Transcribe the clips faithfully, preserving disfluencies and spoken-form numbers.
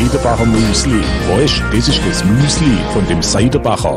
Seidenbacher Müsli. Weißt du, das ist das Müsli von dem Seidenbacher.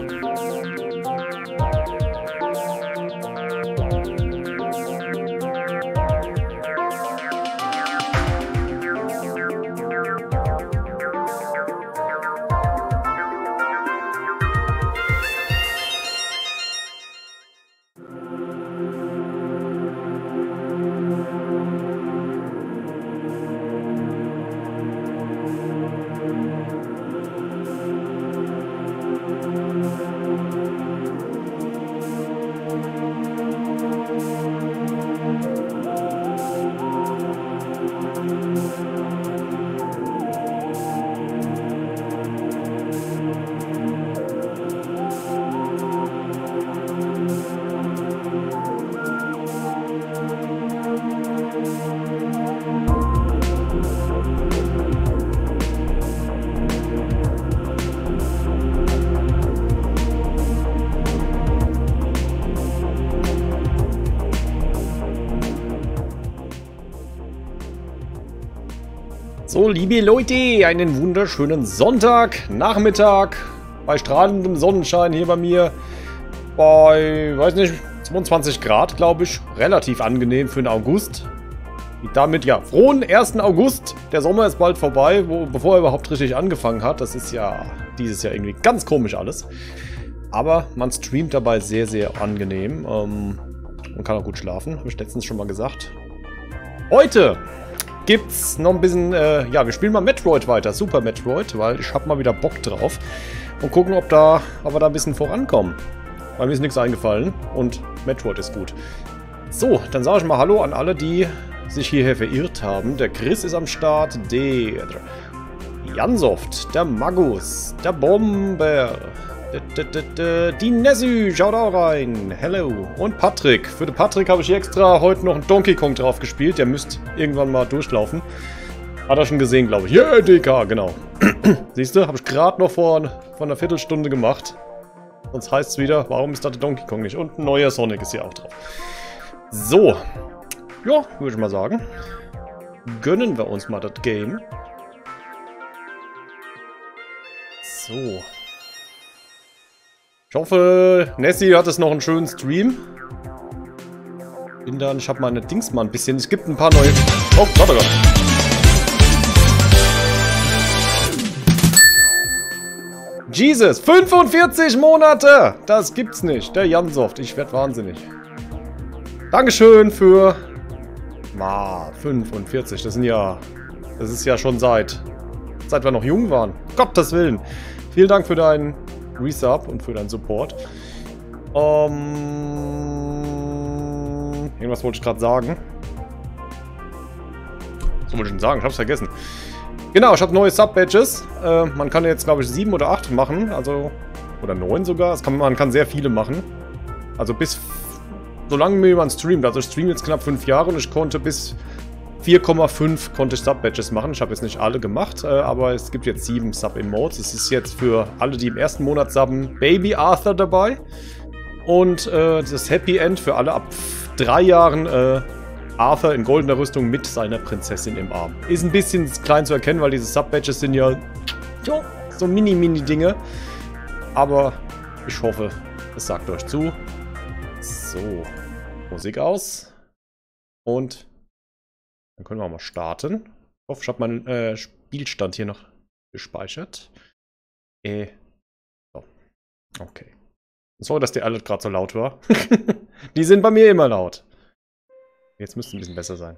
So, liebe Leute, einen wunderschönen Sonntagnachmittag bei strahlendem Sonnenschein hier bei mir. Bei, weiß nicht, zweiundzwanzig Grad, glaube ich. Relativ angenehm für den August. Und damit, ja, frohen ersten August. Der Sommer ist bald vorbei, wo, bevor er überhaupt richtig angefangen hat. Das ist ja dieses Jahr irgendwie ganz komisch alles. Aber man streamt dabei sehr, sehr angenehm. Ähm, man kann auch gut schlafen, habe ich letztens schon mal gesagt. Heute gibt's noch ein bisschen, äh, ja, wir spielen mal Metroid weiter, Super Metroid, weil ich habe mal wieder Bock drauf. Und gucken, ob, da, ob wir da ein bisschen vorankommen. Weil mir ist nichts eingefallen und Metroid ist gut. So, dann sage ich mal Hallo an alle, die sich hierher verirrt haben. Der Chris ist am Start, der Jansoft, der Magus, der Bomber, die Nessie, schaut auch rein. Hello. Und Patrick. Für den Patrick habe ich hier extra heute noch einen Donkey Kong drauf gespielt. Der müsste irgendwann mal durchlaufen. Hat er schon gesehen, glaube ich. Yeah, D K, genau. Siehst du, habe ich gerade noch vor, vor einer Viertelstunde gemacht. Sonst heißt es wieder, warum ist da der Donkey Kong nicht? Und ein neuer Sonic ist hier auch drauf. So. Ja, würde ich mal sagen. Gönnen wir uns mal das Game. So. Ich hoffe, Nessie hat es noch einen schönen Stream. Bin dann, ich habe meine Dings mal ein bisschen. Es gibt ein paar neue. Oh, Gott, oh Gott. Jesus, fünfundvierzig Monate! Das gibt's nicht. Der Jansoft, ich werde wahnsinnig. Dankeschön für. Ah, fünfundvierzig. Das sind ja. Das ist ja schon seit. Seit wir noch jung waren. Gottes Willen. Vielen Dank für deinen Resub und für deinen Support. Um, irgendwas wollte ich gerade sagen. Was wollte ich denn sagen? Ich hab's vergessen. Genau, ich habe neue Sub-Badges. Äh, man kann jetzt, glaube ich, sieben oder acht machen. Also, oder neun sogar. Das kann, man kann sehr viele machen. Also bis, solange mir jemand streamt. Also ich streame jetzt knapp fünf Jahre und ich konnte bis vier Komma fünf konnte ich Sub-Badges machen. Ich habe jetzt nicht alle gemacht, äh, aber es gibt jetzt sieben Sub-Emotes. Es ist jetzt für alle, die im ersten Monat subben, Baby Arthur dabei. Und äh, das Happy End für alle ab drei Jahren äh, Arthur in goldener Rüstung mit seiner Prinzessin im Arm. Ist ein bisschen klein zu erkennen, weil diese Sub-Badges sind ja so mini-mini-Dinge. Aber ich hoffe, es sagt euch zu. So, Musik aus. Und dann können wir auch mal starten. Ich hoffe, ich habe meinen äh, Spielstand hier noch gespeichert. Äh. So. Okay. Sorry, dass die alle gerade so laut war. Die sind bei mir immer laut. Jetzt müsste es ein bisschen besser sein.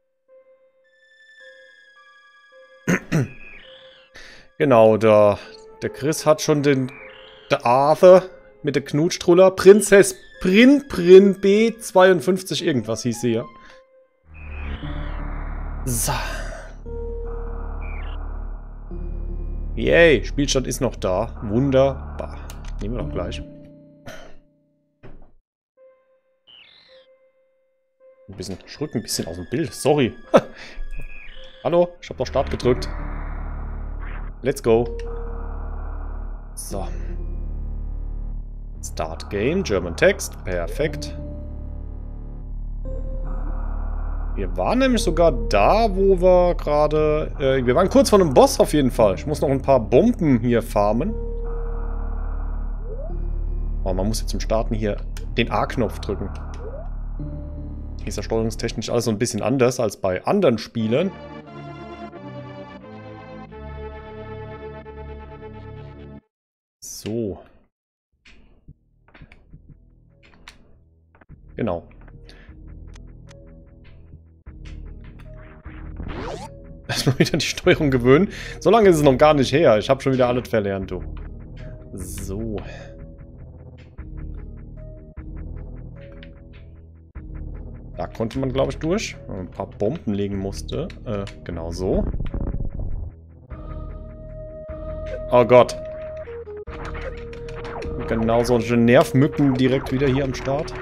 Genau, der, der Chris hat schon den der Arthur mit der Knutstruller. Prinzess Prin Prin B zweiundfünfzig irgendwas hieß sie ja. So. Yay, Spielstand ist noch da. Wunderbar. Nehmen wir doch gleich. Ein bisschen, ich rück ein bisschen aus dem Bild. Sorry. Hallo, ich habe doch Start gedrückt. Let's go. So. Start Game, German Text. Perfekt. Wir waren nämlich sogar da, wo wir gerade... Äh, wir waren kurz vor einem Boss auf jeden Fall. Ich muss noch ein paar Bomben hier farmen. Oh, man muss jetzt zum Starten hier den A-Knopf drücken. Hier ist ja steuerungstechnisch alles so ein bisschen anders als bei anderen Spielen. So. Genau. Erstmal wieder die Steuerung gewöhnen. So lange ist es noch gar nicht her. Ich habe schon wieder alles verlernt, du. So. Da konnte man, glaube ich, durch. Wenn man ein paar Bomben legen musste. Äh, genau so. Oh Gott. Genau solche Nervmücken direkt wieder hier am Start.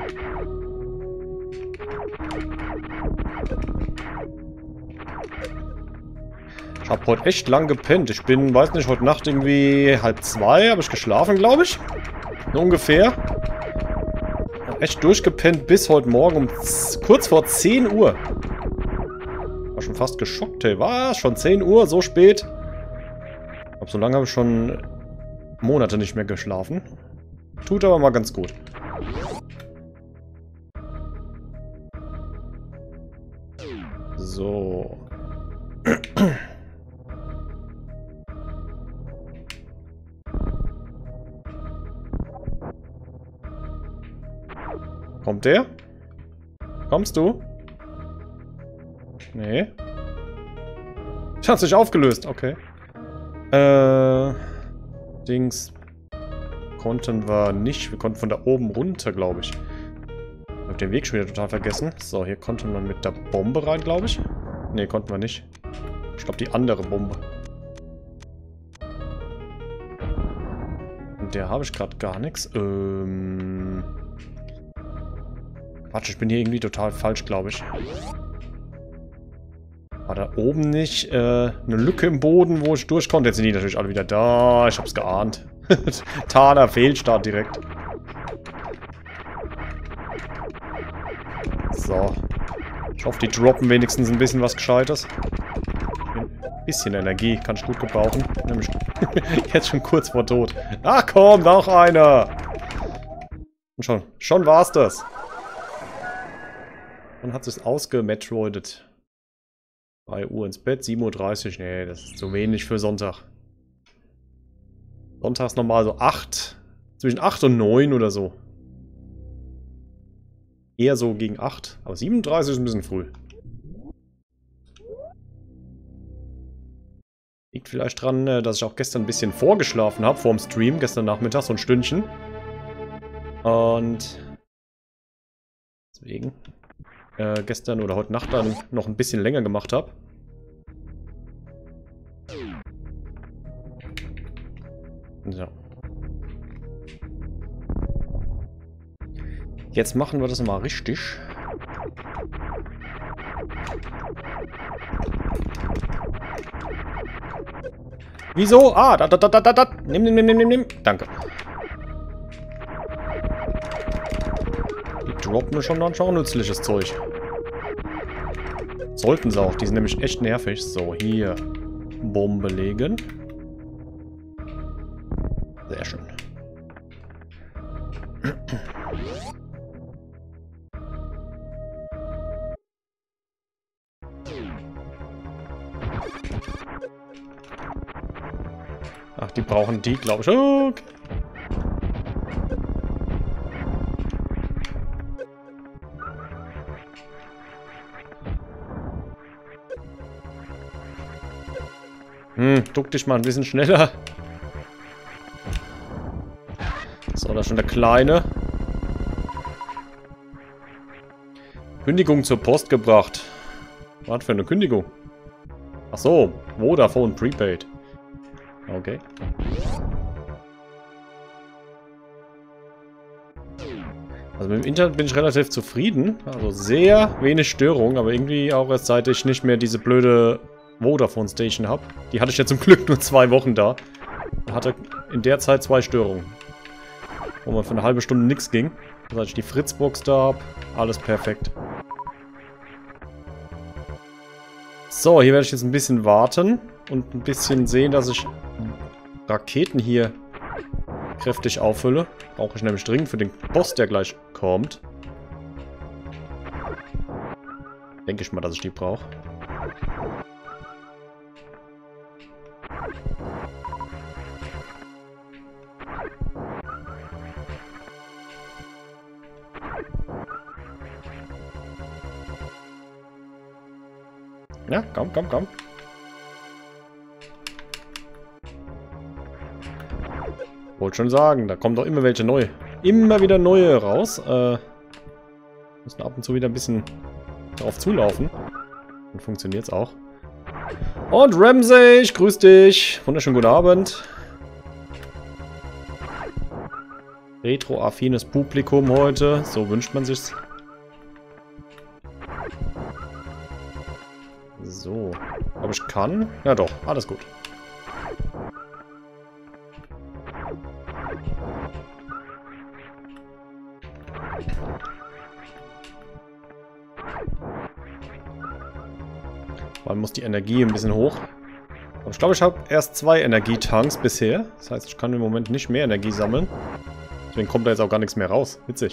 Ich habe heute echt lang gepennt. Ich bin, weiß nicht, heute Nacht irgendwie halb zwei habe ich geschlafen, glaube ich. So ungefähr. Hab echt durchgepennt bis heute Morgen um kurz vor zehn Uhr. War schon fast geschockt, ey. Was? Schon zehn Uhr? So spät? Ich glaube, so lange habe ich schon Monate nicht mehr geschlafen. Tut aber mal ganz gut. So. Kommt der? Kommst du? Nee. Ich hab's nicht aufgelöst, okay. Äh. Dings. Konnten wir nicht. Wir konnten von da oben runter, glaube ich. Ich hab den Weg schon wieder total vergessen. So, hier konnte man mit der Bombe rein, glaube ich. Nee, konnten wir nicht. Ich glaube, die andere Bombe. Und der habe ich gerade gar nichts. Ähm. Warte, ich bin hier irgendwie total falsch, glaube ich. War da oben nicht äh, eine Lücke im Boden, wo ich durch konnte? Jetzt sind die natürlich alle wieder da. Ich hab's geahnt. Taner Fehlstart direkt. So. Ich hoffe, die droppen wenigstens ein bisschen was Gescheites. Ein bisschen Energie kann ich gut gebrauchen. Nämlich jetzt schon kurz vor Tod. Ach komm, noch einer! Und schon, schon war's das. Dann hat es ausgemetroidet. drei Uhr ins Bett, sieben Uhr dreißig. Nee, das ist zu wenig für Sonntag. Sonntags normal so acht. Zwischen acht und neun oder so. Eher so gegen acht. Aber siebenunddreißig ist ein bisschen früh. Liegt vielleicht dran, dass ich auch gestern ein bisschen vorgeschlafen habe vor dem Stream. Gestern Nachmittag so ein Stündchen. Und deswegen äh, gestern oder heute Nacht dann noch ein bisschen länger gemacht habe. So. Jetzt machen wir das mal richtig. Wieso? Ah, da, da, da, da, da. Nimm, nimm, nimm, nimm, nimm. Danke. Die droppen mir schon dann schon nützliches Zeug. Sollten sie auch. Die sind nämlich echt nervig. So, hier. Bombe legen. Sehr schön. Ach, die brauchen die, glaube ich. Okay. Hm, duck dich mal ein bisschen schneller. So, da ist schon der Kleine. Kündigung zur Post gebracht. Was für eine Kündigung? Ach so, Vodafone Prepaid. Okay. Also mit dem Internet bin ich relativ zufrieden. Also sehr wenig Störung, aber irgendwie auch erst seit ich nicht mehr diese blöde Vodafone Station habe. Die hatte ich ja zum Glück nur zwei Wochen da. Hatte in der Zeit zwei Störungen. Wo man für eine halbe Stunde nichts ging. Seit ich die Fritzbox da habe, alles perfekt. So, hier werde ich jetzt ein bisschen warten und ein bisschen sehen, dass ich Raketen hier kräftig auffülle. Brauche ich nämlich dringend für den Boss, der gleich kommt. Denke ich mal, dass ich die brauche. Ja, komm, komm, komm. Wollte schon sagen, da kommen doch immer welche neue. Immer wieder neue raus. Äh, müssen ab und zu wieder ein bisschen drauf zulaufen. Dann funktioniert es auch. Und Ramsey, ich grüße dich. Wunderschönen guten Abend. Retro-affines Publikum heute. So wünscht man sich's. So. Aber ich kann? Ja doch, alles gut. Man muss die Energie ein bisschen hoch. Aber ich glaube, ich habe erst zwei Energietanks bisher. Das heißt, ich kann im Moment nicht mehr Energie sammeln. Deswegen kommt da jetzt auch gar nichts mehr raus. Witzig.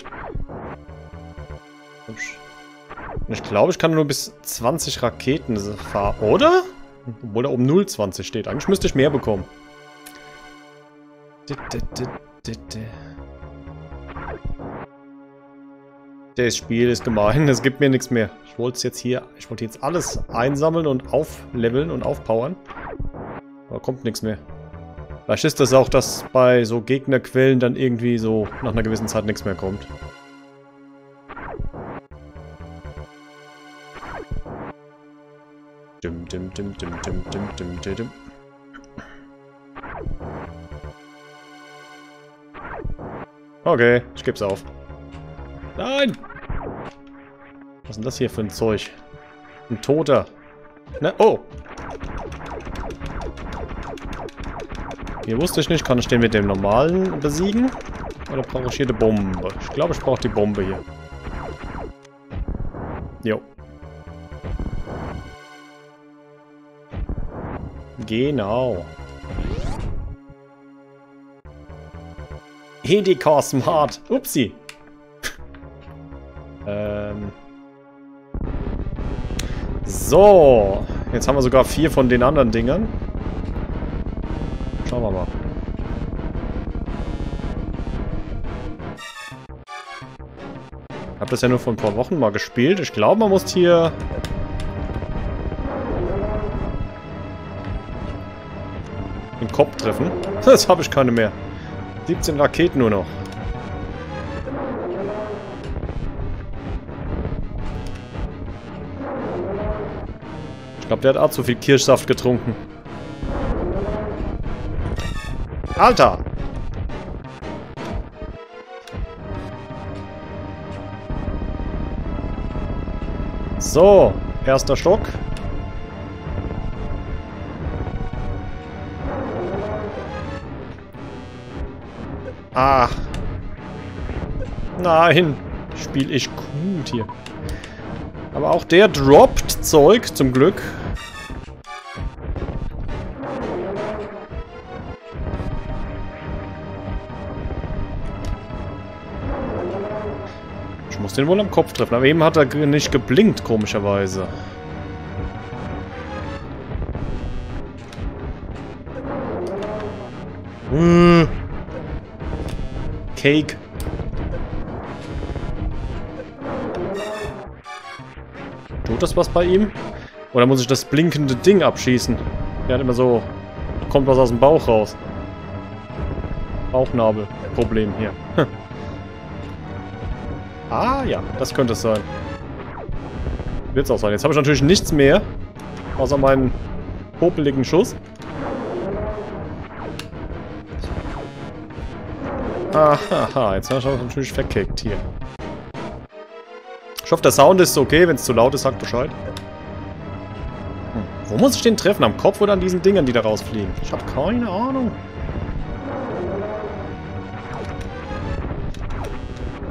Und ich glaube, ich kann nur bis zwanzig Raketen fahren. Oder? Obwohl da oben null Komma zwanzig steht. Eigentlich müsste ich mehr bekommen. Das Spiel ist gemein. Es gibt mir nichts mehr. Ich wollte es jetzt hier... Ich wollte jetzt alles einsammeln und aufleveln und aufpowern. Aber kommt nichts mehr. Vielleicht ist das auch, dass bei so Gegnerquellen dann irgendwie so nach einer gewissen Zeit nichts mehr kommt. Dim, dim, dim, dim, dim, dim, dim, dim, dim. Okay, ich geb's auf. Nein! Was ist denn das hier für ein Zeug? Ein Toter. Ne? Oh! Hier wusste ich nicht, kann ich den mit dem normalen besiegen? Oder brauche ich hier die Bombe? Ich glaube, ich brauche die Bombe hier. Jo. Genau. Edeka Smart. Upsi. ähm. So. Jetzt haben wir sogar vier von den anderen Dingern. Schauen wir mal. Ich habe das ja nur vor ein paar Wochen mal gespielt. Ich glaube, man muss hier... den Kopf treffen. Jetzt habe ich keine mehr. siebzehn Raketen nur noch. Ich glaube, der hat auch zu viel Kirschsaft getrunken. Alter! So, erster Stock. Ah. Nein. Spiel ich gut hier. Aber auch der droppt Zeug, zum Glück. Ich muss den wohl am Kopf treffen. Aber eben hat er nicht geblinkt, komischerweise. Hm. Cake. Tut das was bei ihm? Oder muss ich das blinkende Ding abschießen? Der hat immer so... kommt was aus dem Bauch raus. Bauchnabelproblem hier. Ah ja, das könnte es sein. Wird es auch sein. Jetzt habe ich natürlich nichts mehr. Außer meinen popeligen Schuss. Aha, jetzt habe ich auch natürlich verkickt hier. Ich hoffe, der Sound ist okay. Wenn es zu laut ist, sagt Bescheid. Hm. Wo muss ich den treffen? Am Kopf oder an diesen Dingern, die da rausfliegen? Ich habe keine Ahnung.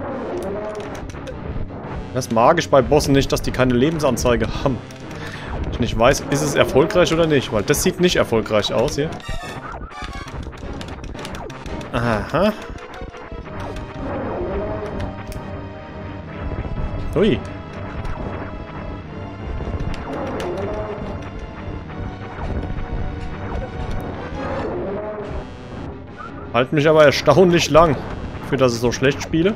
Das mag ich bei Bossen nicht, dass die keine Lebensanzeige haben. Ich nicht weiß, ist es erfolgreich oder nicht, weil das sieht nicht erfolgreich aus hier. Aha. Ui. Halt mich aber erstaunlich lang, für das ich so schlecht spiele.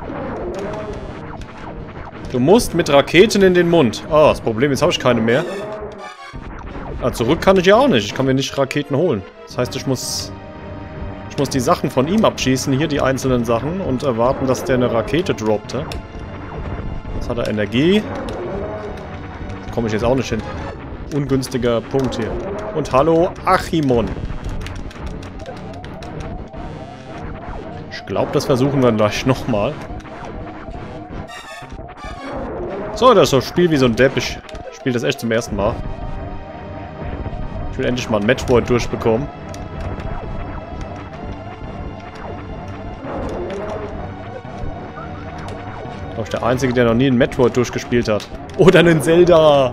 Du musst mit Raketen in den Mund. Ah, oh, das Problem ist, habe ich keine mehr. Ah, zurück kann ich ja auch nicht. Ich kann mir nicht Raketen holen. Das heißt, ich muss... Ich muss die Sachen von ihm abschießen, hier die einzelnen Sachen, und erwarten, dass der eine Rakete droppt. Ja? Jetzt hat er Energie. Da komme ich jetzt auch nicht hin. Ungünstiger Punkt hier. Und hallo, Achimon. Ich glaube, das versuchen wir gleich nochmal. So, das ist so ein Spiel wie so ein Depp. Ich spiele das echt zum ersten Mal. Ich will endlich mal ein Metroid durchbekommen. Ich glaube, der Einzige, der noch nie ein Metroid durchgespielt hat. Oder einen Zelda.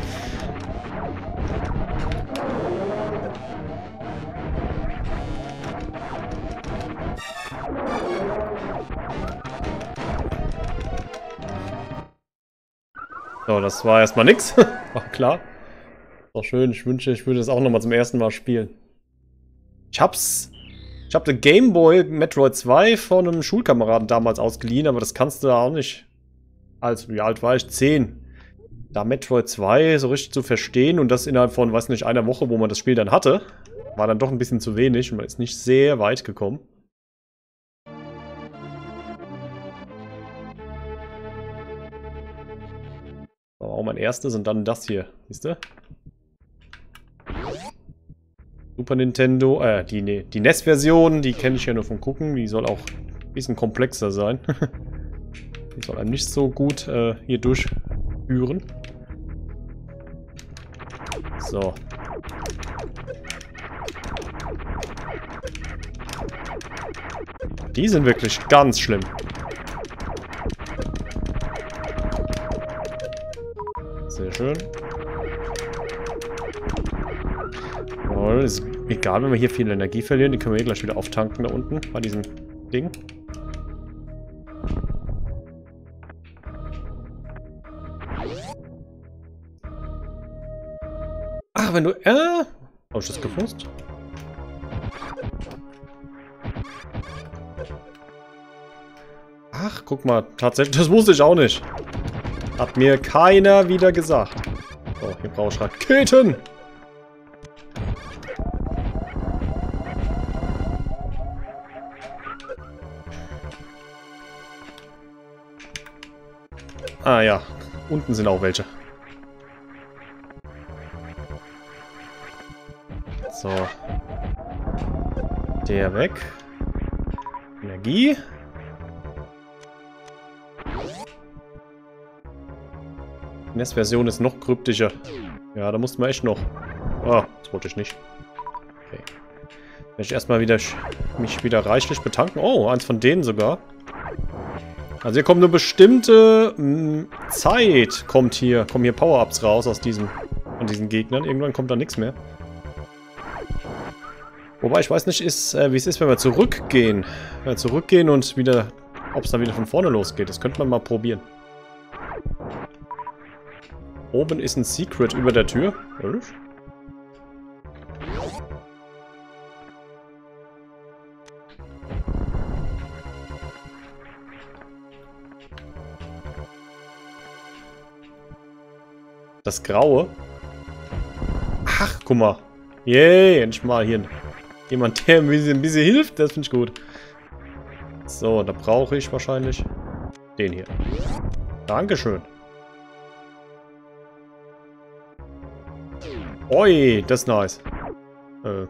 So, das war erstmal nix. War klar. War schön. Ich wünsche, ich würde es auch nochmal zum ersten Mal spielen. Ich hab's... Ich habe den Game Boy Metroid zwei von einem Schulkameraden damals ausgeliehen, aber das kannst du da auch nicht. Also, wie alt war ich? zehn. Da Metroid zwei so richtig zu verstehen und das innerhalb von, weiß nicht, einer Woche, wo man das Spiel dann hatte, war dann doch ein bisschen zu wenig und man ist nicht sehr weit gekommen. Aber auch mein erstes und dann das hier, siehst du? Super Nintendo, äh, die, nee, die N E S-Version, die kenne ich ja nur vom Gucken, die soll auch ein bisschen komplexer sein. Die soll einem nicht so gut äh, hier durchführen. So. Die sind wirklich ganz schlimm. Sehr schön. Jawohl, ist egal, wenn wir hier viel Energie verlieren. Die können wir hier gleich wieder auftanken da unten bei diesem Ding. Ach, wenn du... Äh... Hab ich das gewusst? Ach, guck mal. Tatsächlich, das wusste ich auch nicht. Hat mir keiner wieder gesagt. So, hier brauche ich Raketen. Ah ja, unten sind auch welche. So. Der weg. Energie. Die N E S-Version ist noch kryptischer. Ja, da mussten wir echt noch. Ah, das wollte ich nicht. Okay. Werde ich erstmal wieder mich wieder reichlich betanken. Oh, eins von denen sogar. Also hier kommt eine bestimmte mh, Zeit, kommt hier, kommen hier Power-Ups raus aus diesen, von diesen Gegnern. Irgendwann kommt da nichts mehr. Wobei ich weiß nicht, ist, äh, wie es ist, wenn wir zurückgehen. Wenn wir zurückgehen und wieder, ob es dann wieder von vorne losgeht. Das könnte man mal probieren. Oben ist ein Secret über der Tür. Ehrlich? Das Graue. Ach, guck mal. Yay, endlich mal hier jemand, der ein bisschen, ein bisschen hilft. Das finde ich gut. So, da brauche ich wahrscheinlich den hier. Dankeschön. Oi, das ist nice. Äh.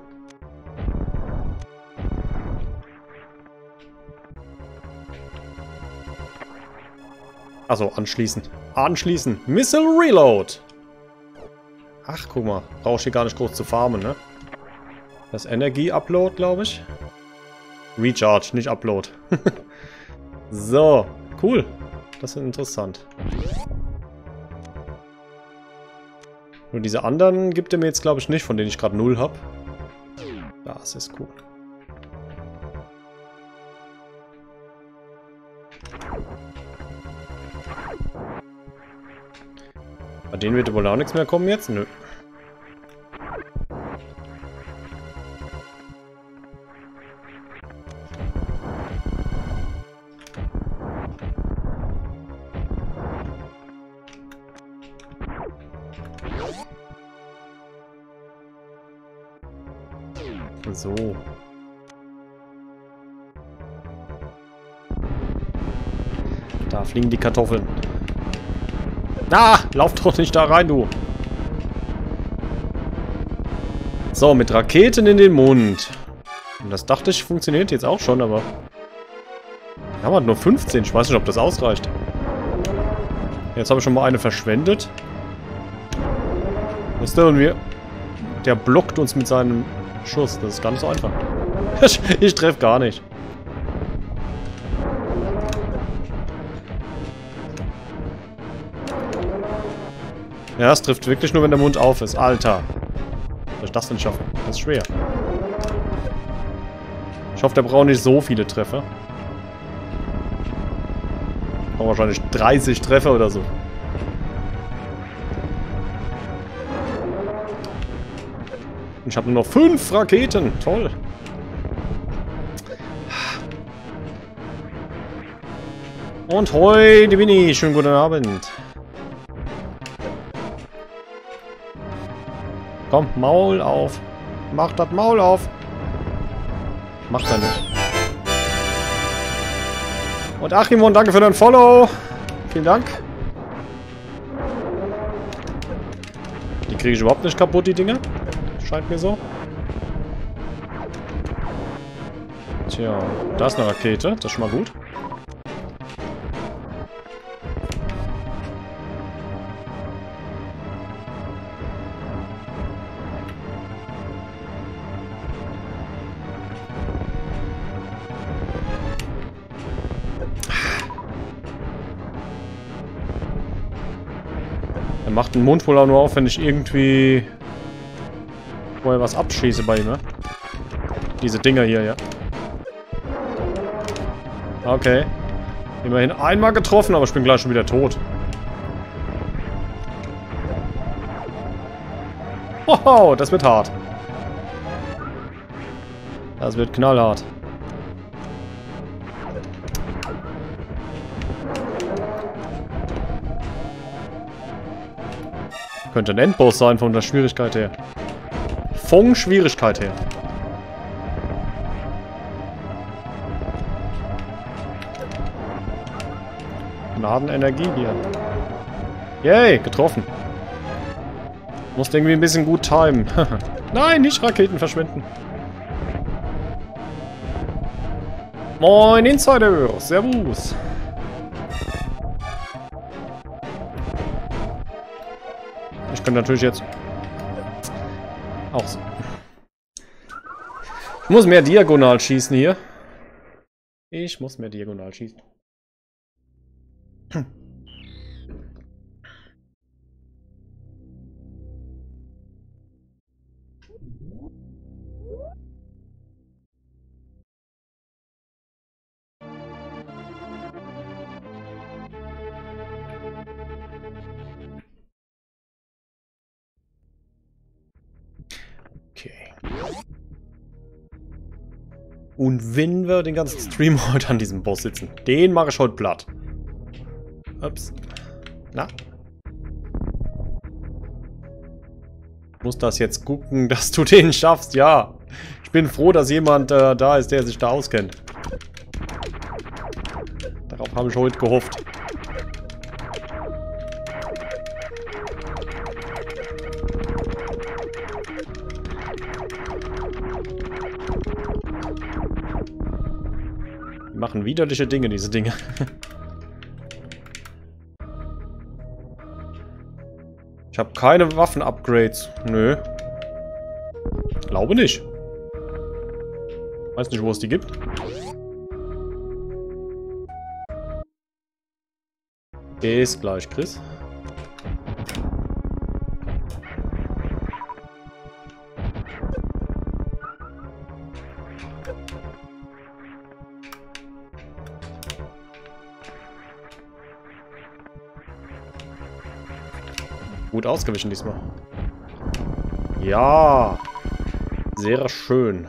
Achso, anschließen. Anschließen. Missile Reload. Ach, guck mal. Brauche ich hier gar nicht groß zu farmen, ne? Das Energie-Upload, glaube ich. Recharge, nicht Upload. So, cool. Das ist interessant. Nur diese anderen gibt er mir jetzt, glaube ich, nicht, von denen ich gerade null habe. Das ist cool. Bei denen wird wohl auch nichts mehr kommen jetzt? Nö. So. Da fliegen die Kartoffeln. Ah, lauf doch nicht da rein, du. So, mit Raketen in den Mond. Und das dachte ich, funktioniert jetzt auch schon, aber... Wir haben halt nur fünfzehn. Ich weiß nicht, ob das ausreicht. Jetzt habe ich schon mal eine verschwendet. Wisst ihr, und wir... Der blockt uns mit seinem Schuss. Das ist gar nicht so einfach. Ich, ich treffe gar nicht. Ja, es trifft wirklich nur, wenn der Mund auf ist. Alter. Soll ich das denn schaffen? Das ist schwer. Ich hoffe, der braucht nicht so viele Treffer. Braucht wahrscheinlich dreißig Treffer oder so. Ich habe nur noch fünf Raketen. Toll. Und hoi, die Winnie. Schönen guten Abend. Komm, Maul auf. Mach das Maul auf. Macht er nicht. Und Achimon, danke für dein Follow. Vielen Dank. Die kriege ich überhaupt nicht kaputt, die Dinger. Scheint mir so. Tja, da ist eine Rakete. Das ist schon mal gut. Er macht den Mund wohl auch nur auf, wenn ich irgendwie vorher was abschieße bei ihm, ne? Diese Dinger hier, ja. Okay. Immerhin einmal getroffen, aber ich bin gleich schon wieder tot. Wow, das wird hart. Das wird knallhart. Könnte ein Endboss sein von der Schwierigkeit her. Von Schwierigkeit her. Gnadenenergie hier. Yay, getroffen. Musst irgendwie ein bisschen gut timen. Nein, nicht Raketen verschwenden. Moin Insider, servus. Ich kann natürlich jetzt auch so. Ich muss mehr diagonal schießen hier. Ich muss mehr diagonal schießen. Hm. Okay. Und wenn wir den ganzen Stream heute an diesem Boss sitzen, den mache ich heute platt. Ups. Na? Ich muss das jetzt gucken, dass du den schaffst, ja. Ich bin froh, dass jemand äh, da ist, der sich da auskennt. Darauf habe ich heute gehofft. Die machen widerliche Dinge, diese Dinge. Ich habe keine Waffen-Upgrades. Nö. Glaube nicht. Weiß nicht, wo es die gibt. Bis gleich, Chris. Gut ausgewichen diesmal. Ja. Sehr schön.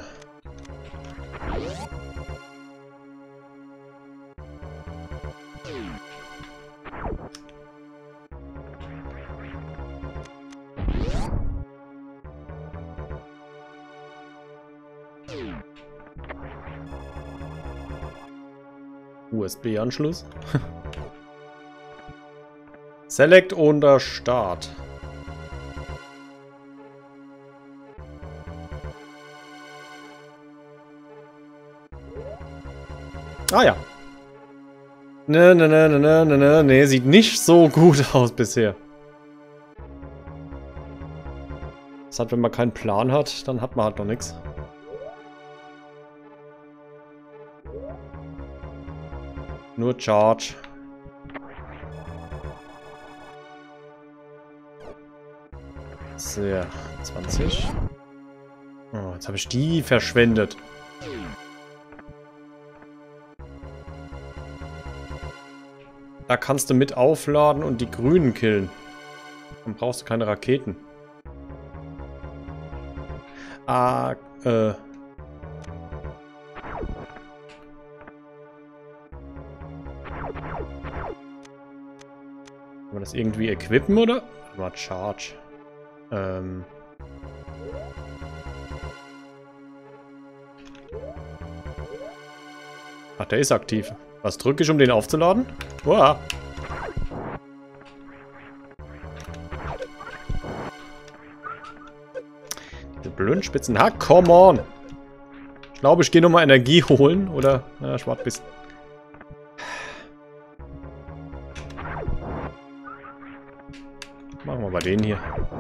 U S B-Anschluss. Select unter Start. Ah ja. Ne, ne, ne, ne, ne, ne, ne, ne, sieht nicht so gut aus bisher. Das hat, wenn man keinen Plan hat, dann hat man halt noch nichts. Nur Charge. So, zwanzig. Oh, jetzt habe ich die verschwendet. Da kannst du mit aufladen und die Grünen killen. Dann brauchst du keine Raketen. Ah, äh. Kann man das irgendwie equippen, oder? Mal Charge. Ähm. Ach, der ist aktiv. Was drücke ich, um den aufzuladen? Uah. Diese blöden Spitzen. Ha, come on! Ich glaube, ich gehe nochmal Energie holen. Oder, na, ich warte bis... Machen wir mal den hier.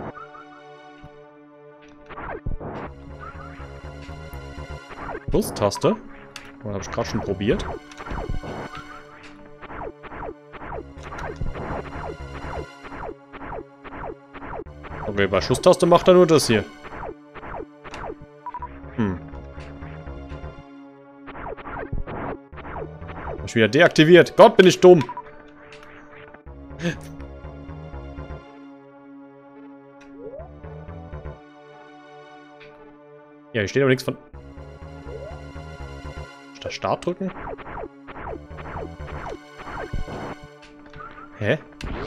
Plus-Taste. Das habe ich gerade schon probiert. Okay, bei Schusstaste macht er nur das hier. Hm. Hab ich wieder deaktiviert. Gott, bin ich dumm. Ja, hier steht aber nichts von... Statt Start drücken? Hä?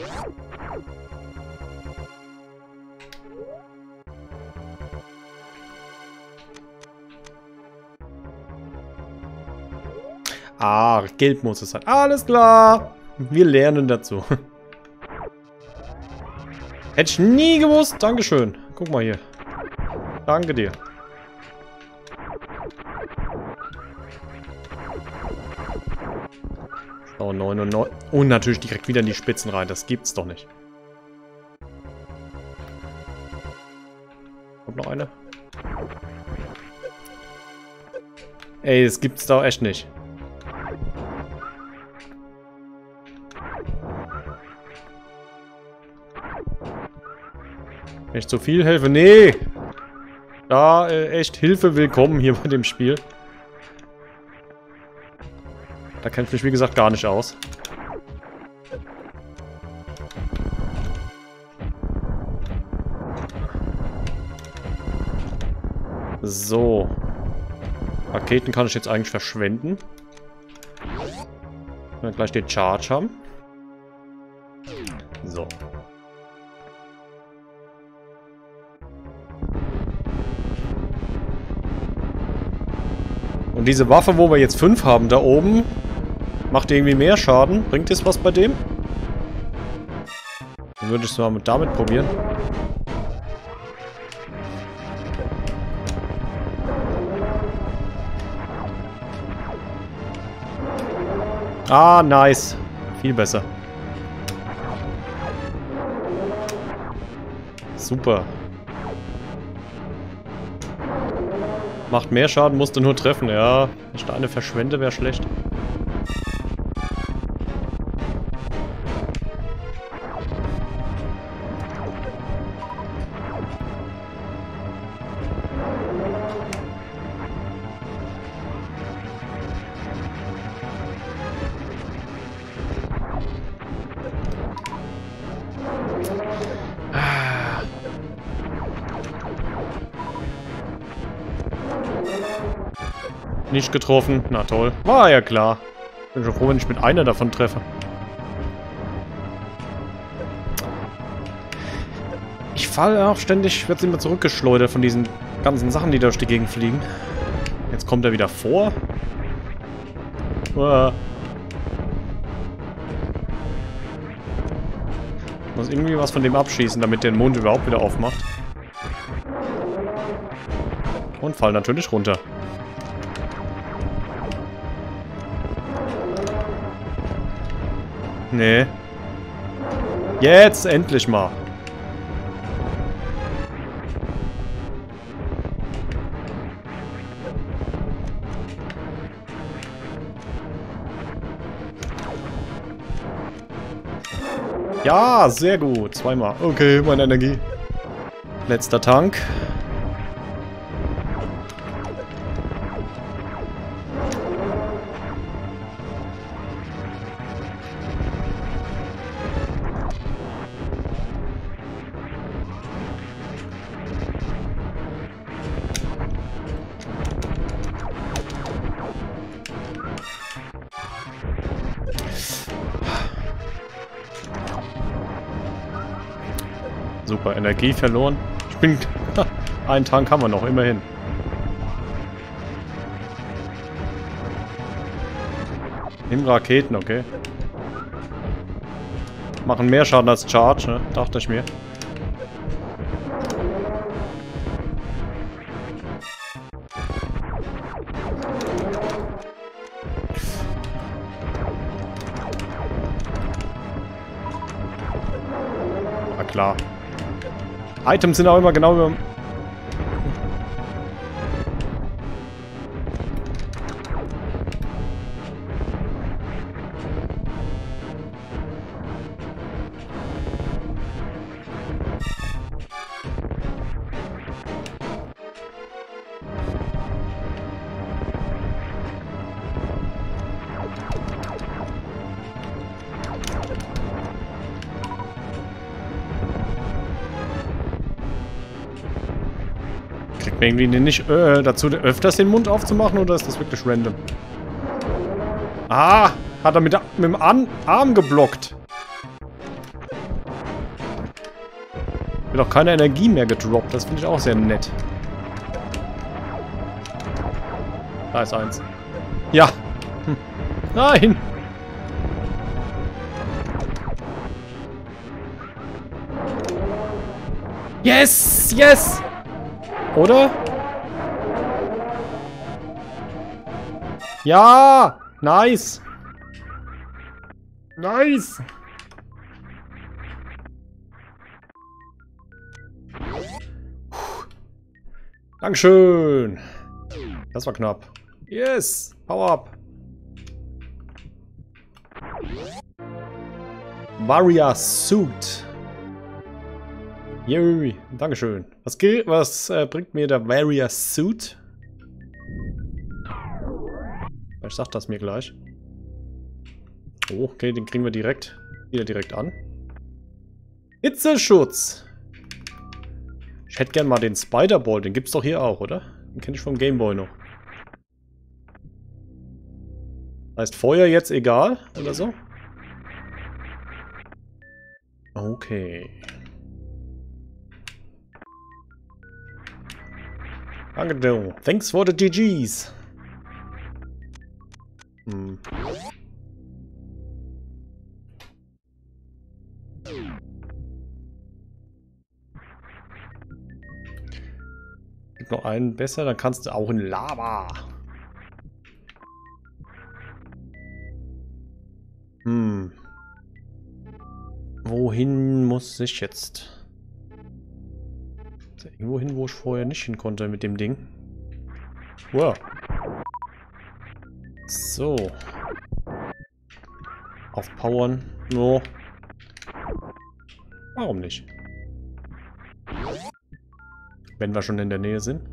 Ah, gelb muss es sein. Alles klar. Wir lernen dazu. Hätte ich nie gewusst. Dankeschön. Guck mal hier. Danke dir. So, neun und neun. Und natürlich direkt wieder in die Spitzen rein. Das gibt's doch nicht. Kommt noch eine? Ey, das gibt's doch echt nicht. Echt so viel helfe? Nee! Da, äh, echt Hilfe willkommen hier bei dem Spiel. Da kennt mich, wie gesagt, gar nicht aus. So. Raketen kann ich jetzt eigentlich verschwenden. Wenn wir gleich den Charge haben. So. Und diese Waffe, wo wir jetzt fünf haben, da oben, macht irgendwie mehr Schaden. Bringt das was bei dem? Dann würde ich es mal mit damit probieren. Ah, nice. Viel besser. Super. Macht mehr Schaden, musste nur treffen. Ja, wenn ich da eine verschwende, wäre schlecht. Nicht getroffen. Na toll. War ja klar. Bin schon froh, wenn ich mit einer davon treffe. Ich falle auch ständig, wird immer zurückgeschleudert von diesen ganzen Sachen, die da durch die Gegend fliegen. Jetzt kommt er wieder vor. Uah. Ich muss irgendwie was von dem abschießen, damit der den Mond überhaupt wieder aufmacht. Und fall natürlich runter. Nee. Jetzt endlich mal. Ja, sehr gut. Zweimal. Okay, meine Energie. Letzter Tank. Super, Energie verloren. Ich bin... Einen Tank haben wir noch, immerhin. Nimm Raketen, okay. Machen mehr Schaden als Charge, ne? Dachte ich mir. Na klar. Items sind auch immer genau über... Kriegt man irgendwie nicht äh, dazu, öfters den Mund aufzumachen, oder ist das wirklich random? Ah! Hat er mit, der, mit dem An Arm geblockt. Wird auch keine Energie mehr gedroppt. Das finde ich auch sehr nett. Da ist eins. Ja! Hm. Nein! Yes! Yes! Oder? Ja! Nice! Nice! Puh. Dankeschön! Das war knapp. Yes! Power up! Warrior Suit. Yay, Dankeschön. Was, was äh, bringt mir der Warrior Suit? Ich sag das mir gleich. Oh, okay, den kriegen wir direkt wieder direkt an. Hitzeschutz. Ich hätte gern mal den Spider-Ball, den gibt's doch hier auch, oder? Den kenne ich vom Gameboy noch. Heißt Feuer jetzt egal, oder so? Okay. Danke, Joe. Thanks for the G Gs. Hm. Gibt noch einen besser, dann kannst du auch in Lava. Hm. Wohin muss ich jetzt? Ist ja irgendwo hin, wo ich vorher nicht hin konnte mit dem Ding. Wow. So. Aufpowern. No. Warum nicht? Wenn wir schon in der Nähe sind.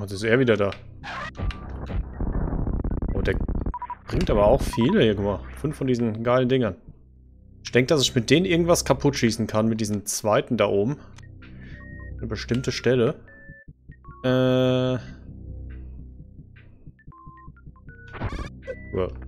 Jetzt ist er wieder da. Oh, der bringt aber auch viele. Hier, guck mal. Fünf von diesen geilen Dingern. Ich denke, dass ich mit denen irgendwas kaputt schießen kann. Mit diesen zweiten da oben. Eine bestimmte Stelle. Äh... Wow.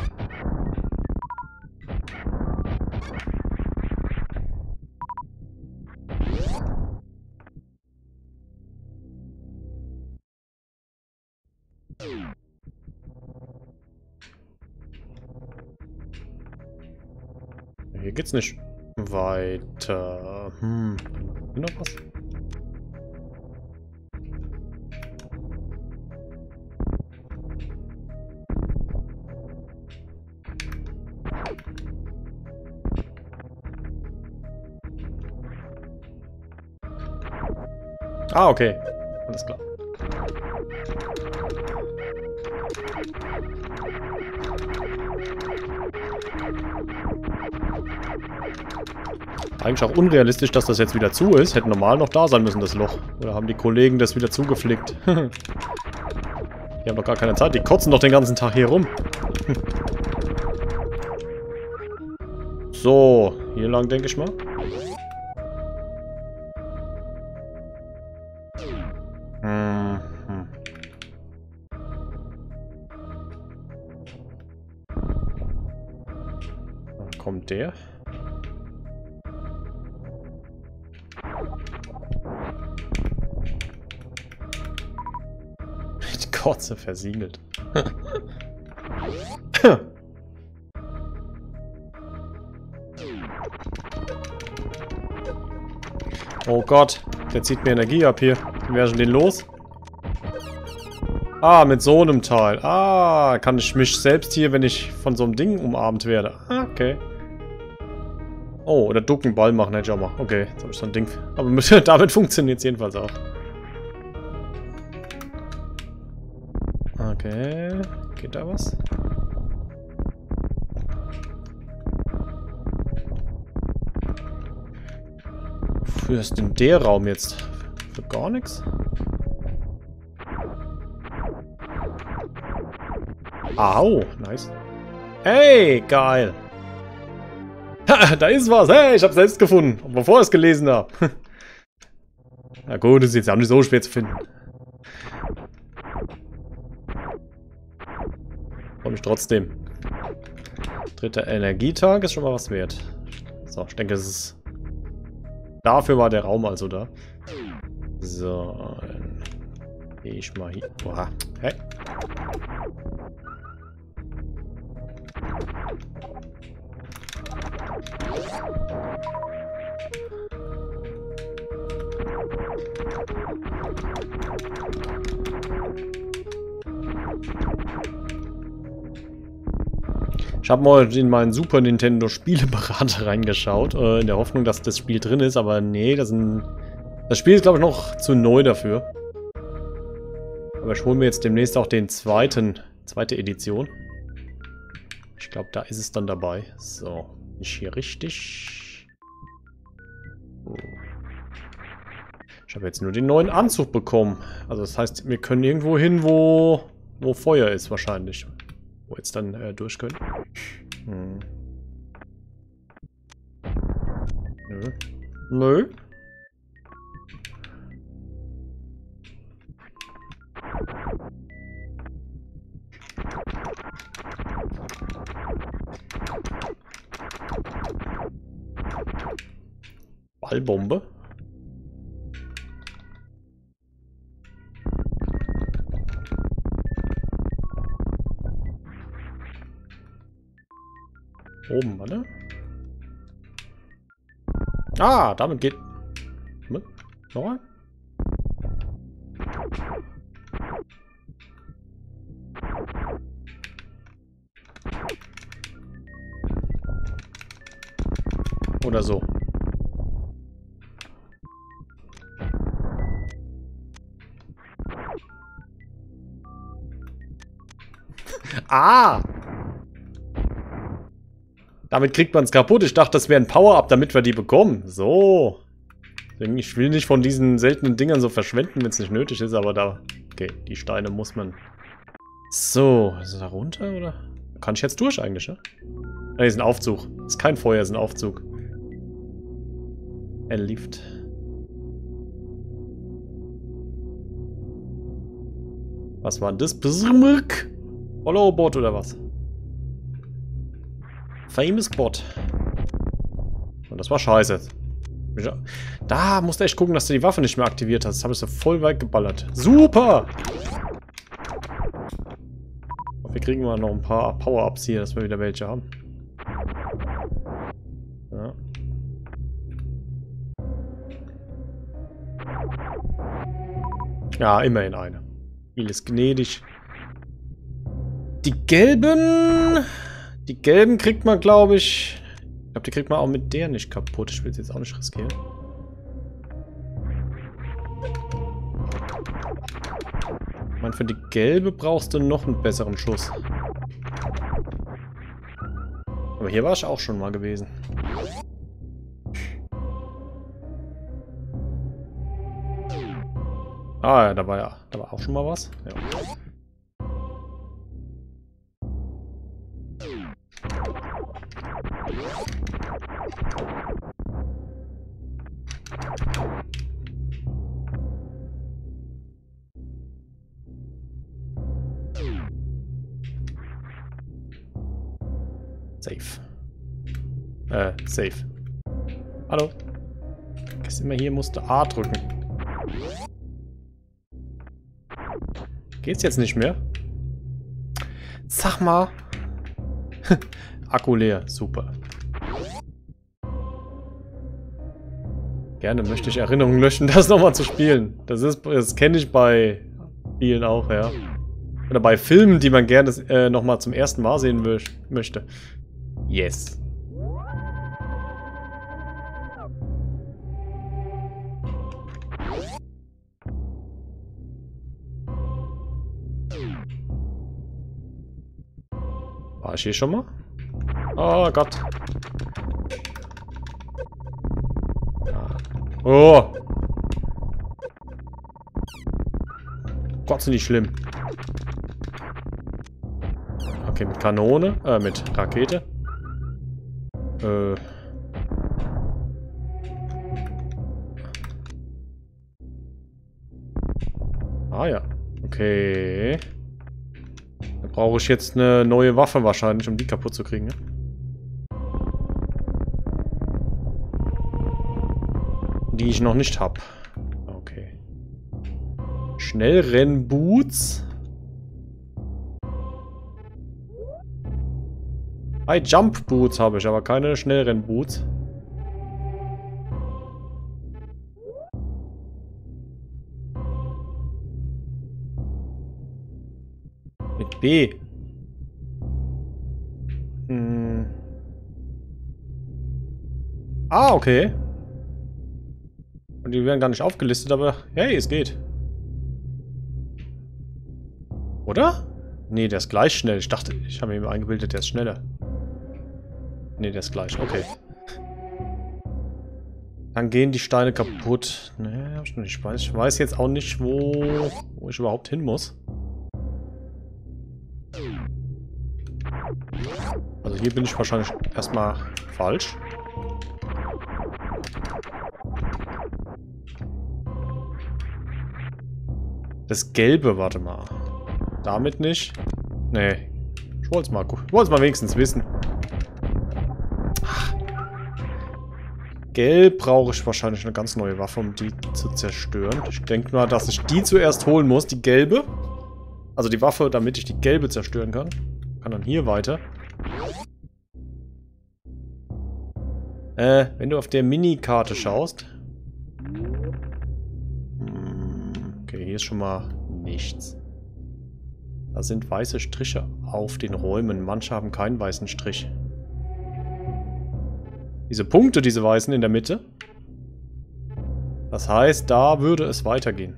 Hier geht's nicht weiter. Hm. Noch was? Ah, okay. Alles klar. Eigentlich auch unrealistisch, dass das jetzt wieder zu ist. Hätte normal noch da sein müssen, das Loch. Oder haben die Kollegen das wieder zugeflickt? Die haben doch gar keine Zeit. Die kotzen doch den ganzen Tag hier rum. So, hier lang denke ich mal. Hm, hm. Da kommt der. Die Kotze versiegelt. Oh Gott, der zieht mir Energie ab hier. Wie wäre schon den los? Ah, mit so einem Teil. Ah, kann ich mich selbst hier, wenn ich von so einem Ding umarmt werde. Ah, okay. Oh, oder ducken, Ball machen hätte ich auch mal. Okay, jetzt habe ich so ein Ding. Aber damit funktioniert es jedenfalls auch. Okay, geht da was? Wofür ist denn der Raum jetzt? Für gar nichts? Au, nice. Hey, geil. Da ist was. Hey, ich hab's selbst gefunden. Bevor ich es gelesen habe. Na gut, das ist jetzt auch nicht so schwer zu finden. Freue mich trotzdem. Dritter Energietag ist schon mal was wert. So, ich denke, es ist... Dafür war der Raum also da. So, dann gehe ich mal hier. Oha. Hey. Ich habe mal in meinen Super Nintendo Spieleberater reingeschaut, äh, in der Hoffnung, dass das Spiel drin ist, aber nee, das, ein, das Spiel ist glaube ich noch zu neu dafür. Aber ich hole mir jetzt demnächst auch den zweiten, zweite Edition. Ich glaube, da ist es dann dabei. So, bin ich hier richtig? Oh. Ich habe jetzt nur den neuen Anzug bekommen. Also das heißt, wir können irgendwo hin, wo, wo Feuer ist wahrscheinlich. Wo wir jetzt dann äh, durch können. Hm. Nö. Nö. Ballbombe. Oben, warte. Ah, damit geht... Hm? Nochmal? Oder so. Ah! Damit kriegt man es kaputt. Ich dachte, das wäre ein Power-Up, damit wir die bekommen. So. Ich will nicht von diesen seltenen Dingern so verschwenden, wenn es nicht nötig ist, aber da Okay, die Steine muss man... So, ist es da runter, oder? Kann ich jetzt durch eigentlich, ne? Ne, ist ein Aufzug. Ist kein Feuer, ist ein Aufzug. Ein Lift. Was war denn das? Bzrmk? Follow-Bot oder was? Famous Bot. Und das war scheiße. Da musst du echt gucken, dass du die Waffe nicht mehr aktiviert hast. Das habe ich so voll weit geballert. Super! Wir kriegen mal noch ein paar Power-Ups hier, dass wir wieder welche haben. Ja. Ja, immerhin eine. Viel ist gnädig. Die gelben... Die gelben kriegt man, glaube ich... Ich glaube, die kriegt man auch mit der nicht kaputt. Ich will sie jetzt auch nicht riskieren. Ich meine, für die gelbe brauchst du noch einen besseren Schuss. Aber hier war ich auch schon mal gewesen. Ah ja, da war ja, da war auch schon mal was. Ja. Safe. Äh, safe. Hallo. Vergiss immer, hier musst du A drücken. Geht's jetzt nicht mehr? Sag mal. Akku leer. Super. Gerne möchte ich Erinnerungen löschen, das nochmal zu spielen. Das ist, das kenne ich bei vielen auch, ja. Oder bei Filmen, die man gerne äh, nochmal zum ersten Mal sehen möchte. Yes. War ich hier schon mal? Oh Gott. Oh. Gott, sind die schlimm. Okay, mit Kanone, äh, mit Rakete. Äh. Ah ja. Okay. Da brauche ich jetzt eine neue Waffe wahrscheinlich, um die kaputt zu kriegen, ne? Die ich noch nicht habe. Okay. Schnellrennboots. High Jump Boots habe ich, aber keine Schnellrennboots. Mit B. Hm. Ah, okay. Und die werden gar nicht aufgelistet, aber hey, es geht. Oder? Nee, der ist gleich schnell. Ich dachte, ich habe mir eben eingebildet, der ist schneller. Nee, der ist gleich. Okay. Dann gehen die Steine kaputt. Nee, hab ich noch nicht. Ich weiß, ich weiß jetzt auch nicht, wo, wo ich überhaupt hin muss. Also hier bin ich wahrscheinlich erstmal falsch. Das Gelbe, warte mal. Damit nicht? Nee. Ich wollte es mal, ich wollte es mal wenigstens wissen. Gelb brauche ich wahrscheinlich eine ganz neue Waffe, um die zu zerstören. Ich denke mal, dass ich die zuerst holen muss, die gelbe. Also die Waffe, damit ich die gelbe zerstören kann. Kann dann hier weiter. Äh, wenn du auf der Minikarte schaust. Okay, hier ist schon mal nichts. Da sind weiße Striche auf den Räumen. Manche haben keinen weißen Strich. Diese Punkte, diese weißen in der Mitte. Das heißt, da würde es weitergehen.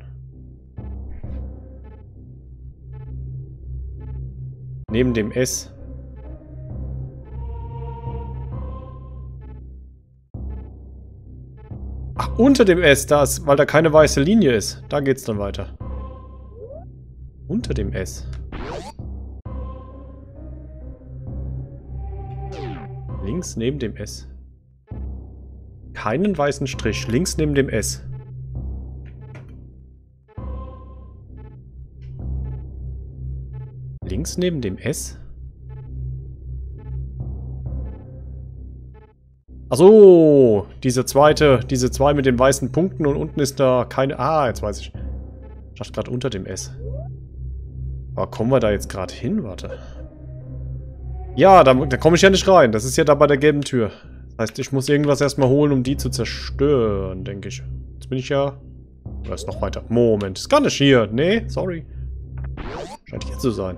Neben dem S. Ach, unter dem S, da ist, weil da keine weiße Linie ist. Da geht's dann weiter. Unter dem S. Links neben dem S. Keinen weißen Strich. Links neben dem S. Links neben dem S? Achso, diese zweite, diese zwei mit den weißen Punkten und unten ist da keine... Ah, jetzt weiß ich. Ich dachte gerade unter dem S. Aber kommen wir da jetzt gerade hin? Warte. Ja, da, da komme ich ja nicht rein. Das ist ja da bei der gelben Tür. Das heißt, ich muss irgendwas erstmal holen, um die zu zerstören, denke ich. Jetzt bin ich ja... Oder ist noch weiter? Moment, ist gar nicht hier. Nee, sorry. Scheint hier zu sein.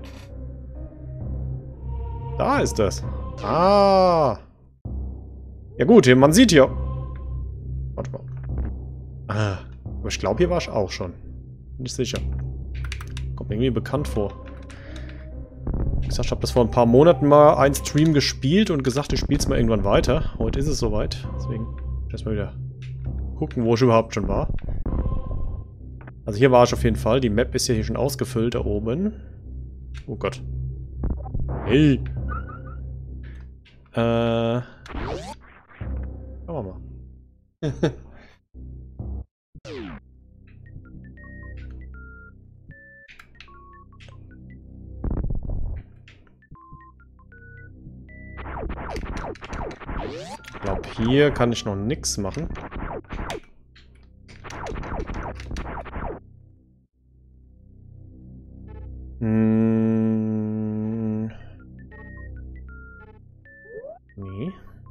Da ist das. Ah. Ja gut, hier, man sieht hier... Warte mal. Ah, aber ich glaube, hier war ich auch schon. Bin nicht sicher. Kommt mir irgendwie bekannt vor. Wie gesagt, ich habe das vor ein paar Monaten mal einen Stream gespielt und gesagt, ich spiele es mal irgendwann weiter. Heute ist es soweit. Deswegen erstmal wieder gucken, wo ich überhaupt schon war. Also hier war ich auf jeden Fall. Die Map ist ja hier schon ausgefüllt da oben. Oh Gott. Hey. Äh... Schauen wir mal. Ich glaube, hier kann ich noch nichts machen. Hm. Nee.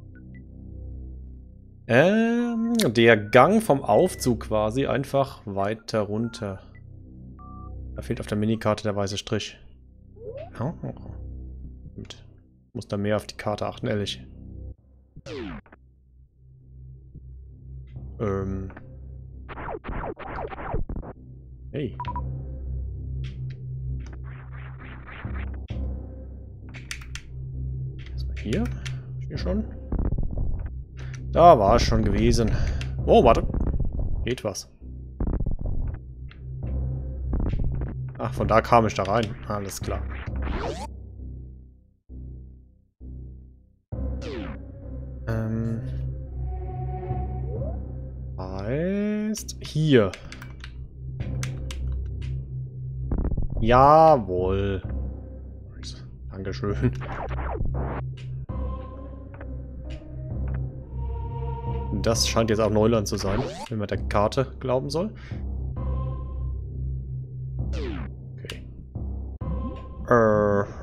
Ähm, der Gang vom Aufzug quasi einfach weiter runter. Da fehlt auf der Minikarte der weiße Strich. Oh. Gut. Ich muss da mehr auf die Karte achten, ehrlich. Ähm. Hey. Erstmal hier. Hier schon. Da war es schon gewesen. Oh, warte. Geht was. Ach, von da kam ich da rein. Alles klar. Ähm. Heißt hier. Jawohl. Dankeschön. Das scheint jetzt auch Neuland zu sein, wenn man der Karte glauben soll. Okay. Uh,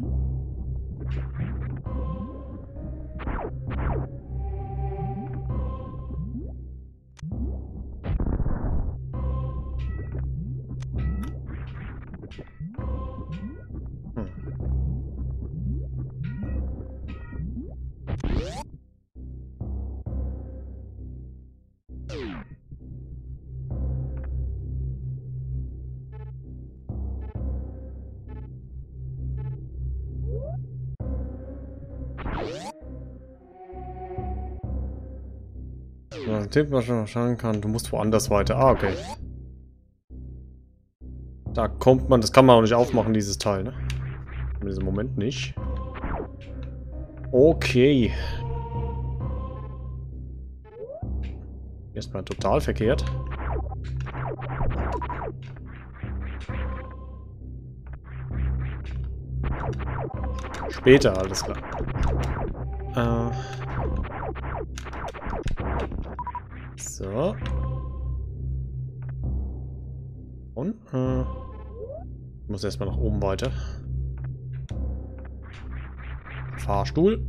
ein Tipp, was man schauen kann. Du musst woanders weiter. Ah, okay. Da kommt man. Das kann man auch nicht aufmachen, dieses Teil, ne? In diesem Moment nicht. Okay. Erstmal total verkehrt. Später, alles klar. Äh. So. Und, äh. Ich muss erstmal nach oben weiter. Fahrstuhl.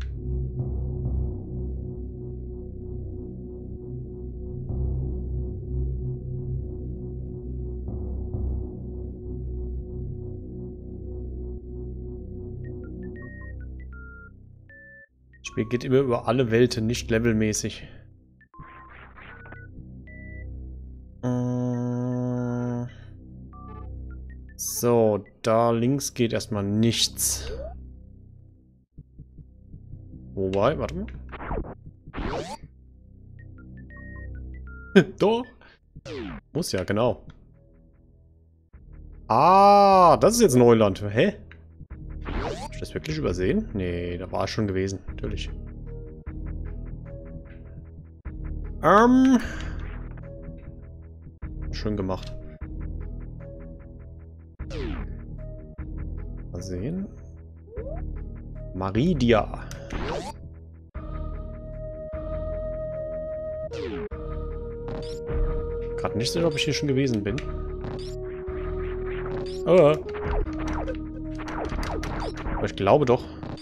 Das Spiel geht immer über alle Welten, nicht levelmäßig. So, da links geht erstmal nichts. Wobei, warte mal. Doch. Muss ja, genau. Ah, das ist jetzt Neuland. Hä? Hab ich das wirklich übersehen? Nee, da war es schon gewesen. Natürlich. Ähm. Schön gemacht. Mal sehen. Maridia. Gerade nicht sicher, ob ich hier schon gewesen bin. Oh. Aber ich glaube doch.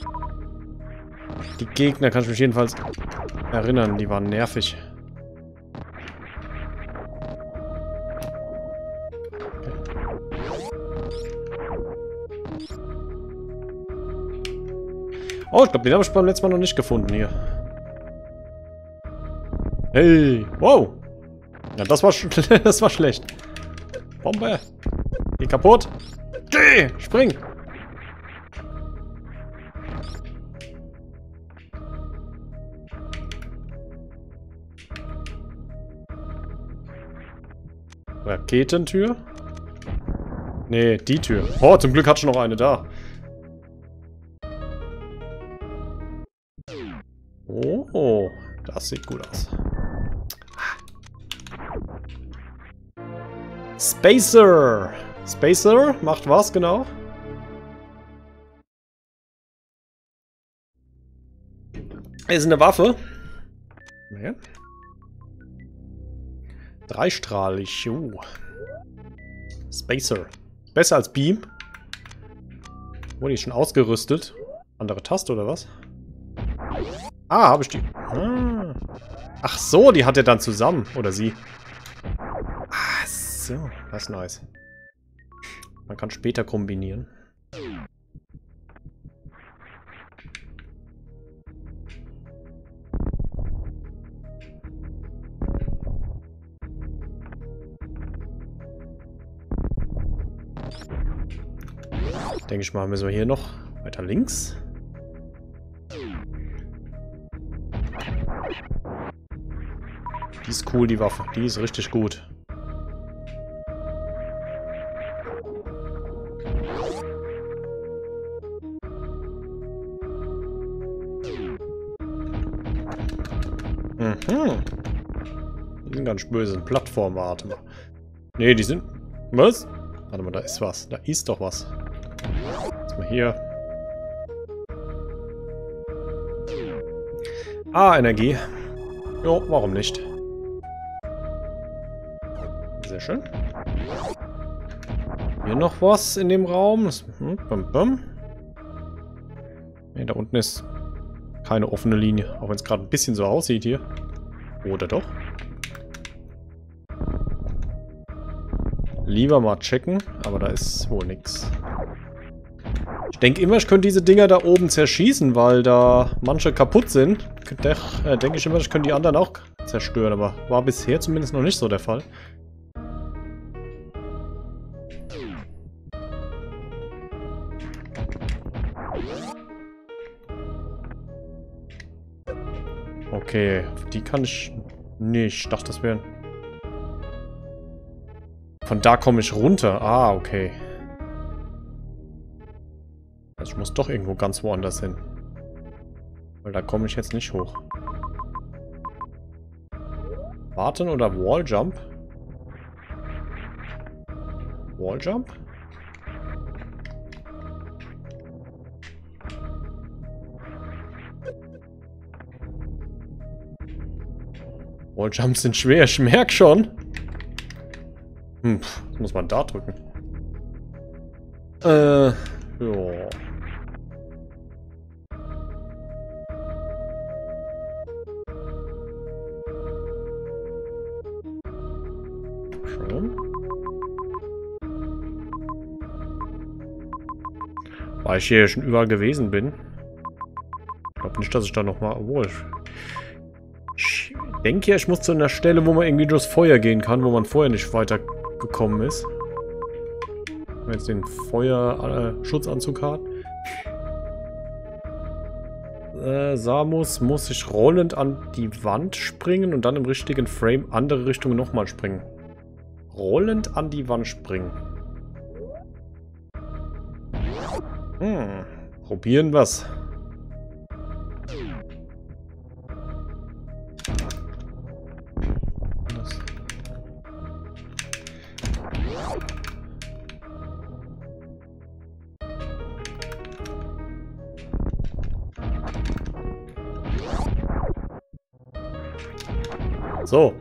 Die Gegner kann ich mich jedenfalls erinnern. Die waren nervig. Oh, ich glaube, den habe ich beim letzten Mal noch nicht gefunden hier. Hey, wow. Ja, das war, sch das war schlecht. Bombe. Geh kaputt. Geh, spring. Raketentür? Nee, die Tür. Oh, zum Glück hat schon noch eine da. Oh, das sieht gut aus. Spacer! Spacer macht was genau? Ist eine Waffe. Nee. Dreistrahlig. Uh. Spacer. Besser als Beam. Wurde die schon ausgerüstet? Andere Taste oder was? Ah, habe ich die... Ah. Ach so, die hat er dann zusammen. Oder sie. Ah, so. Das ist nice. Man kann später kombinieren. Denke ich mal, müssen wir hier noch weiter links. Die ist cool, die Waffe. Die ist richtig gut. Mhm. Die sind ganz böse. Plattformen, warte mal. Nee, die sind... Was? Warte mal, da ist was. Da ist doch was. Jetzt mal hier. Ah, Energie. Jo, warum nicht? Sehr schön. Hier noch was in dem Raum. Hm, bum, bum. Ne, da unten ist keine offene Linie. Auch wenn es gerade ein bisschen so aussieht hier. Oder doch? Lieber mal checken. Aber da ist wohl nichts. Ich denke immer, ich könnte diese Dinger da oben zerschießen, weil da manche kaputt sind. Äh, denke ich immer, ich könnte die anderen auch zerstören. Aber war bisher zumindest noch nicht so der Fall. Okay, die kann ich nicht. Ich dachte, das wären... Von da komme ich runter. Ah, okay. Also ich muss doch irgendwo ganz woanders hin. Weil da komme ich jetzt nicht hoch. Warten oder Walljump? Walljump? Walljumps sind schwer, ich merke schon. Hm, was muss man da drücken? Äh, ja. Schon. Weil ich hier schon überall gewesen bin. Ich glaube nicht, dass ich da nochmal... Obwohl... Ich denke ja, ich muss zu einer Stelle, wo man irgendwie durchs Feuer gehen kann, wo man vorher nicht weitergekommen ist. Wenn man jetzt den Feuerschutzanzug hat. Äh, Samus muss sich rollend an die Wand springen und dann im richtigen Frame andere Richtungen nochmal springen. Rollend an die Wand springen. Hm, probieren was. So.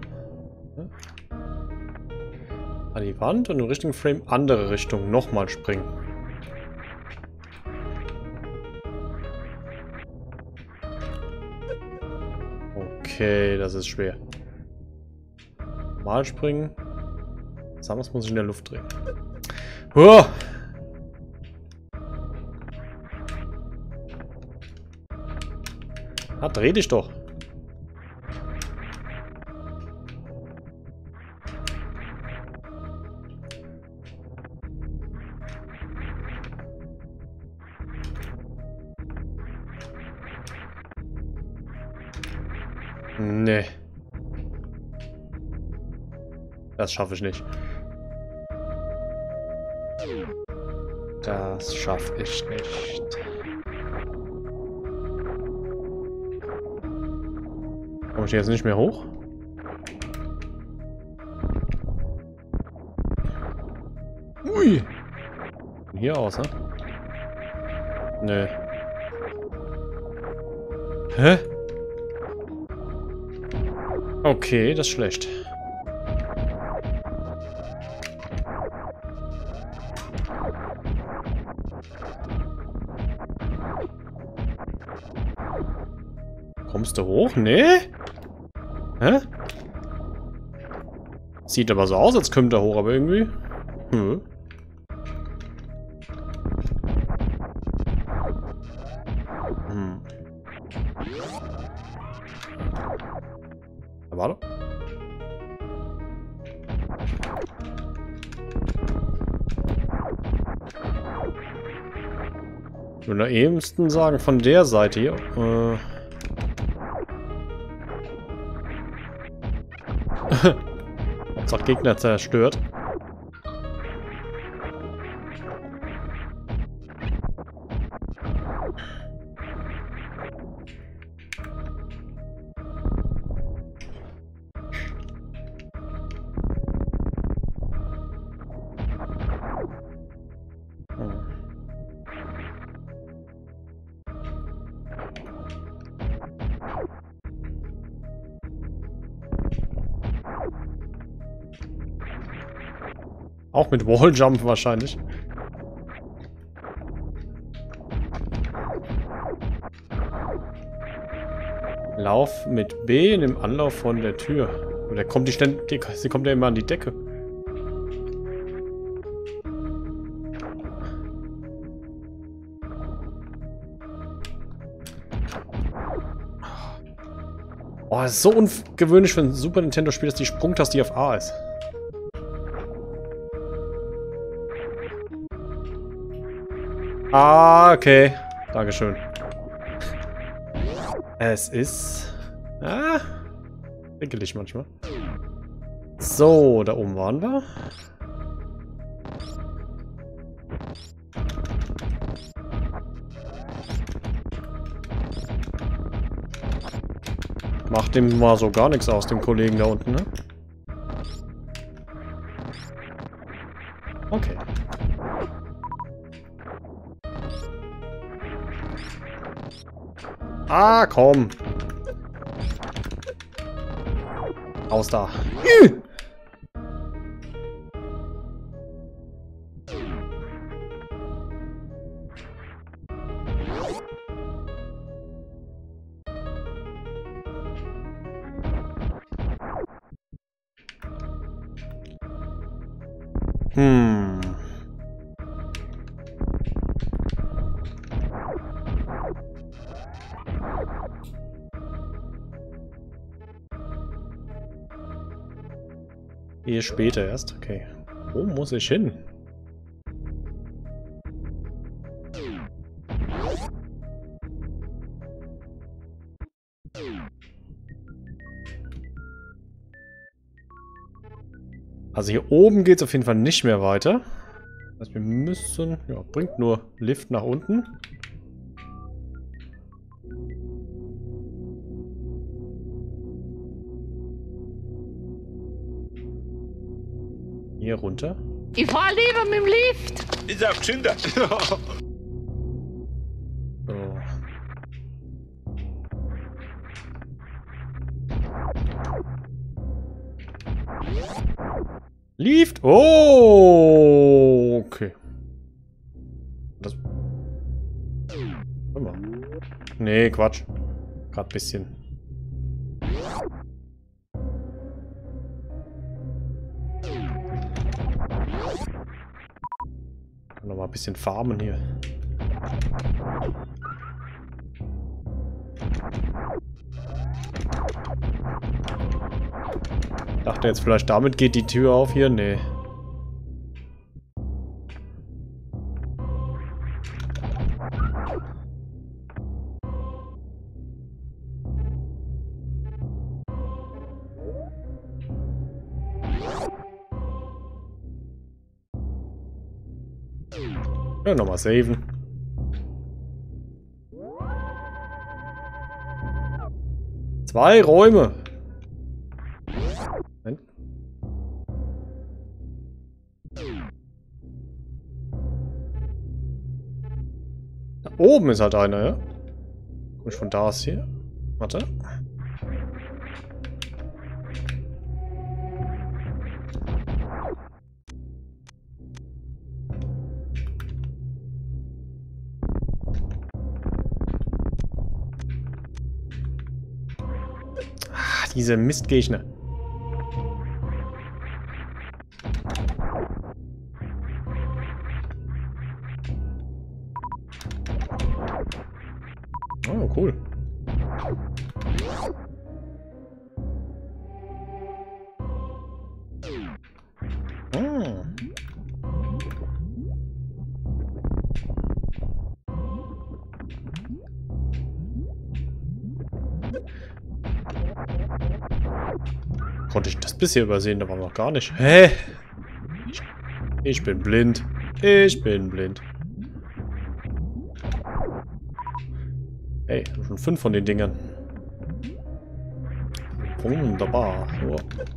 An die Wand und im richtigen Frame andere Richtung. Nochmal springen. Okay, das ist schwer. Mal springen. Samus muss ich in der Luft drehen. Oh! Ah, dreh dich doch. Nee. Das schaffe ich nicht. Das schaffe ich nicht. Komme ich jetzt nicht mehr hoch? Ui! Von hier aus, ne? Nö. Hä? Okay, das ist schlecht. Kommst du hoch? Nee? Hä? Sieht aber so aus, als kommt er hoch, aber irgendwie... Hm. Hm. Warte. Ich würde am ehesten sagen, von der Seite hier. Äh. Hauptsache Gegner zerstört. Auch mit Walljump wahrscheinlich. Lauf mit B in dem Anlauf von der Tür. Oder kommt die ständig. Sie kommt ja immer an die Decke. Oh, das ist so ungewöhnlich für ein Super Nintendo-Spiel, dass die Sprungtaste auf A ist. Ah, okay. Dankeschön. Es ist... Ah, wickelig manchmal. So, da oben waren wir. Macht dem mal so gar nichts aus, dem Kollegen da unten, ne? Okay. Ah, komm. Aus da. Hm. Ehe später erst. Okay. Wo muss ich hin? Also hier oben geht es auf jeden Fall nicht mehr weiter. Also wir müssen... Ja, bringt nur Lift nach unten. Hier runter. Ich fahr lieber mit dem Lift. Ist auch gesünder. So. Lift. Oh, okay. Das. Warte mal. Nee, Quatsch. Gerade ein bisschen. Noch mal ein bisschen farmen hier. Dachte jetzt vielleicht damit geht die Tür auf hier? Nee. Ja, nochmal saven. Zwei Räume. Nein. Da oben ist halt einer, ja? Komm ich von da aus hier? Warte. Diese Mistgegner. Oh, cool. Oh. Konnte ich das bisher übersehen? Da war noch gar nicht. Hä? Ich, ich bin blind. Ich bin blind. Ey, schon fünf von den Dingern. Wunderbar. Oh.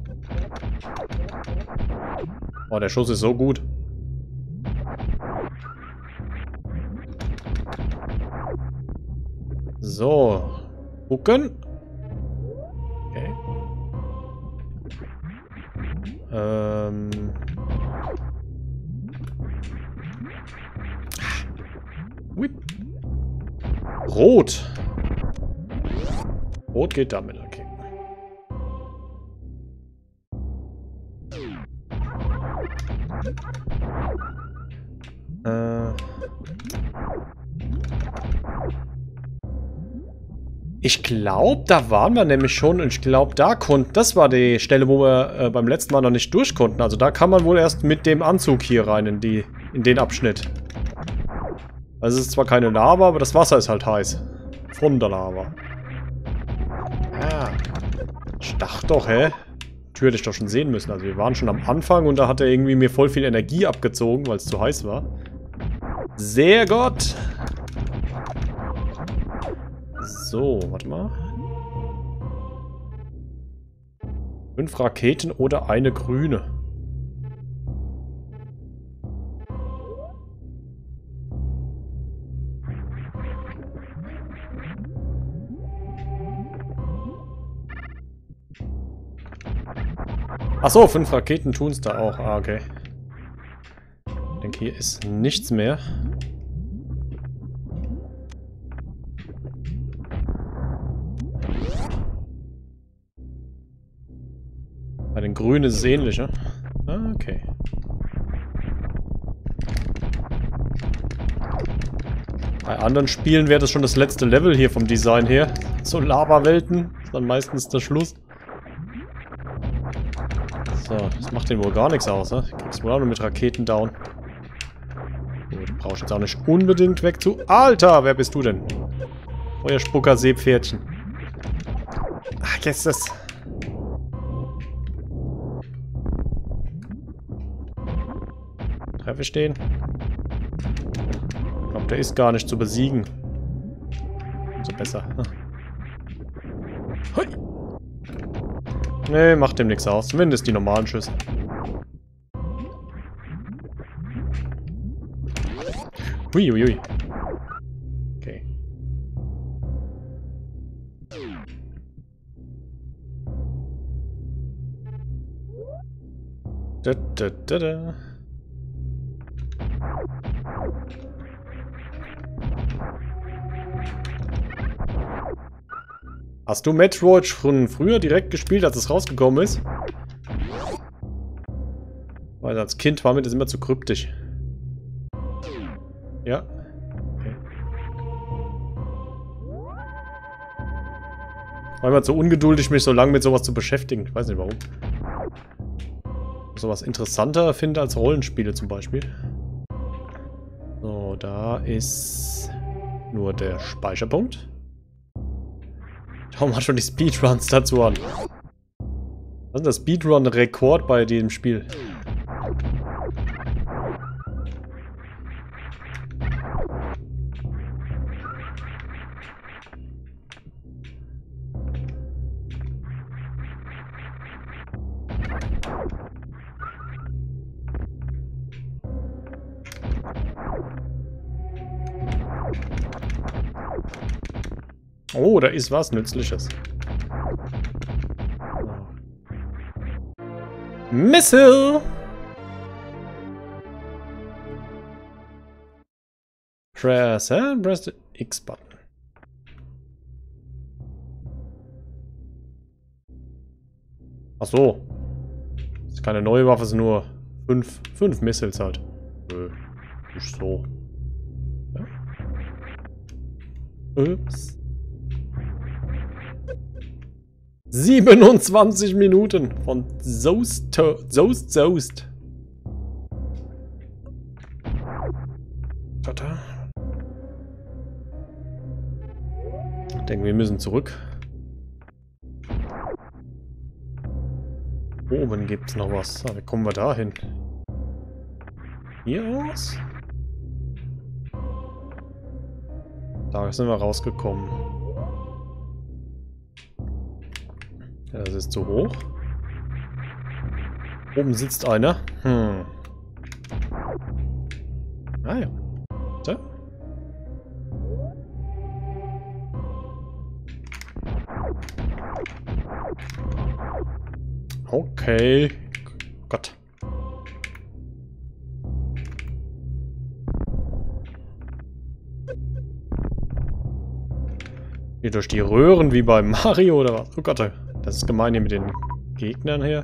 Oh, der Schuss ist so gut. So. Gucken. Okay. Ähm. Whip. Rot. Rot geht damit, okay. Äh. Ich glaube, da waren wir nämlich schon und ich glaube, da konnten, das war die Stelle, wo wir äh, beim letzten Mal noch nicht durch konnten. Also da kann man wohl erst mit dem Anzug hier rein in die, in den Abschnitt. Also es ist zwar keine Lava, aber das Wasser ist halt heiß. Von der Lava. Ah. Ich dachte doch, hä? Tür hätte ich doch schon sehen müssen. Also wir waren schon am Anfang und da hat er irgendwie mir voll viel Energie abgezogen, weil es zu heiß war. Sehr gut. So, warte mal. Fünf Raketen oder eine grüne. Achso, fünf Raketen tun es da auch. Ah, okay. Ich denke, hier ist nichts mehr. Bei den Grünen ist es ähnlich, ne? Ah, okay. Bei anderen Spielen wäre das schon das letzte Level hier vom Design her. So Lava-Welten ist dann meistens der Schluss. So, das macht den wohl gar nichts aus, ne? Kriegst wohl auch nur mit Raketen down. Gut, brauchst jetzt auch nicht unbedingt weg zu... Alter, wer bist du denn? Feuerspucker Seepferdchen. Ach, jetzt das... Treffe ich den? Ich glaube, der ist gar nicht zu besiegen. Umso besser. Hui. Nee, macht dem nichts aus. Zumindest die normalen Schüsse. Huiuiui. Okay. Da, da, da, da. Hast du Metroid schon früher direkt gespielt, als es rausgekommen ist? Weil als Kind war mir das immer zu kryptisch. Ja. Okay. War immer zu ungeduldig, mich so lange mit sowas zu beschäftigen. Ich weiß nicht warum. Sowas interessanter finde als Rollenspiele zum Beispiel. So, da ist nur der Speicherpunkt. Schau mal schon die Speedruns dazu an. Was ist der Speedrun-Rekord bei dem Spiel? Oh, da ist was Nützliches. Missile! Press, äh? Press the X-Button. Ach so. Das ist keine neue Waffe, es sind nur fünf, fünf Missiles halt. Nö, nicht so. Ja. Ups. siebenundzwanzig Minuten von Soast, Soast, Soast. Tata. Ich denke, wir müssen zurück. Oben gibt es noch was. Ah, wie kommen wir da hin? Hier aus? Da sind wir rausgekommen. Ja, das ist zu hoch. Oben sitzt einer. Hm. Ah ja. So. Okay. Gott. Hier durch die Röhren wie bei Mario oder was? Oh Gott. Das ist gemein hier mit den Gegnern hier.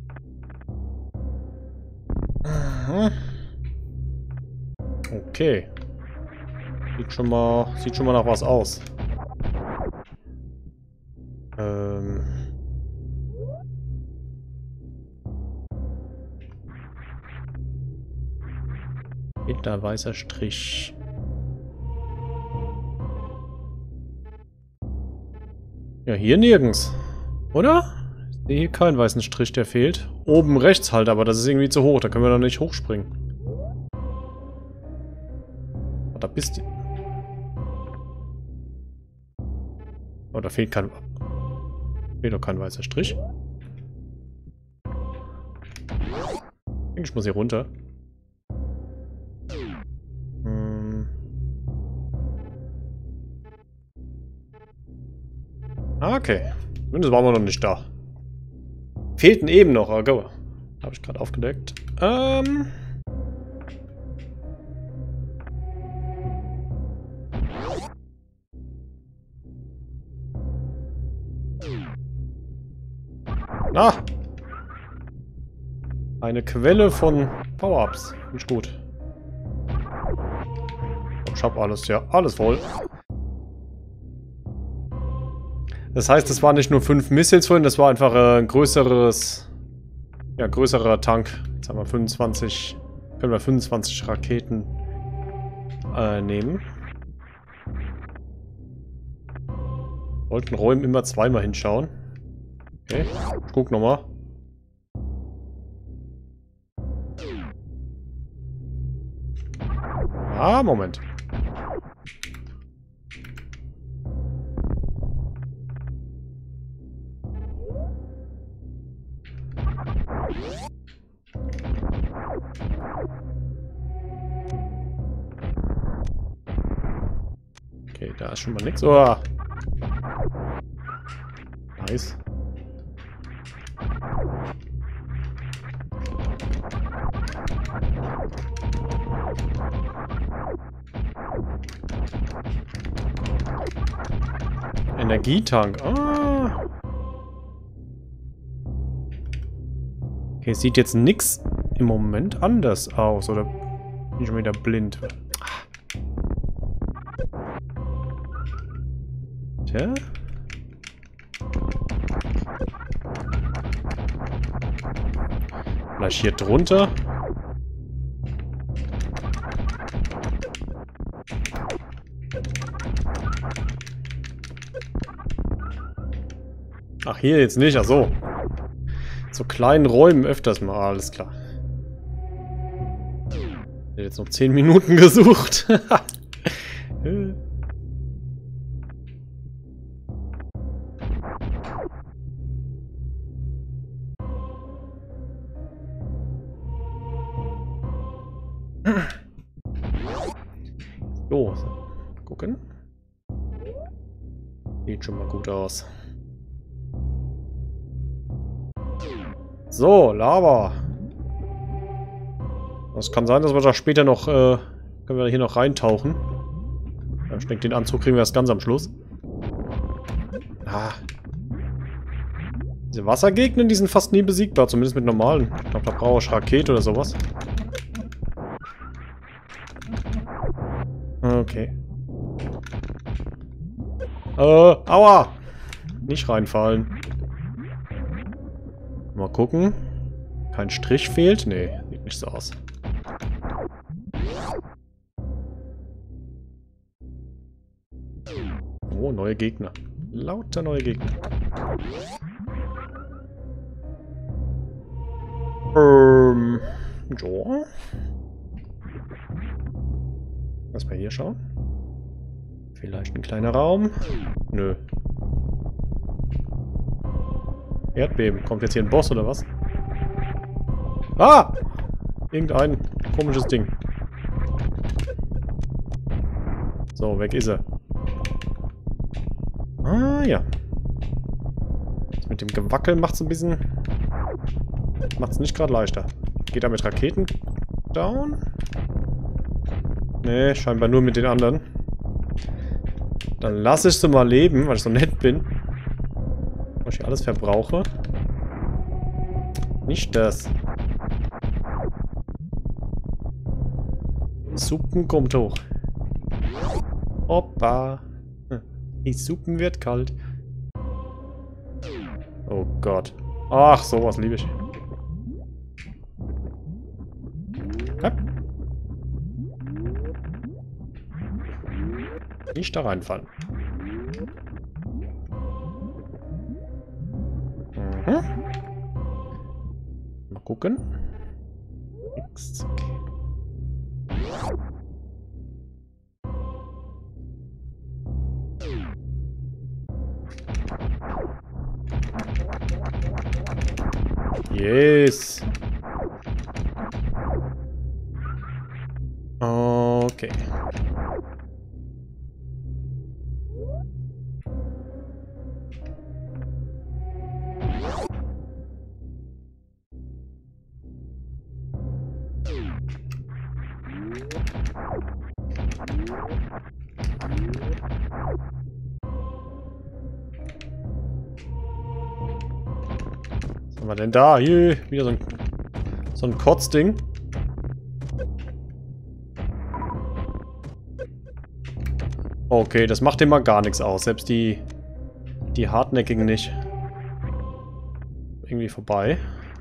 Okay. Sieht schon mal, sieht schon mal nach was aus. Ähm. Hinter weißer Strich. Ja, hier nirgends. Oder? Ich sehe hier keinen weißen Strich, der fehlt. Oben rechts halt, aber das ist irgendwie zu hoch. Da können wir doch nicht hochspringen. Oh, da bist du. Oh, da fehlt kein... Fehlt doch kein weißer Strich. Ich muss hier runter. Hm. Ah, okay. Zumindest waren wir noch nicht da. Fehlten eben noch, aber go. Habe ich gerade aufgedeckt. Ähm. Ah! Eine Quelle von Power-Ups. Nicht gut. Ich hab alles, ja. Alles voll. Das heißt, es waren nicht nur fünf Missiles vorhin, das war einfach äh, ein größeres, ja, größerer Tank. Jetzt haben wir fünfundzwanzig, können wir fünfundzwanzig Raketen äh, nehmen. Wollten Räumen immer zweimal hinschauen. Okay, ich guck nochmal. Ah, Moment. Okay, da ist schon mal nichts. Oh. Nice. Energietank. Ah. Okay, sieht jetzt nix im Moment anders aus. Oder bin ich schon wieder blind? Tja. Vielleicht hier drunter. Ach, hier jetzt nicht. Ach so. So kleinen Räumen öfters mal. Alles klar. Ich hätte jetzt noch zehn Minuten gesucht. So, gucken. Sieht schon mal gut aus. So, Lava. Es kann sein, dass wir da später noch, äh, können wir hier noch reintauchen. Ja, ich denke, den Anzug kriegen wir erst ganz am Schluss. Ah. Diese Wassergegner, die sind fast nie besiegbar, zumindest mit normalen. Ich glaube, da brauche ich Rakete oder sowas. Okay. Äh, aua! Nicht reinfallen. Mal gucken. Kein Strich fehlt? Nee, sieht nicht so aus. Oh, neue Gegner. Lauter neue Gegner. Ähm. So. Lass mal hier schauen. Vielleicht ein kleiner Raum. Nö. Erdbeben. Kommt jetzt hier ein Boss oder was? Ah! Irgendein komisches Ding. So, weg ist er. Ah, ja. Das mit dem Gewackel macht es ein bisschen... Macht es nicht gerade leichter. Geht er mit Raketen down? Nee, scheinbar nur mit den anderen. Dann lasse ich sie mal leben, weil ich so nett bin. Was ich alles verbrauche. Nicht das. Suppen kommt hoch. Hoppa. Die Suppen wird kalt. Oh Gott. Ach, sowas liebe ich. Hopp. Nicht da reinfallen. Mhm. Mal gucken. Nix. Okay. Yes. Okay. Was haben wir denn da? Hier, wieder so ein, so ein Kotzding. Okay, das macht immer gar nichts aus. Selbst die, die hartnäckigen nicht. Irgendwie vorbei.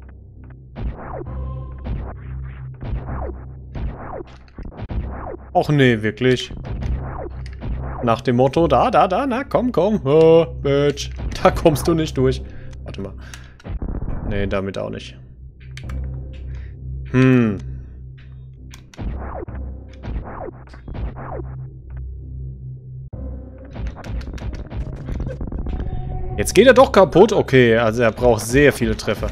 Och nee, wirklich. Nach dem Motto, da, da, da, na, komm, komm. Oh, Bitch. Da kommst du nicht durch. Warte mal. Nee, damit auch nicht. Hm. Jetzt geht er doch kaputt. Okay, also er braucht sehr viele Treffer.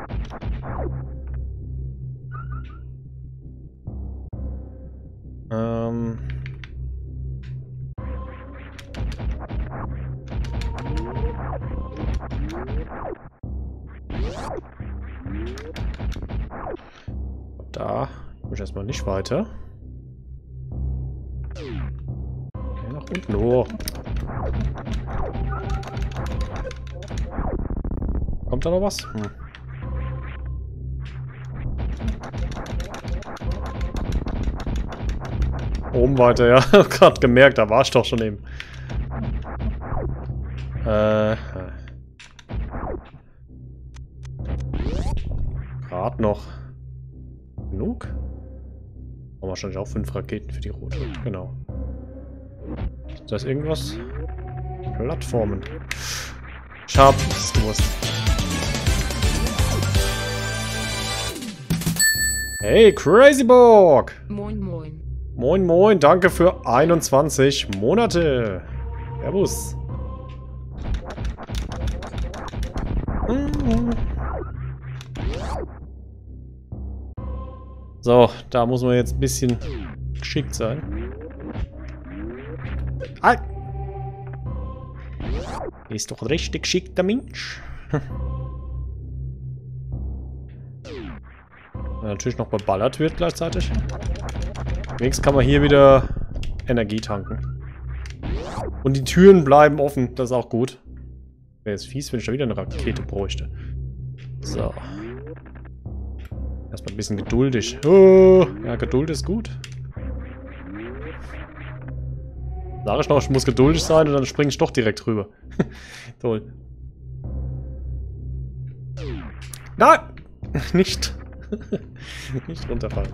Ähm... Da muss ich erstmal nicht weiter. Okay, nach unten. Oh. Kommt da noch was? Hm. Oben weiter, ja. Gerade gemerkt, da war ich doch schon eben. Äh. Gerade noch. Genug? Brauchen wahrscheinlich auch fünf Raketen für die rote. Genau. Ist das irgendwas? Plattformen. Ich hab's gewusst. Hey, Crazyborg! Moin, moin. Moin, moin. Danke für einundzwanzig Monate. Servus. So, da muss man jetzt ein bisschen geschickt sein. Ah. Ist doch ein richtig geschickter Mensch. Natürlich noch beballert wird gleichzeitig. Wenigstens kann man hier wieder Energie tanken. Und die Türen bleiben offen, das ist auch gut. Wäre jetzt fies, wenn ich da wieder eine Rakete bräuchte. So. Erstmal ein bisschen geduldig. Oh, ja, Geduld ist gut. Sag ich noch, ich muss geduldig sein und dann springe ich doch direkt rüber. Toll. Nein! Nicht. Nicht runterfallen.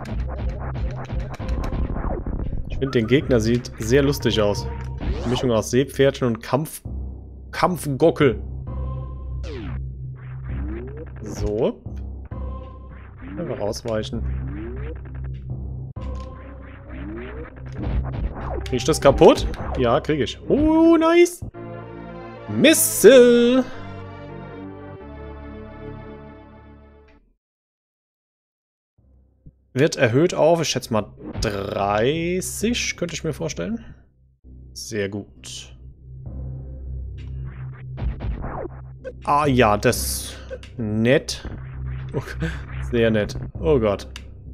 Ich finde, den Gegner sieht sehr lustig aus. Eine Mischung aus Seepferdchen und Kampf... Kampfgockel. So. Einfach rausweichen. Krieg ich das kaputt? Ja, kriege ich. Oh, nice. Missile. Wird erhöht auf, ich schätze mal dreißig, könnte ich mir vorstellen. Sehr gut. Ah ja, das ist nett. Okay. Sehr nett. Oh Gott.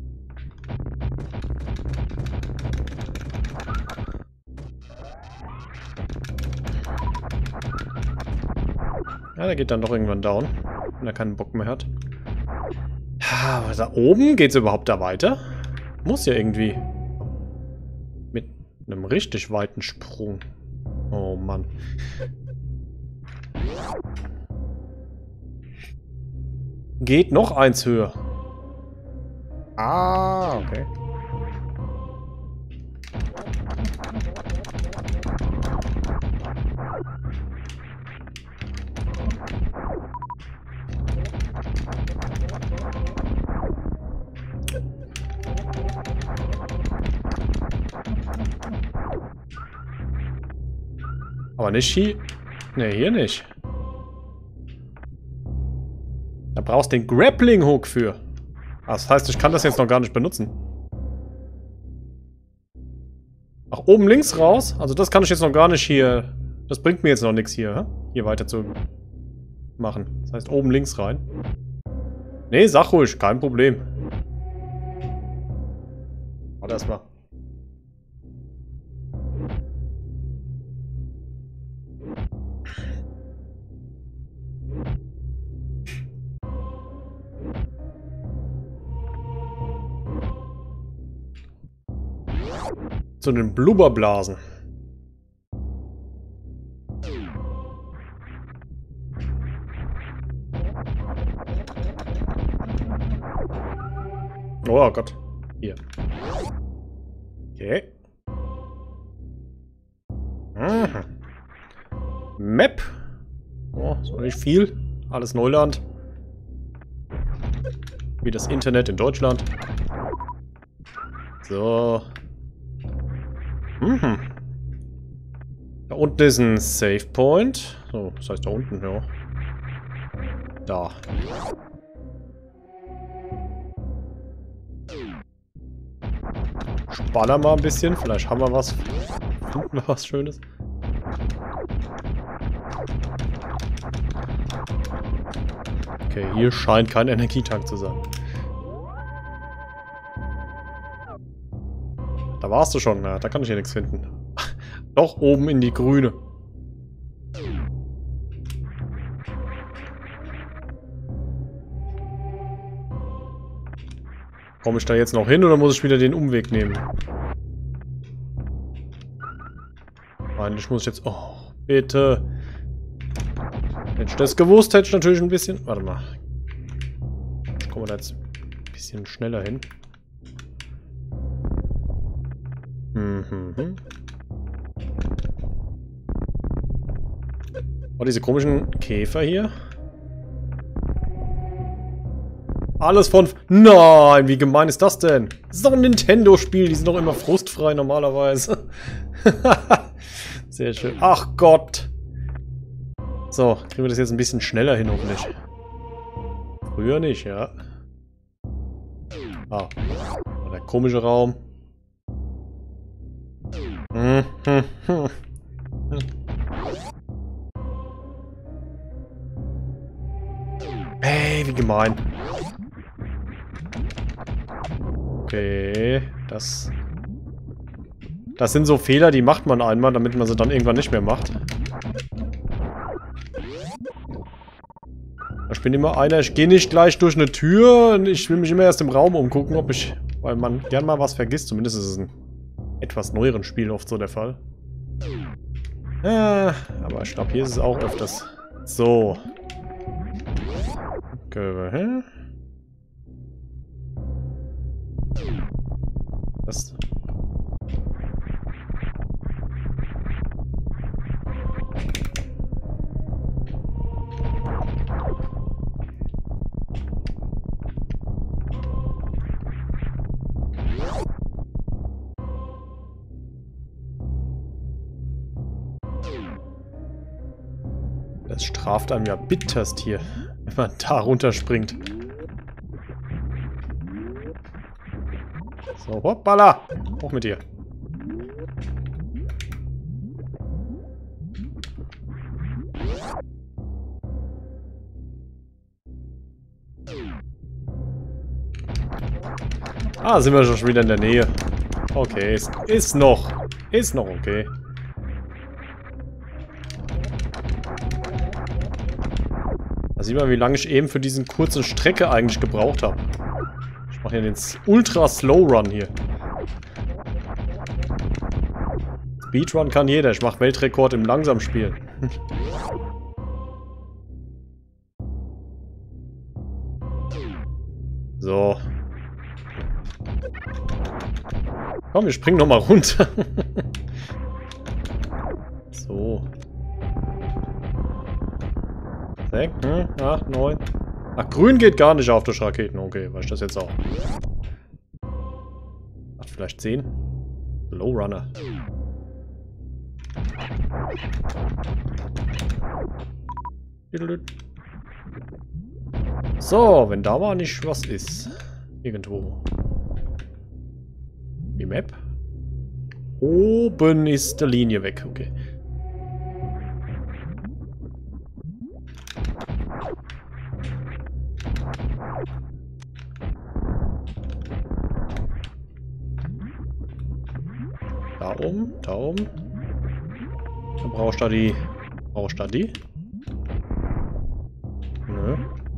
Ja, der geht dann doch irgendwann down, wenn er keinen Bock mehr hat. Aber da oben geht's überhaupt da weiter? Muss ja irgendwie. Mit einem richtig weiten Sprung. Oh Mann. Geht noch eins höher. Ah, okay. Aber nicht hier. Ne, hier nicht. Da brauchst du den Grappling Hook für. Das heißt, ich kann das jetzt noch gar nicht benutzen. Nach oben links raus. Also das kann ich jetzt noch gar nicht hier. Das bringt mir jetzt noch nichts hier. Hier weiter zu machen. Das heißt oben links rein. Nee, sag ruhig. Kein Problem. Warte erstmal. Zu den Blubberblasen. Oh Gott. Hier. Okay. Mhm. Map. Oh, ist noch nicht viel. Alles Neuland. Wie das Internet in Deutschland. So. Mhm. Da unten ist ein Save Point. So, das heißt da unten, ja. Da. Spannen mal ein bisschen. Vielleicht haben wir was. Finden wir was Schönes. Okay, hier scheint kein Energietank zu sein. Da warst du schon. Na, da kann ich hier nichts finden. Doch, oben in die grüne. Komme ich da jetzt noch hin oder muss ich wieder den Umweg nehmen? Eigentlich muss ich jetzt... Oh, bitte. Hätte ich das gewusst, hätte ich natürlich ein bisschen... Warte mal. Ich komme da jetzt ein bisschen schneller hin. Mhm. Oh, diese komischen Käfer hier. Alles von... Nein, wie gemein ist das denn? Das ist doch ein Nintendo-Spiel, die sind doch immer frustfrei normalerweise. Sehr schön. Ach Gott. So, kriegen wir das jetzt ein bisschen schneller hin, hoffentlich. Früher nicht, ja. Ah, der komische Raum. Hm, hm, hm. Hey, wie gemein. Okay, das... Das sind so Fehler, die macht man einmal, damit man sie dann irgendwann nicht mehr macht. Ich bin immer einer, ich gehe nicht gleich durch eine Tür und ich will mich immer erst im Raum umgucken, ob ich... Weil man gern mal was vergisst, zumindest ist es in etwas neueren Spielen oft so der Fall. Ja, aber ich glaube, hier ist es auch öfters. So. Okay. Was? Das straft einem ja bitterst hier, wenn man da runterspringt. So, hoppala! Hoch mit dir. Ah, sind wir schon wieder in der Nähe. Okay, ist, ist noch. Ist noch okay. Da sieht man, wie lange ich eben für diesen kurzen Strecke eigentlich gebraucht habe. Ich mache hier den Ultra Slow Run hier. Speedrun kann jeder. Ich mache Weltrekord im Langsamspielen. So. Komm, wir springen nochmal runter. So. sechs, acht, neun. Ach, grün geht gar nicht auf durch Raketen. Okay, weiß ich das jetzt auch. Ach, vielleicht zehn. Low Runner. So, wenn da mal nicht was ist. Irgendwo. Die Map. Oben ist die Linie weg. Okay. Da oben, da oben. Dann brauchst du da die. Brauchst du da die? Nö.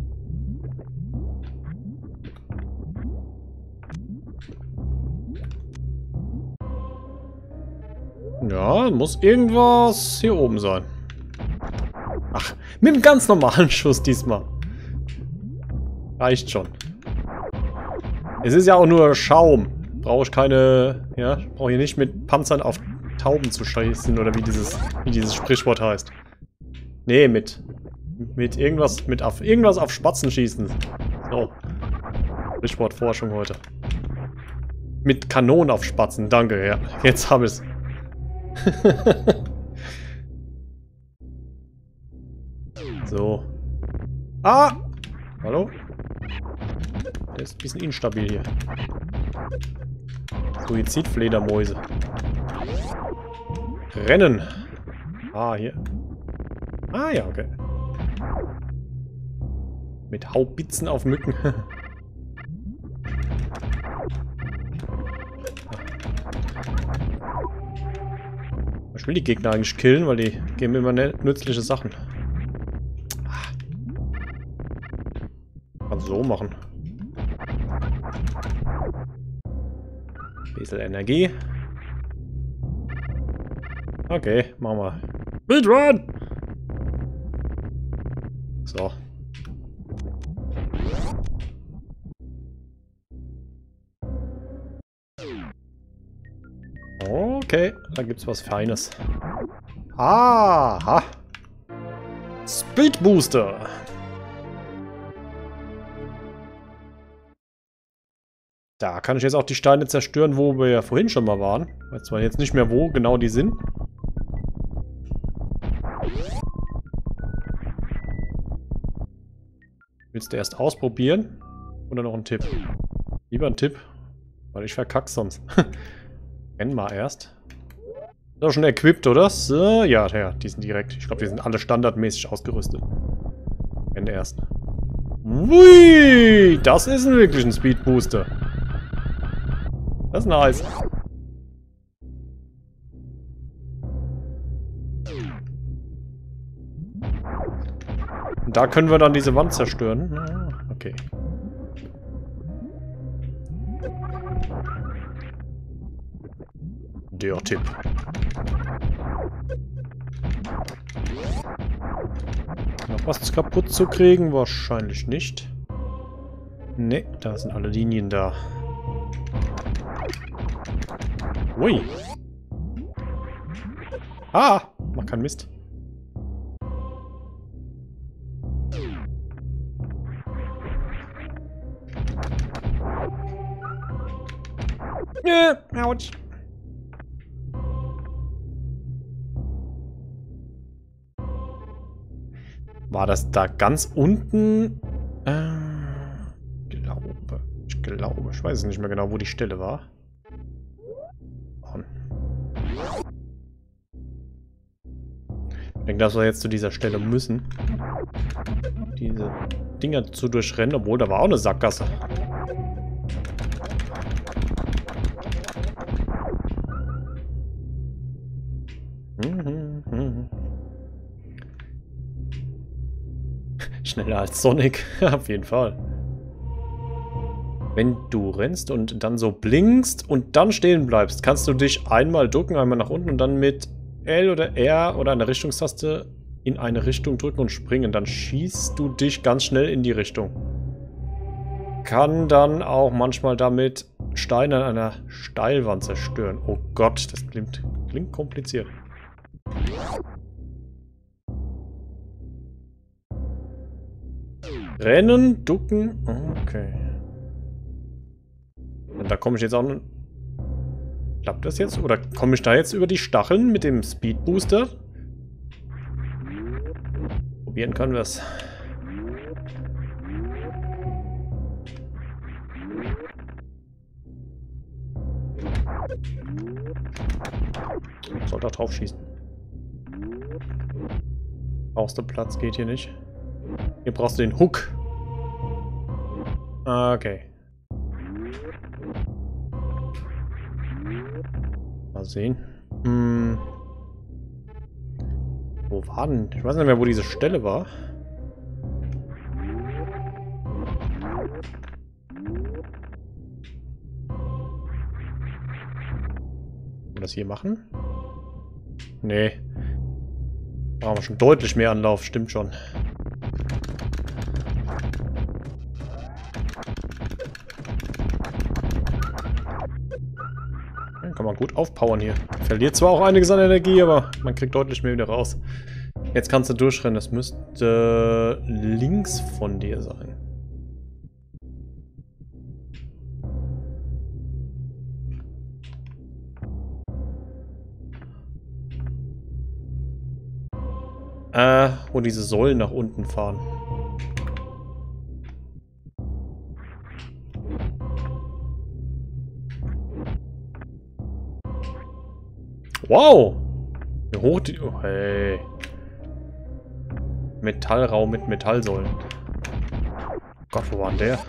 Ja, muss irgendwas hier oben sein. Ach, mit einem ganz normalen Schuss diesmal. Reicht schon. Es ist ja auch nur Schaum. Brauche ich keine, ja, brauche hier nicht mit Panzern auf Tauben zu schießen oder wie dieses, wie dieses Sprichwort heißt. Nee, mit, mit irgendwas, mit auf, irgendwas auf Spatzen schießen. So. Sprichwortforschung heute. Mit Kanonen auf Spatzen, danke, ja. Jetzt habe ich es. So. Ah! Hallo? Der ist ein bisschen instabil hier. Suizidfledermäuse. Rennen. Ah, hier. Ah, ja, okay. Mit Haubitzen auf Mücken. Ich will die Gegner eigentlich killen, weil die geben mir immer nützliche Sachen. Kann so machen. Bisschen Energie. Okay, machen wir. Speedrun! So. Okay, da gibt's was Feines. Aha! Speed Booster! Da kann ich jetzt auch die Steine zerstören, wo wir ja vorhin schon mal waren. Ich weiß zwar jetzt nicht mehr, wo genau die sind. Willst du erst ausprobieren? Oder noch ein Tipp? Lieber ein Tipp, weil ich verkack sonst. Renn mal erst. Ist doch schon equipped, oder? So, ja, ja, die sind direkt. Ich glaube, die sind alle standardmäßig ausgerüstet. Renn erst. Ui, das ist wirklich ein Speed Booster. Das ist nice. Und da können wir dann diese Wand zerstören. Okay. Der Tipp. Noch was kaputt zu kriegen? Wahrscheinlich nicht. Ne, da sind alle Linien da. Ui. Ah, mach keinen Mist. Ja, ouch. War das da ganz unten? Äh, glaube. Ich glaube. Ich weiß nicht mehr genau, wo die Stelle war. Ich denke, dass wir jetzt zu dieser Stelle müssen. Diese Dinger zu durchrennen, obwohl da war auch eine Sackgasse. Schneller als Sonic, auf jeden Fall. Wenn du rennst und dann so blinkst und dann stehen bleibst, kannst du dich einmal drücken, einmal nach unten und dann mit L oder R oder eine Richtungstaste in eine Richtung drücken und springen. Dann schießt du dich ganz schnell in die Richtung. Kann dann auch manchmal damit Steine an einer Steilwand zerstören. Oh Gott, das klingt, klingt kompliziert. Rennen, ducken. Okay. Und da komme ich jetzt auch... Klappt das jetzt? Oder komme ich da jetzt über die Stacheln mit dem Speed Booster? Probieren können wir es. Soll da drauf schießen. Brauchst du Platz, geht hier nicht. Hier brauchst du den Hook. Okay. Mal sehen. Hm. Wo war denn? Ich weiß nicht mehr, wo diese Stelle war. Wollen wir das hier machen? Nee. Brauchen wir schon deutlich mehr Anlauf, stimmt schon. Kann man gut aufpowern hier. Verliert zwar auch einiges an Energie, aber man kriegt deutlich mehr wieder raus. Jetzt kannst du durchrennen. Das müsste links von dir sein. Äh, wo diese Säulen nach unten fahren. Wow! Wie hoch die... Oh, hey. Metallraum mit Metallsäulen. Gott, wo war denn der?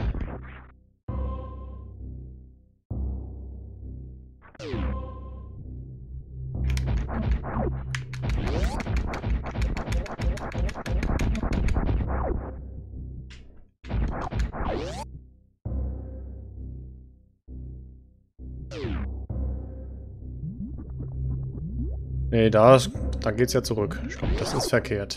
Nee, da, da geht's ja zurück. Ich glaube, das ist verkehrt.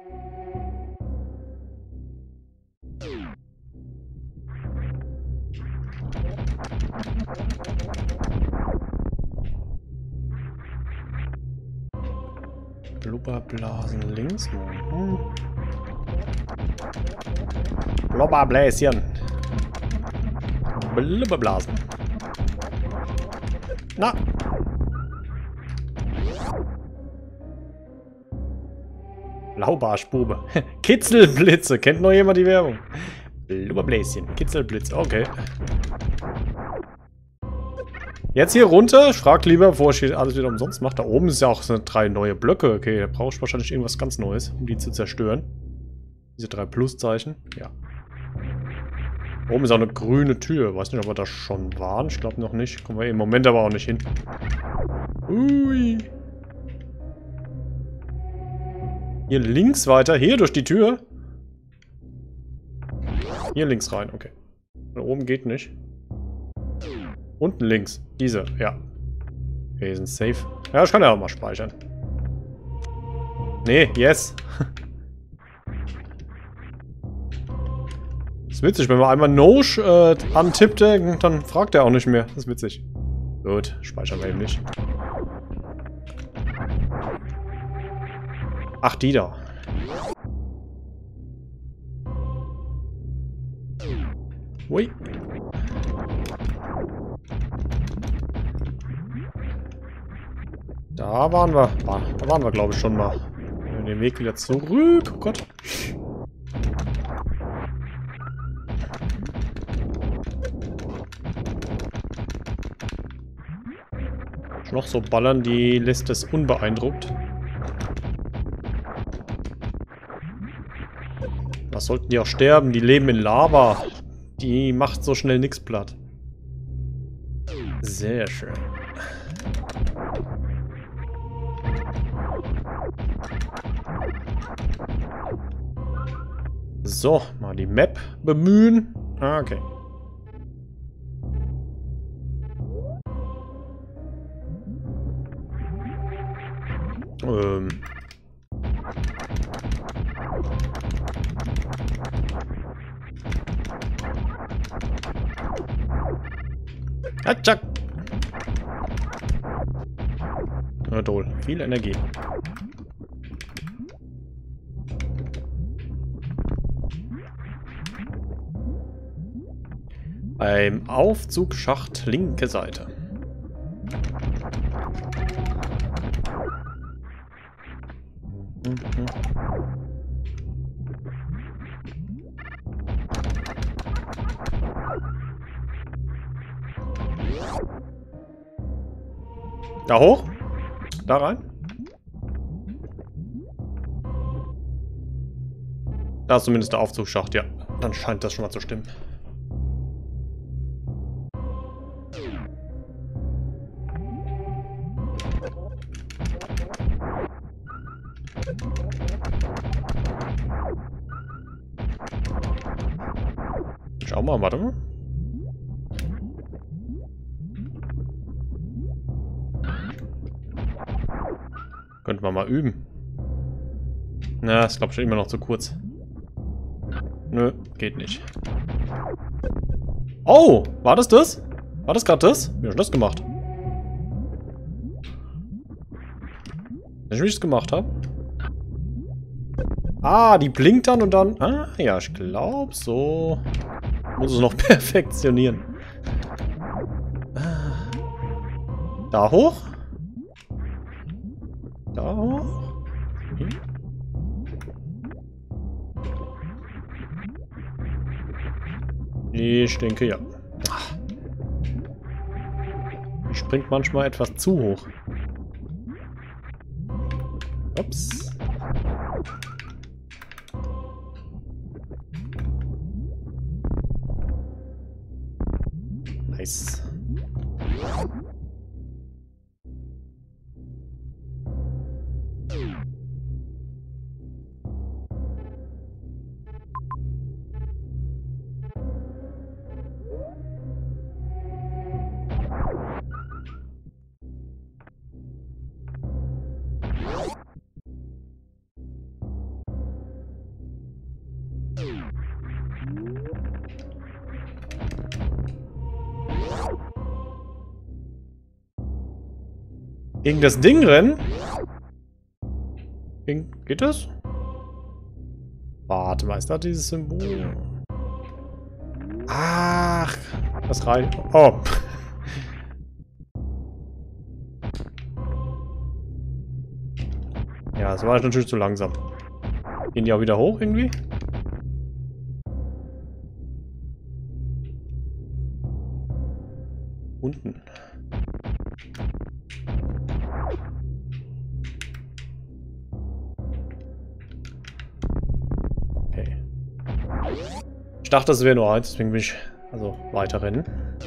Blubberblasen links. Mhm. Blubberbläschen. Blubberblasen. Na. Blaubarschbube. Kitzelblitze. Kennt noch jemand die Werbung? Blubberbläschen. Kitzelblitze. Okay. Jetzt hier runter. Ich frag lieber, bevor ich hier alles wieder umsonst mache. Da oben ist ja auch so drei neue Blöcke. Okay, da brauche ich wahrscheinlich irgendwas ganz Neues, um die zu zerstören. Diese drei Pluszeichen. Ja. Oben ist auch eine grüne Tür. Weiß nicht, ob wir da schon waren. Ich glaube noch nicht. Kommen wir im Moment aber auch nicht hin. Ui. Hier links weiter. Hier durch die Tür. Hier links rein. Okay. Da oben geht nicht. Unten links. Diese. Ja. Okay, sind safe. Ja, ich kann ja auch mal speichern. Nee, yes. Das ist witzig, wenn man einmal No äh, antippt, dann fragt er auch nicht mehr. Das ist witzig. Gut, speichern wir eben nicht. Ach, die da. Ui. Da waren wir. Da waren wir, glaube ich, schon mal. Den Weg wieder zurück. Oh Gott. Noch so ballern, die lässt es unbeeindruckt. Was sollten die auch sterben? Die leben in Lava. Die macht so schnell nichts platt. Sehr schön. So, mal die Map bemühen. Ah, okay. Ähm. Atschak. Na toll, viel Energie. Beim Aufzugsschacht linke Seite. Da hoch? Da rein? Da ist zumindest der Aufzugsschacht, ja. Dann scheint das schon mal zu stimmen. Schau mal, warte mal. Könnte man mal üben. Na, ist glaube ich immer noch zu kurz. Nö, geht nicht. Oh, war das das? War das gerade das? Wie hast du das gemacht? Wenn ich das gemacht habe? Ah, die blinkt dann und dann... Ah, ja, ich glaube so... Muss es noch perfektionieren. Da hoch? Da hoch? Hm. Ich denke ja. Ach. Die springt manchmal etwas zu hoch. Ups. Nice. Gegen das Ding rennen? Gegen, geht das? Warte mal, ist da dieses Symbol? Ach, das reicht. Oh. Ja, das war natürlich zu langsam. Gehen die auch wieder hoch irgendwie? Unten. Okay. Ich dachte, es wäre nur eins, deswegen bin ich also weiter rennen.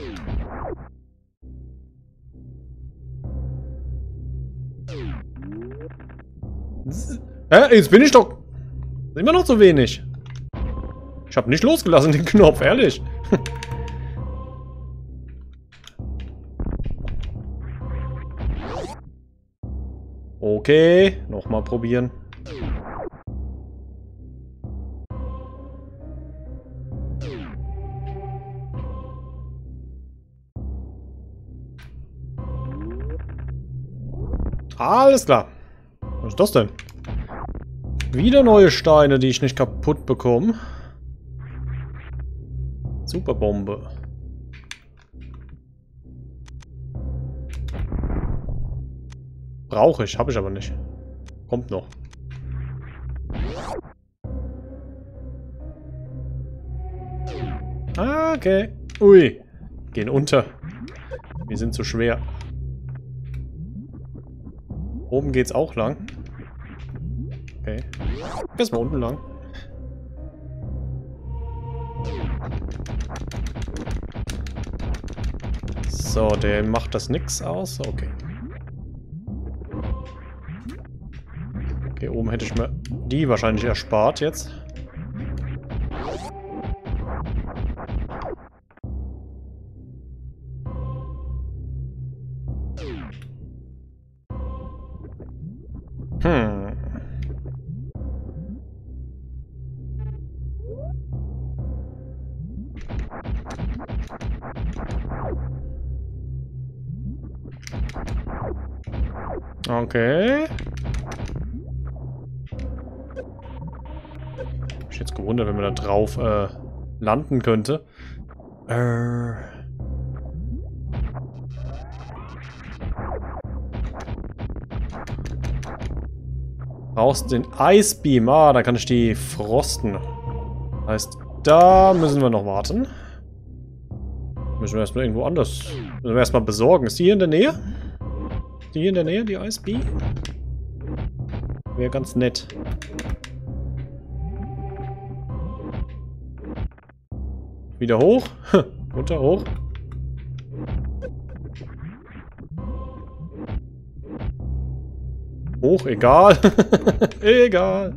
Hä? Jetzt bin ich doch immer noch zu wenig. Ich habe nicht losgelassen den Knopf, ehrlich. Okay, nochmal probieren. Alles klar. Was ist das denn? Wieder neue Steine, die ich nicht kaputt bekomme. Superbombe. Brauche ich, habe ich aber nicht. Kommt noch. Ah, okay. Ui. Gehen unter. Wir sind zu schwer. Oben geht's auch lang. Okay. Erstmal unten lang. So, der macht das nix aus. Okay. Okay, oben hätte ich mir die wahrscheinlich erspart jetzt. Hm. Okay. Ich hätte jetzt gewundert, wenn man da drauf äh, landen könnte. Äh. Brauchst den Eisbeam. Ah, da kann ich die frosten. Heißt, da müssen wir noch warten. Müssen wir erstmal irgendwo anders. Müssen wir erstmal besorgen. Ist die hier in der Nähe? Ist die hier in der Nähe, die Eisbee? Wäre ganz nett. Wieder hoch. Runter, hoch. Hoch, egal. Egal.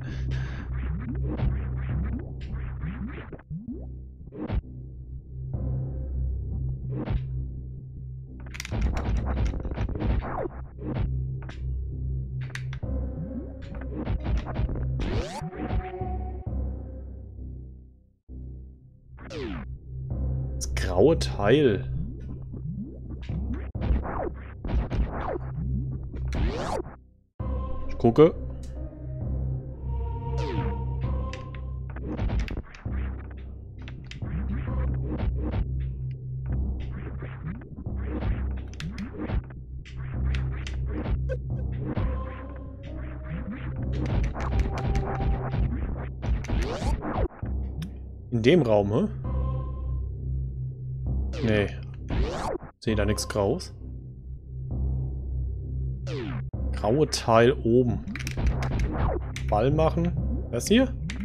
Das graue Teil. Ich gucke. In dem Raum, hä? Nee. Sehe da nichts Graues. Graue Teil oben. Ball machen. Das hier?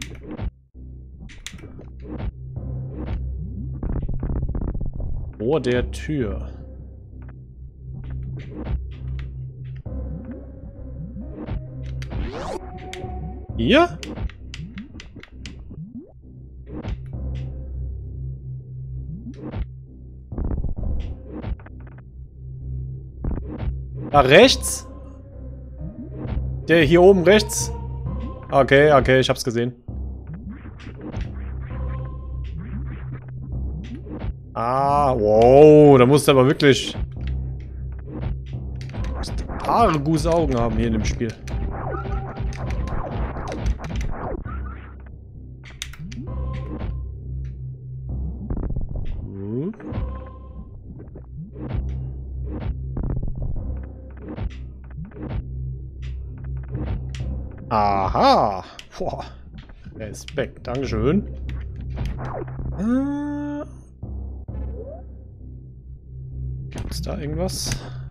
Vor der Tür. Hier? Da rechts? Der hier oben rechts? Okay, okay, ich hab's gesehen. Ah, wow, da musst du aber wirklich Argus Augen haben hier in dem Spiel. Hm. Aha. Boah. Respekt, Dankeschön. Äh. Gibt's da irgendwas?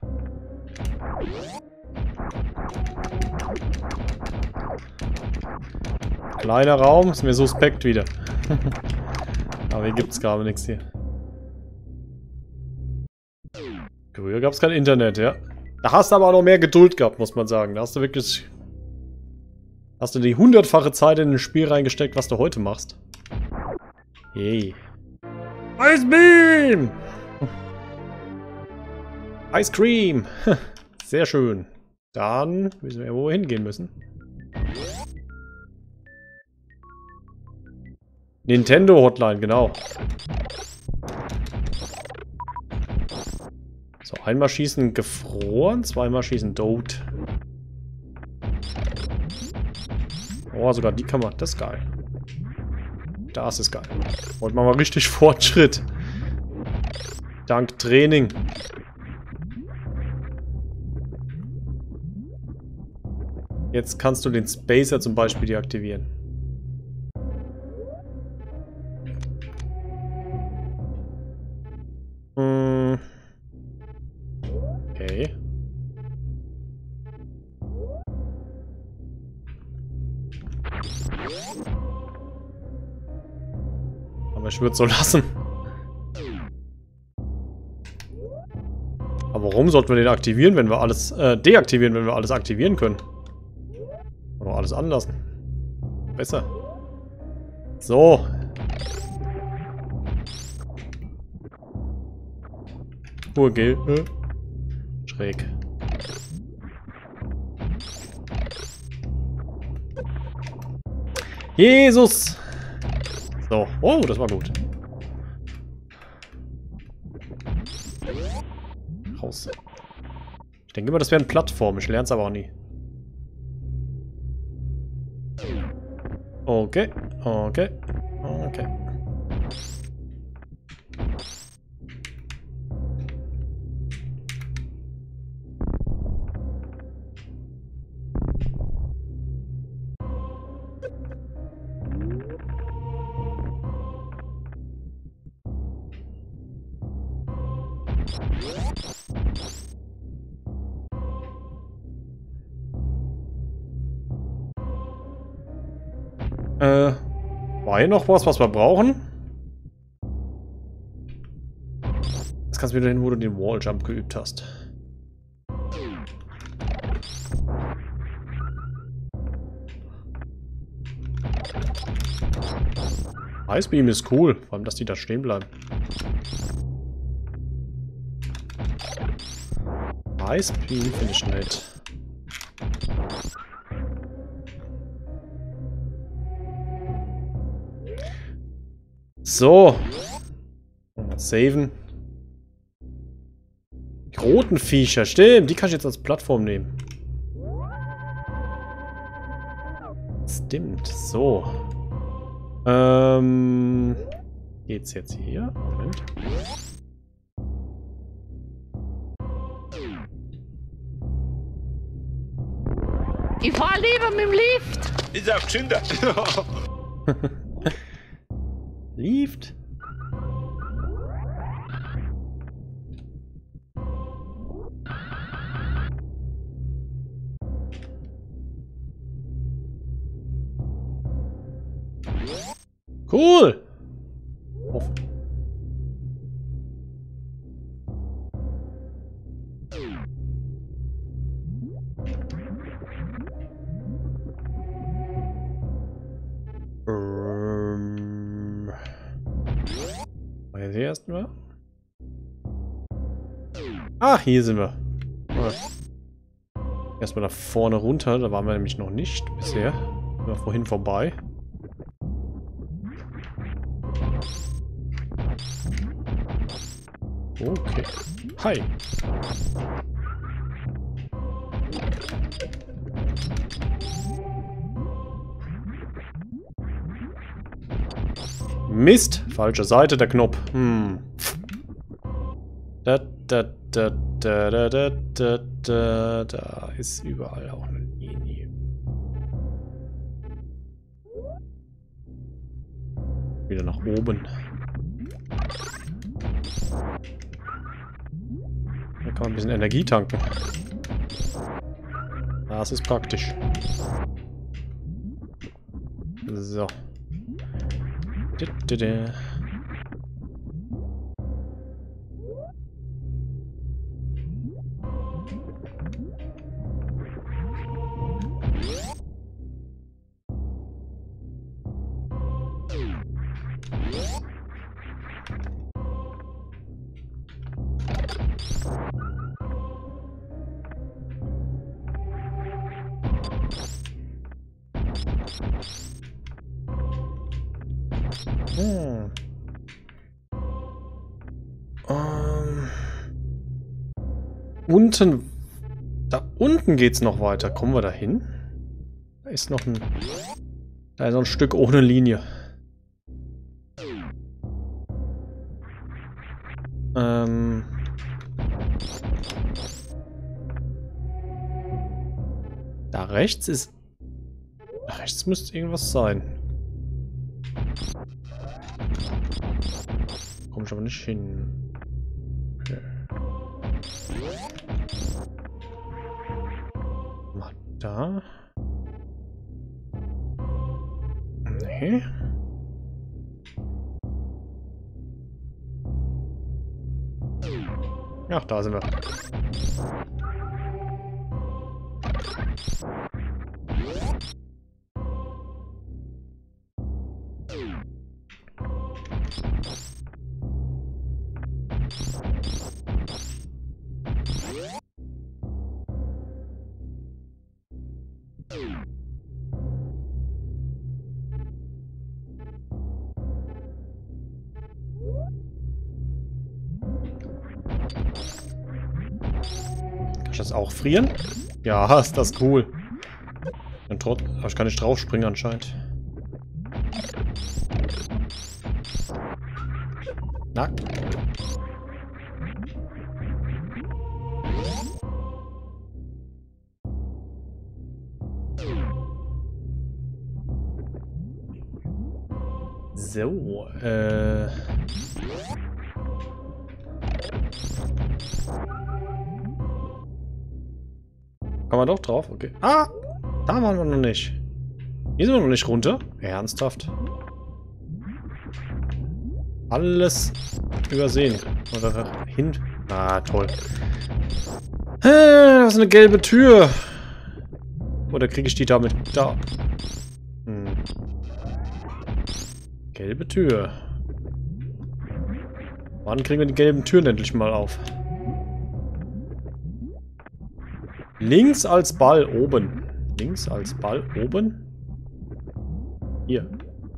Kleiner Raum, ist mir suspekt wieder. Aber hier gibt's gerade nichts hier. Früher gab's kein Internet, ja. Da hast du aber auch noch mehr Geduld gehabt, muss man sagen. Da hast du wirklich... Hast du die hundertfache Zeit in ein Spiel reingesteckt, was du heute machst. Hey. Ice Beam! Ice Cream! Sehr schön. Dann wissen wir, wo wir hingehen müssen. Nintendo Hotline, genau. So, einmal schießen gefroren, zweimal schießen tot. Oh, sogar die kann man. Das ist geil. Das ist geil. Heute machen wir richtig Fortschritt. Dank Training. Jetzt kannst du den Spacer zum Beispiel deaktivieren. Hm. Okay. Aber ich würde es so lassen. Aber warum sollten wir den aktivieren, wenn wir alles äh, deaktivieren, wenn wir alles aktivieren können? Oder alles anlassen. Besser. So. Nur Gel. Äh. Schräg. Jesus! So. Oh, das war gut. Raus. Ich denke immer, das wären Plattformen. Ich lerne es aber auch nie. Okay. Okay. Okay. Äh, war hier noch was, was wir brauchen? Jetzt kannst du wieder hin, wo du den Walljump geübt hast. Ice Beam ist cool, vor allem, dass die da stehen bleiben. Ice Beam finde ich nett. So. Mal saven. Die roten Viecher, stimmt. Die kann ich jetzt als Plattform nehmen. Stimmt. So. Ähm. Geht's jetzt hier? Moment. Ich fahr lieber mit dem Lift. Ist auch Kinder. Lift. Cool! Auf. Ähm. Mal hier erstmal. Ach, hier sind wir. Erstmal da vorne runter, da waren wir nämlich noch nicht bisher. Sind wir vorhin vorbei. Okay. Hi. Mist! Falsche Seite, der Knopf. Hm. Da, da, da, da, da, da, da, da, da ist überall auch eine Linie. Wieder nach oben. Da kann man ein bisschen Energie tanken. Das ist praktisch. So. Hm. Ähm. Unten. Da unten geht's noch weiter. Kommen wir da hin? Da ist noch ein. Da ist noch ein Stück ohne Linie. Ähm. Da rechts ist. Da rechts müsste irgendwas sein. Komm ich aber nicht hin. Okay. Mal da. Nee. Ach, da sind wir. Kann ich das auch frieren? Ja, ist das cool. Und trot aber ich kann nicht draufspringen anscheinend. Na. So, äh... Kann man doch drauf? Okay. Ah! Da waren wir noch nicht. Hier sind wir noch nicht runter. Ernsthaft. Alles übersehen. Oder hin. Ah, toll. Das ist eine gelbe Tür. Oder kriege ich die damit? Da. Hm. Gelbe Tür. Wann kriegen wir die gelben Türen endlich mal auf? Links als Ball oben. Links als Ball oben. Hier.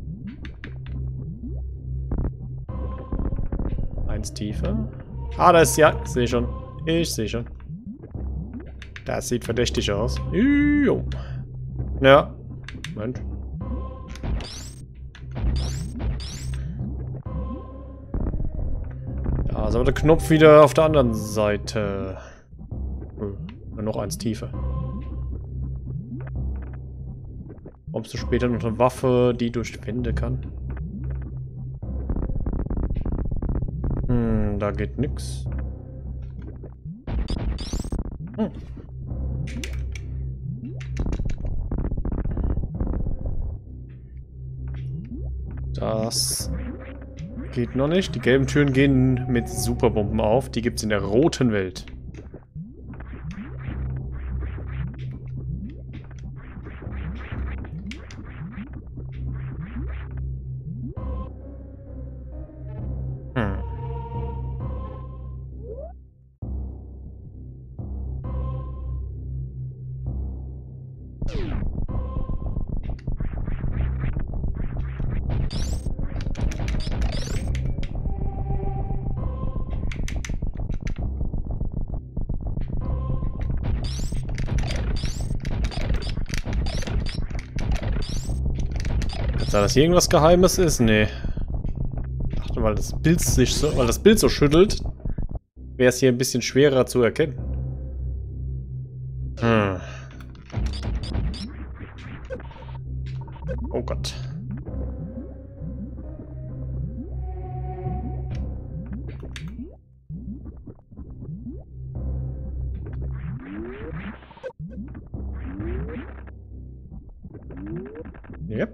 Eins tiefer. Ah, da ist ja. Ich sehe schon. Ich sehe schon. Das sieht verdächtig aus. Jo. Ja. Moment. Da ist aber der Knopf wieder auf der anderen Seite. Hm. Noch eins tiefer. Kommst du später noch eine Waffe, die durch Wände kann? Hm, da geht nix. Hm. Da Das geht noch nicht. Die gelben Türen gehen mit Superbomben auf. Die gibt es in der roten Welt. Hm. Da das hier irgendwas Geheimes ist? Nee. Ach, weil das Bild sich so, weil das Bild so schüttelt, wäre es hier ein bisschen schwerer zu erkennen. Hm. Oh Gott. Yep.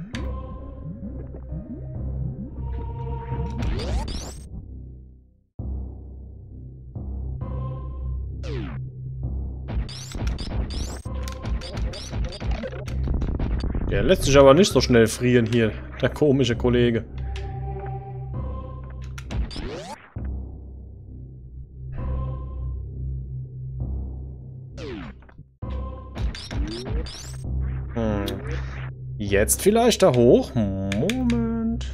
Der lässt sich aber nicht so schnell frieren hier, der komische Kollege. Hm. Jetzt vielleicht da hoch? Moment.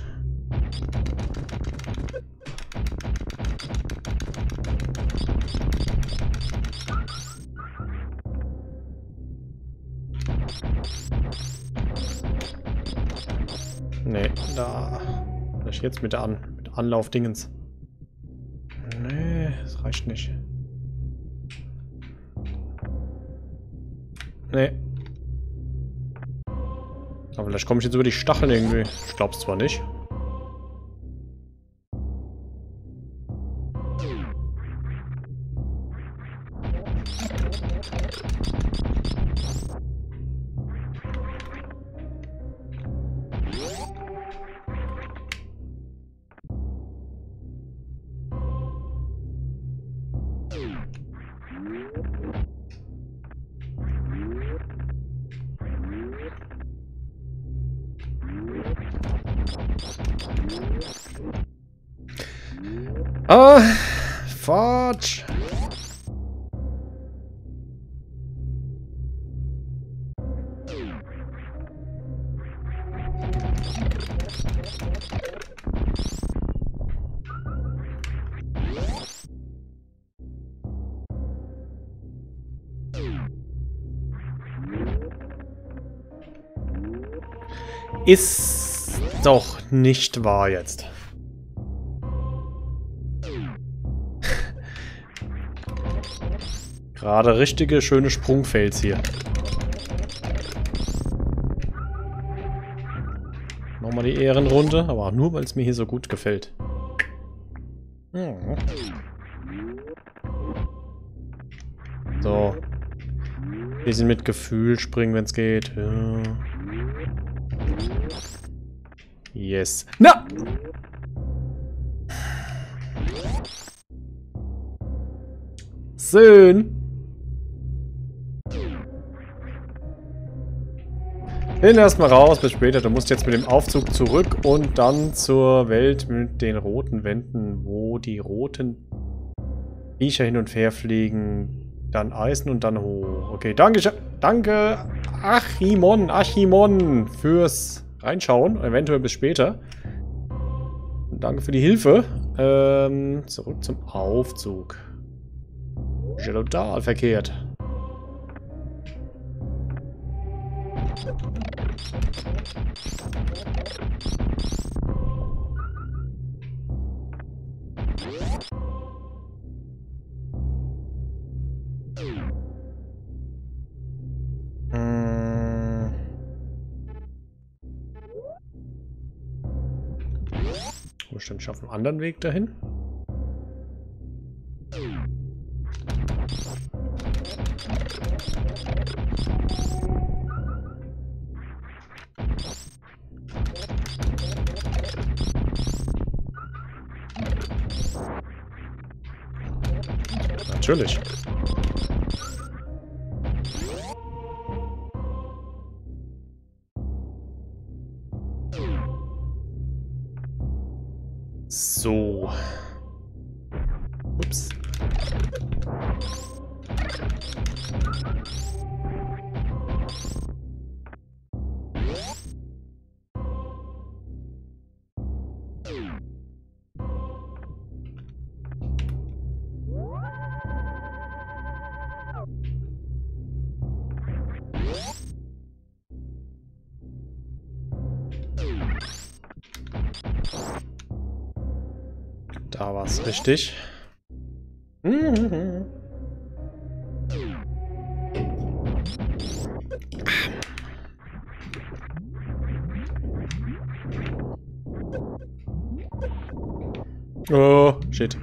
Nee, da. Vielleicht jetzt mit der An mit Anlaufdingens. Nee, das reicht nicht. Nee. Aber vielleicht komme ich jetzt über die Stacheln irgendwie. Ich glaub's zwar nicht. Ah, Fudge. Ist doch nicht wahr jetzt. Gerade richtige, schöne Sprungfails hier. Nochmal die Ehrenrunde, aber auch nur, weil es mir hier so gut gefällt. Hm. So. Bisschen mit Gefühl springen, wenn es geht. Ja. Yes. Na! Schön. Hin erstmal raus, bis später. Du musst jetzt mit dem Aufzug zurück und dann zur Welt mit den roten Wänden, wo die roten Viecher hin und her fliegen. Dann Eisen und dann hoch. Okay, danke, danke Achimon, Achimon fürs Reinschauen. Eventuell bis später. Und danke für die Hilfe. Ähm, zurück zum Aufzug. Total verkehrt. Hm. Bestimmt auf einem anderen Weg dahin. Natürlich. So. Ups. Da war es richtig. Mhm. Oh, shit.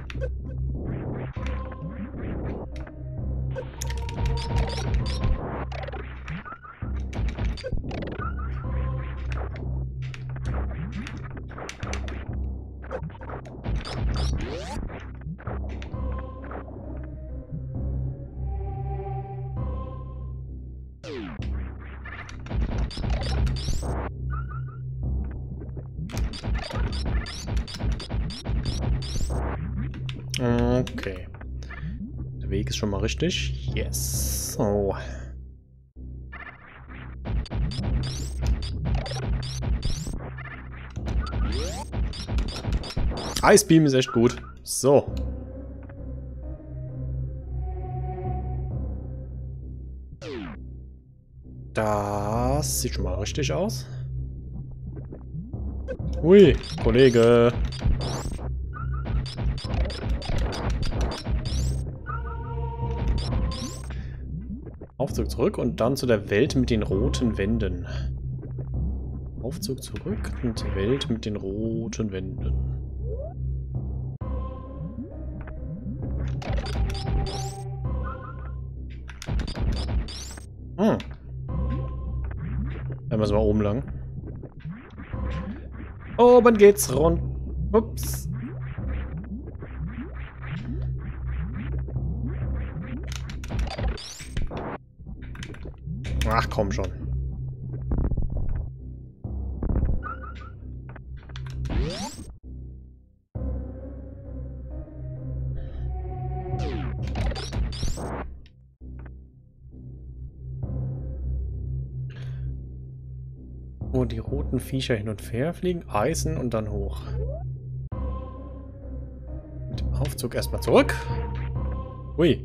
Okay. Der Weg ist schon mal richtig. Yes. So. Eisbeam ist echt gut. So. Das sieht schon mal richtig aus. Ui, Kollege. Aufzug zurück und dann zu der Welt mit den roten Wänden. Aufzug zurück und die Welt mit den roten Wänden. Hm. Dann müssen wir oben lang. Oben geht's rund. Ups. Ach komm schon. Wo die roten Viecher hin und her fliegen, Eisen und dann hoch. Mit dem Aufzug erstmal zurück. Ui.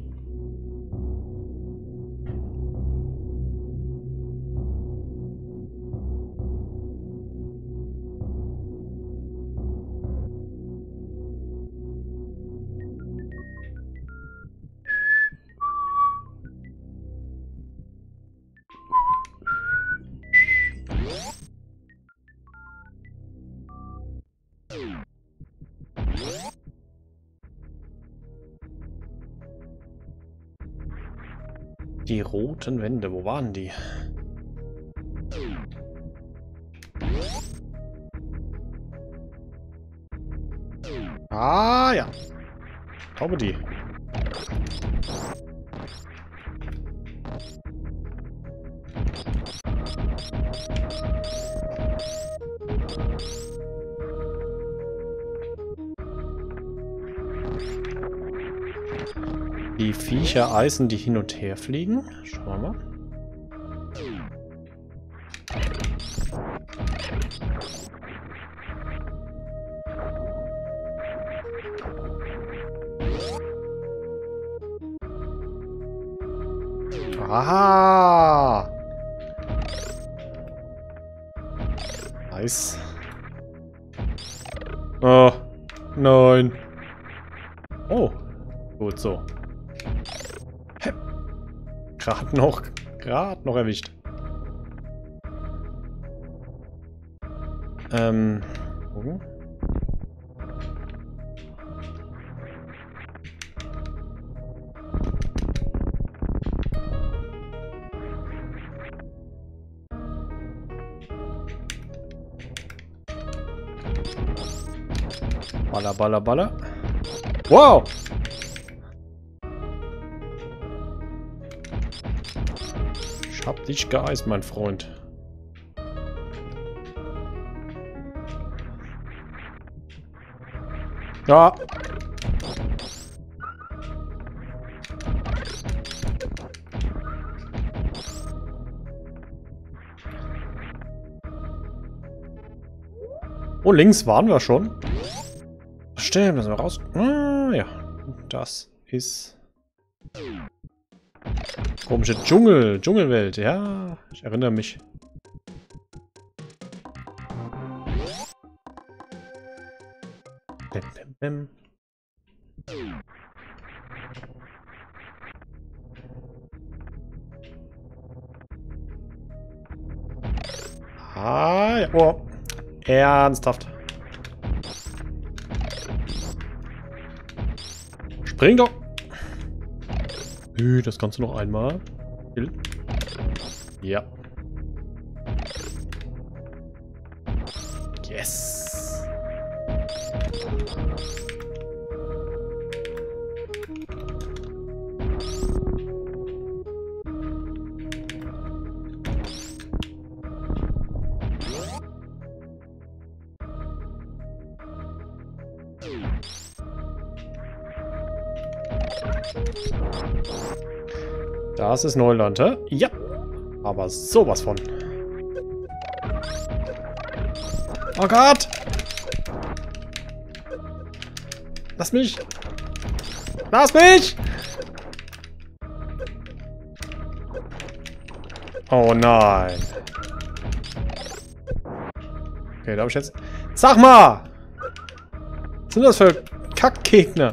Die roten Wände, wo waren die? Ah ja. Ich glaube die. Die Viecher Eisen, die hin und her fliegen. Schauen wir mal. Aha! Nice. Oh, nein. Oh, gut so. Gerade noch, gerade noch erwischt. Ähm, gucken. Baller, baller, baller. Wow! Hab dich geeist, mein Freund. Ja. Oh, links waren wir schon. Stimmt, müssen wir raus. Ah, ja. Das ist... komische Dschungel. Dschungelwelt. Ja, ich erinnere mich. Bim, bim, bim. Ah, ja. Oh. Ernsthaft. Spring doch. Nö, das kannst du noch einmal. Ja. Yes. Das ist Neuland, hä? Ja. Aber sowas von. Oh Gott! Lass mich! Lass mich! Oh nein. Okay, da hab ich jetzt... Sag mal! Was sind das für Kackgegner?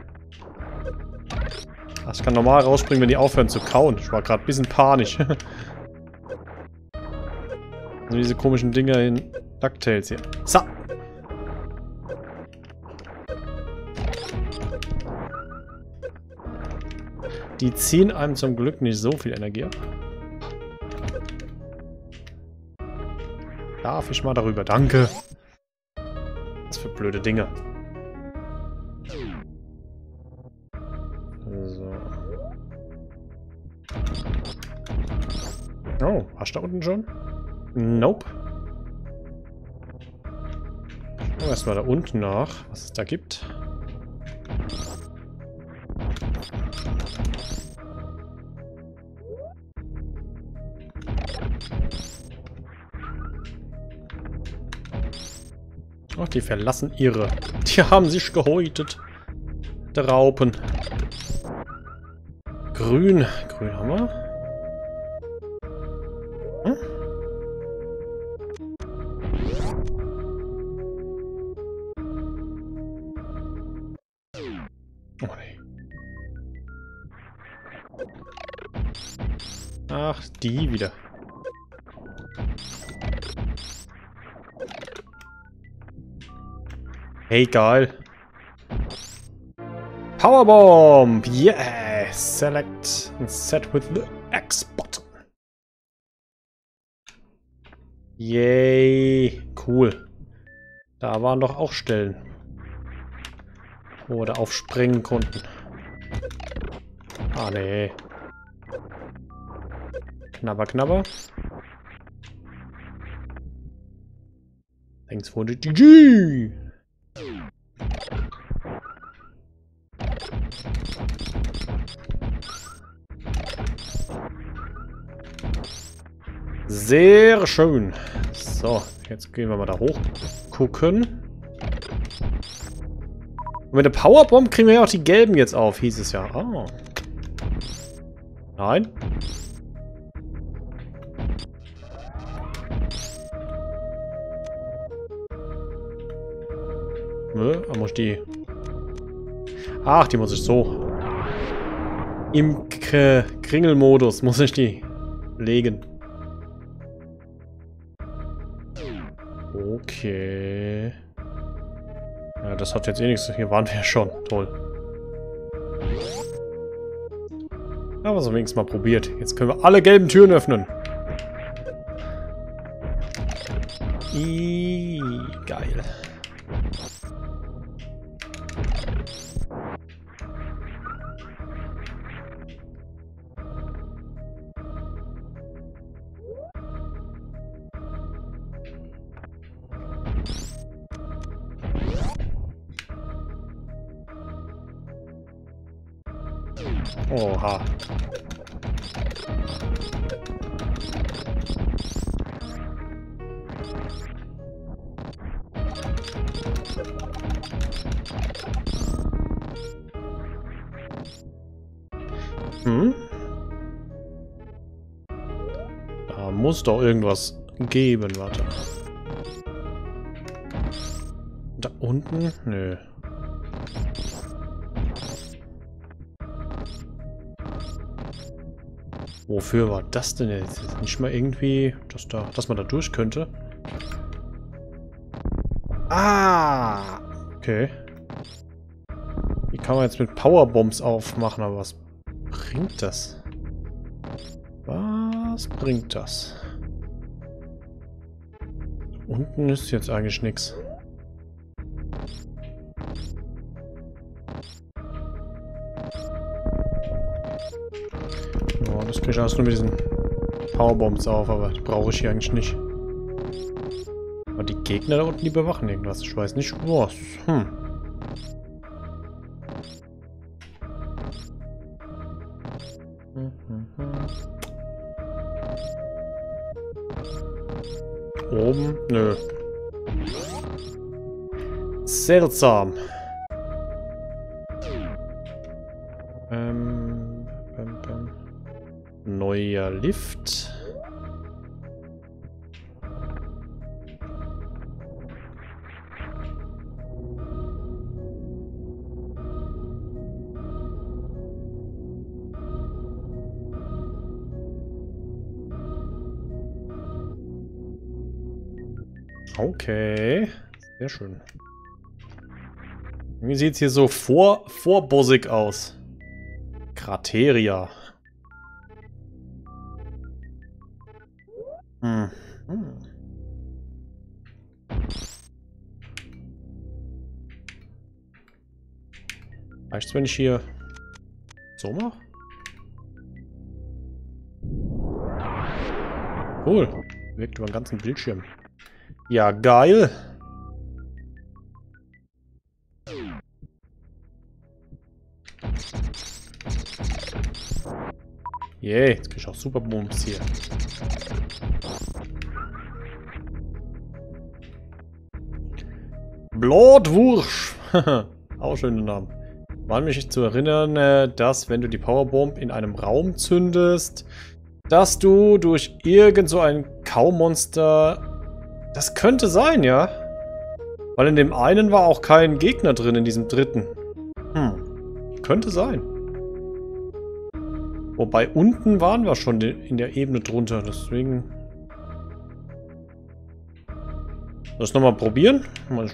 Ach, ich kann normal rausspringen, wenn die aufhören zu kauen. Ich war gerade ein bisschen panisch. Also diese komischen Dinger in DuckTales hier. So. Die ziehen einem zum Glück nicht so viel Energie ab. Darf ich mal darüber? Danke. Was für blöde Dinge. So. Oh, hast du da unten schon? Nope. Schauen wir erstmal da unten nach, was es da gibt. Ach, die verlassen ihre. Die haben sich gehäutet. Der Raupen. Grün. Grün haben wir. Hm? Oh nee. Ach, die wieder. Hey, geil. Powerbomb! Yes! Select and set with the X button. Yay! Cool. Da waren doch auch Stellen, wo wir da aufspringen konnten. Ah, nee. Knabber, knabber. Thanks for the G G! Sehr schön. So, jetzt gehen wir mal da hoch. Gucken. Und mit der Powerbomb kriegen wir ja auch die gelben jetzt auf, hieß es ja. Oh. Nein. Nö, da muss ich die... Ach, die muss ich so. Im Kringelmodus muss ich die legen. Okay. Ja, das hat jetzt eh nichts. Hier waren wir ja schon. Toll. Aber so wenigstens mal probiert. Jetzt können wir alle gelben Türen öffnen. Ih, geil. Oha. Hm? Da muss doch irgendwas geben, warte. Da unten? Nö. Wofür war das denn jetzt? Nicht mal irgendwie, dass, da, dass man da durch könnte? Ah! Okay. Die kann man jetzt mit Powerbombs aufmachen, aber was bringt das? Was bringt das? Unten ist jetzt eigentlich nichts. Oh, das kriege ich alles nur mit diesen Powerbombs auf, aber die brauche ich hier eigentlich nicht. Aber die Gegner da unten, die bewachen irgendwas. Ich weiß nicht, was. Hm. Oben? Nö. Seltsam. Ähm, ähm, ähm. Neuer Lift. Okay, sehr schön. Irgendwie sieht es hier so vor, vorbossig aus. Krateria. Hm. Hm. Reicht's, wenn ich hier so mache? Cool. Wirkt über den ganzen Bildschirm. Ja, geil. Yay, jetzt krieg ich auch Super Booms hier. Blutwursch. Auch schöner Name. War mich zu erinnern, dass wenn du die Powerbomb in einem Raum zündest, dass du durch irgend so ein Kaumonster... Das könnte sein, ja. Weil in dem einen war auch kein Gegner drin, in diesem dritten. Hm. Könnte sein. Wobei unten waren wir schon in der Ebene drunter, deswegen... Soll ich nochmal probieren?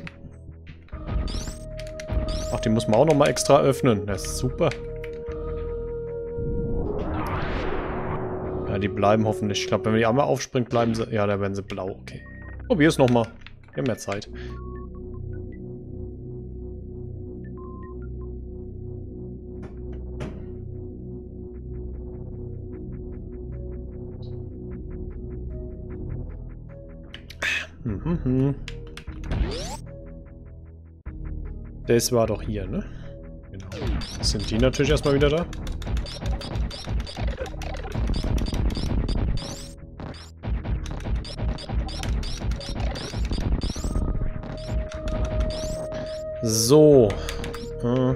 Ach, die muss man auch nochmal extra öffnen. Das ist super. Ja, die bleiben hoffentlich. Ich glaube, wenn man die einmal aufspringt, bleiben sie... Ja, da werden sie blau. Okay. Probier es nochmal. Wir haben mehr Zeit. Mhm. Das war doch hier, ne? Genau. Jetzt sind die natürlich erstmal wieder da. So. Äh.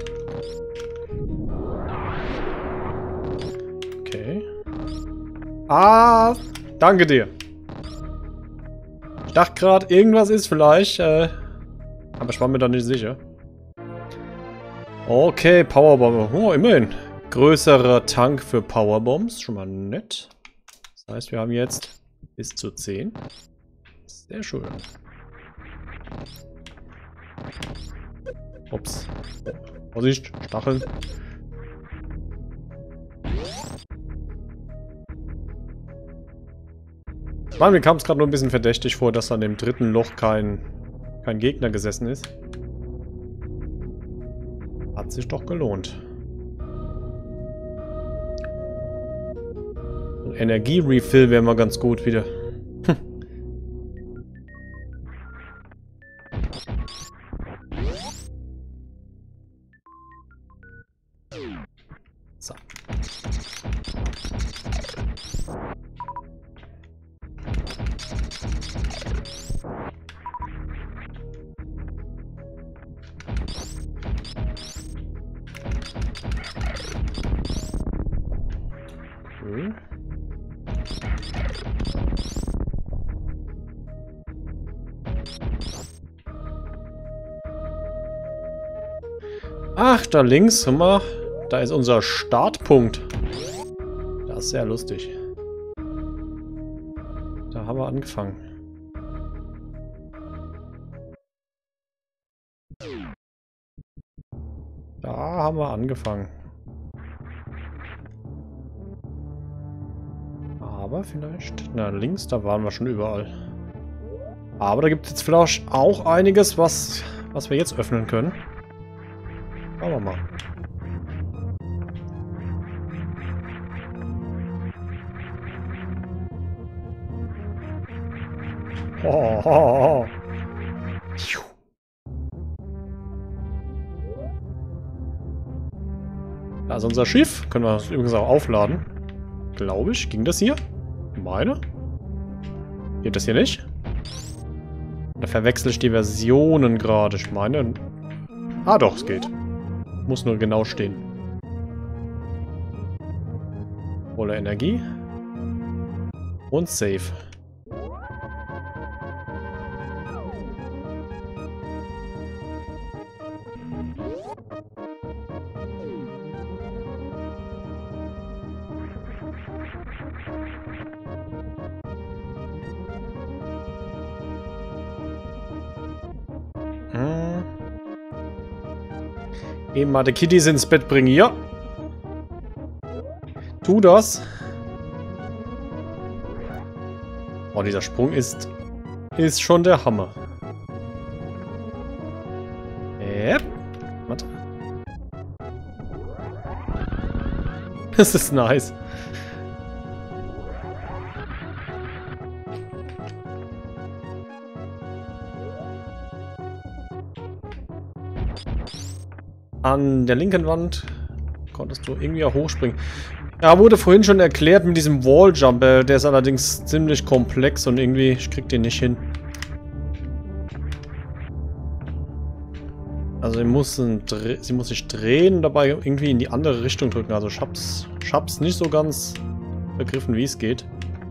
Okay. Ah, danke dir. Ich dachte gerade, irgendwas ist vielleicht, äh, aber ich war mir da nicht sicher. Okay, Powerbomb. Oh, immerhin. Größerer Tank für Powerbombs. Schon mal nett. Das heißt, wir haben jetzt bis zu zehn. Sehr schön. Ups. Vorsicht, Stacheln. Mann, mir kam es gerade nur ein bisschen verdächtig vor, dass an dem dritten Loch kein, kein Gegner gesessen ist. Hat sich doch gelohnt. Ein Energie-Refill wäre mal ganz gut wieder. So. Hm. Ach, da links, hör mal, da ist unser Startpunkt. Das ist sehr lustig. Da haben wir angefangen. Da haben wir angefangen. Aber vielleicht... Na, links, da waren wir schon überall. Aber da gibt es jetzt vielleicht auch einiges, was, was wir jetzt öffnen können. Schauen wir mal. Oh, oh, oh. Da ist unser Schiff. Können wir das übrigens auch aufladen. Glaube ich. Ging das hier? Meine? Geht das hier nicht? Da verwechsel ich die Versionen gerade. Ich meine... Ah doch, es geht. Muss nur genau stehen. Volle Energie. Und Save. Eben mal die Kitties ins Bett bringen. Ja. Tu das. Oh, dieser Sprung ist... ist schon der Hammer. Yep. Warte. Das ist nice. An der linken Wand konntest du irgendwie auch hochspringen. Ja, wurde vorhin schon erklärt mit diesem Walljump. Der ist allerdings ziemlich komplex und irgendwie, ich krieg den nicht hin. Also sie muss, sie muss sich drehen und dabei irgendwie in die andere Richtung drücken. Also ich hab's, ich hab's nicht so ganz begriffen, wie es geht.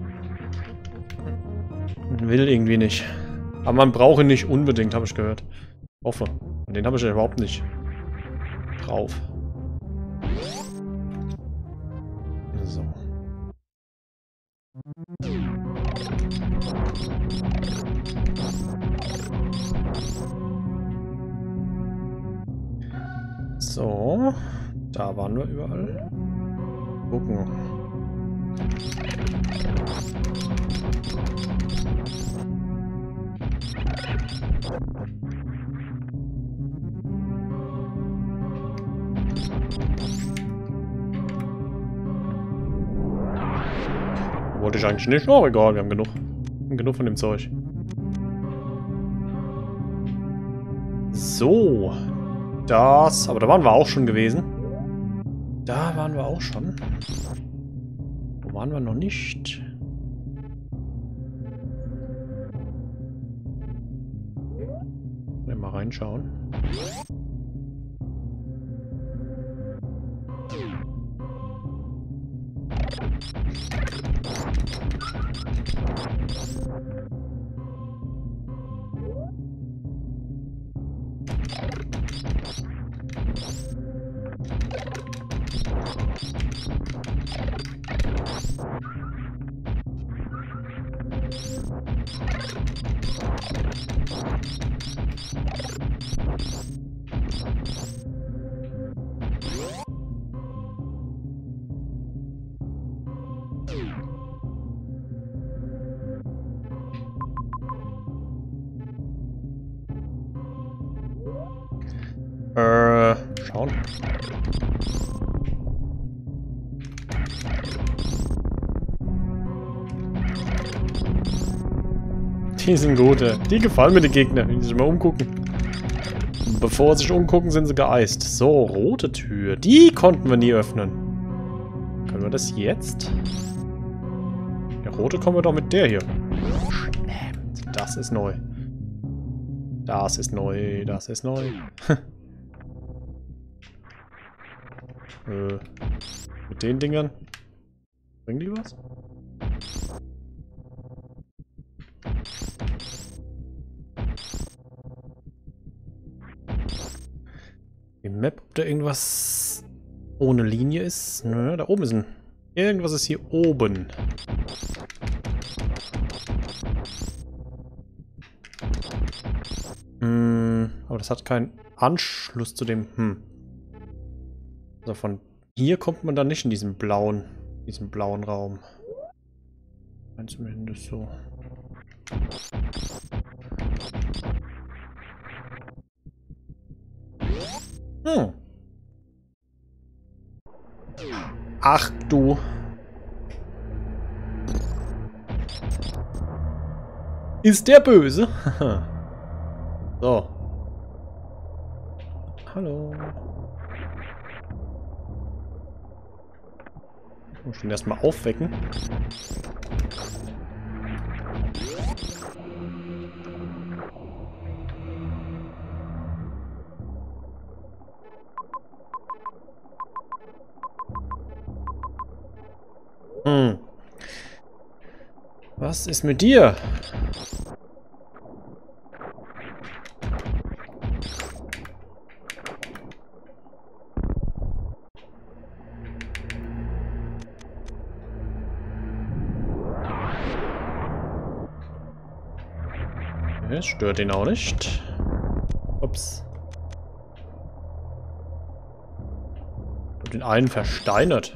Will irgendwie nicht. Aber man braucht ihn nicht unbedingt, habe ich gehört. Hoffe. Den habe ich ja überhaupt nicht drauf. So. So. Da waren wir überall. Gucken. Wollte ich eigentlich nicht. Oh, egal, wir haben genug. Wir haben genug von dem Zeug. So. Das. Aber da waren wir auch schon gewesen. Da waren wir auch schon. Wo waren wir noch nicht? Mal reinschauen. Äh, schauen. Die sind gute. Die gefallen mir, die Gegner, wenn die sich mal umgucken. Bevor sie sich umgucken, sind sie geeist. So, rote Tür. Die konnten wir nie öffnen. Können wir das jetzt? Der rote kommen wir doch mit der hier. Das ist neu. Das ist neu. Das ist neu. äh, mit den Dingern. Bringen die was? Die Map, ob da irgendwas ohne Linie ist? Nö, da oben ist ein... Irgendwas ist hier oben. Hm, aber das hat keinen Anschluss zu dem... Hm. Also von hier kommt man dann nicht in diesen blauen, diesen blauen Raum. Zumindest so. Hm. Ach du. Ist der böse? So. Hallo. Ich muss ihn erstmal aufwecken. Hm. Was ist mit dir? Es stört ihn auch nicht. Ups. Und den einen versteinert.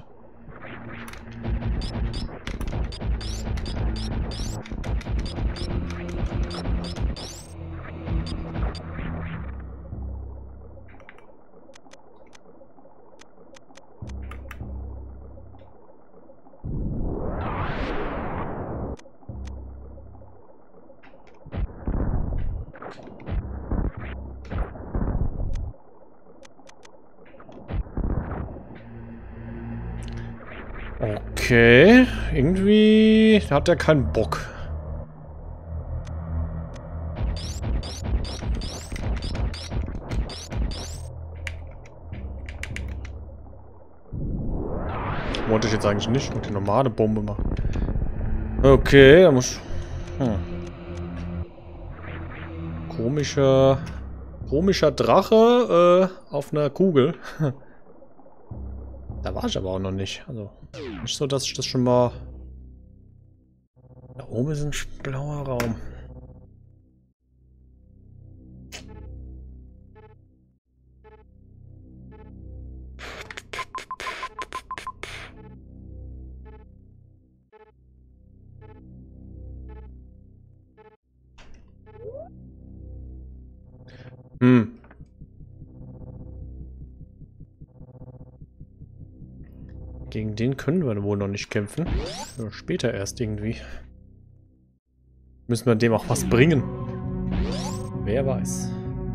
Okay, irgendwie hat er keinen Bock. Wollte ich jetzt eigentlich nicht mit der normale Bombe machen. Okay, da muss... Hm. Komischer... Komischer Drache äh, auf einer Kugel. Da war ich aber auch noch nicht. Also, nicht so, dass ich das schon mal... Da oben ist ein blauer Raum. Hm. Gegen den können wir wohl noch nicht kämpfen. Ja, später erst irgendwie. Müssen wir dem auch was bringen. Wer weiß.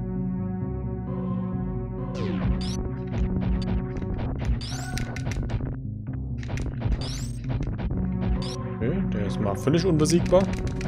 Okay, der ist mal völlig unbesiegbar.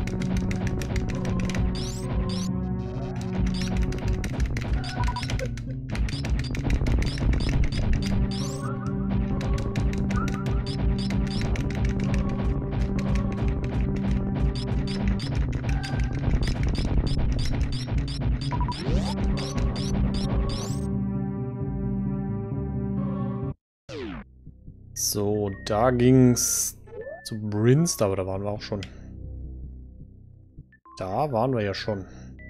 So, da ging's zu Brinst, aber da waren wir auch schon. Da waren wir ja schon.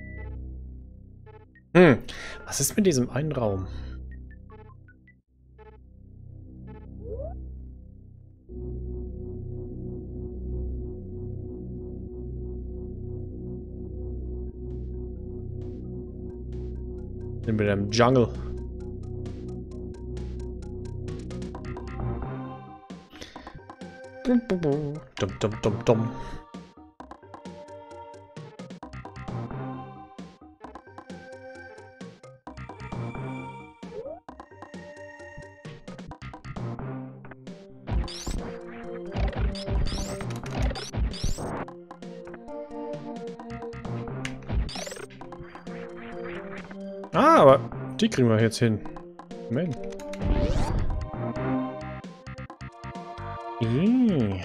Hm, was ist mit diesem einen Raum? Sind wir im Jungle? Dum, dum, dum, dum. Ah, aber die kriegen wir jetzt hin. Moment. Ih.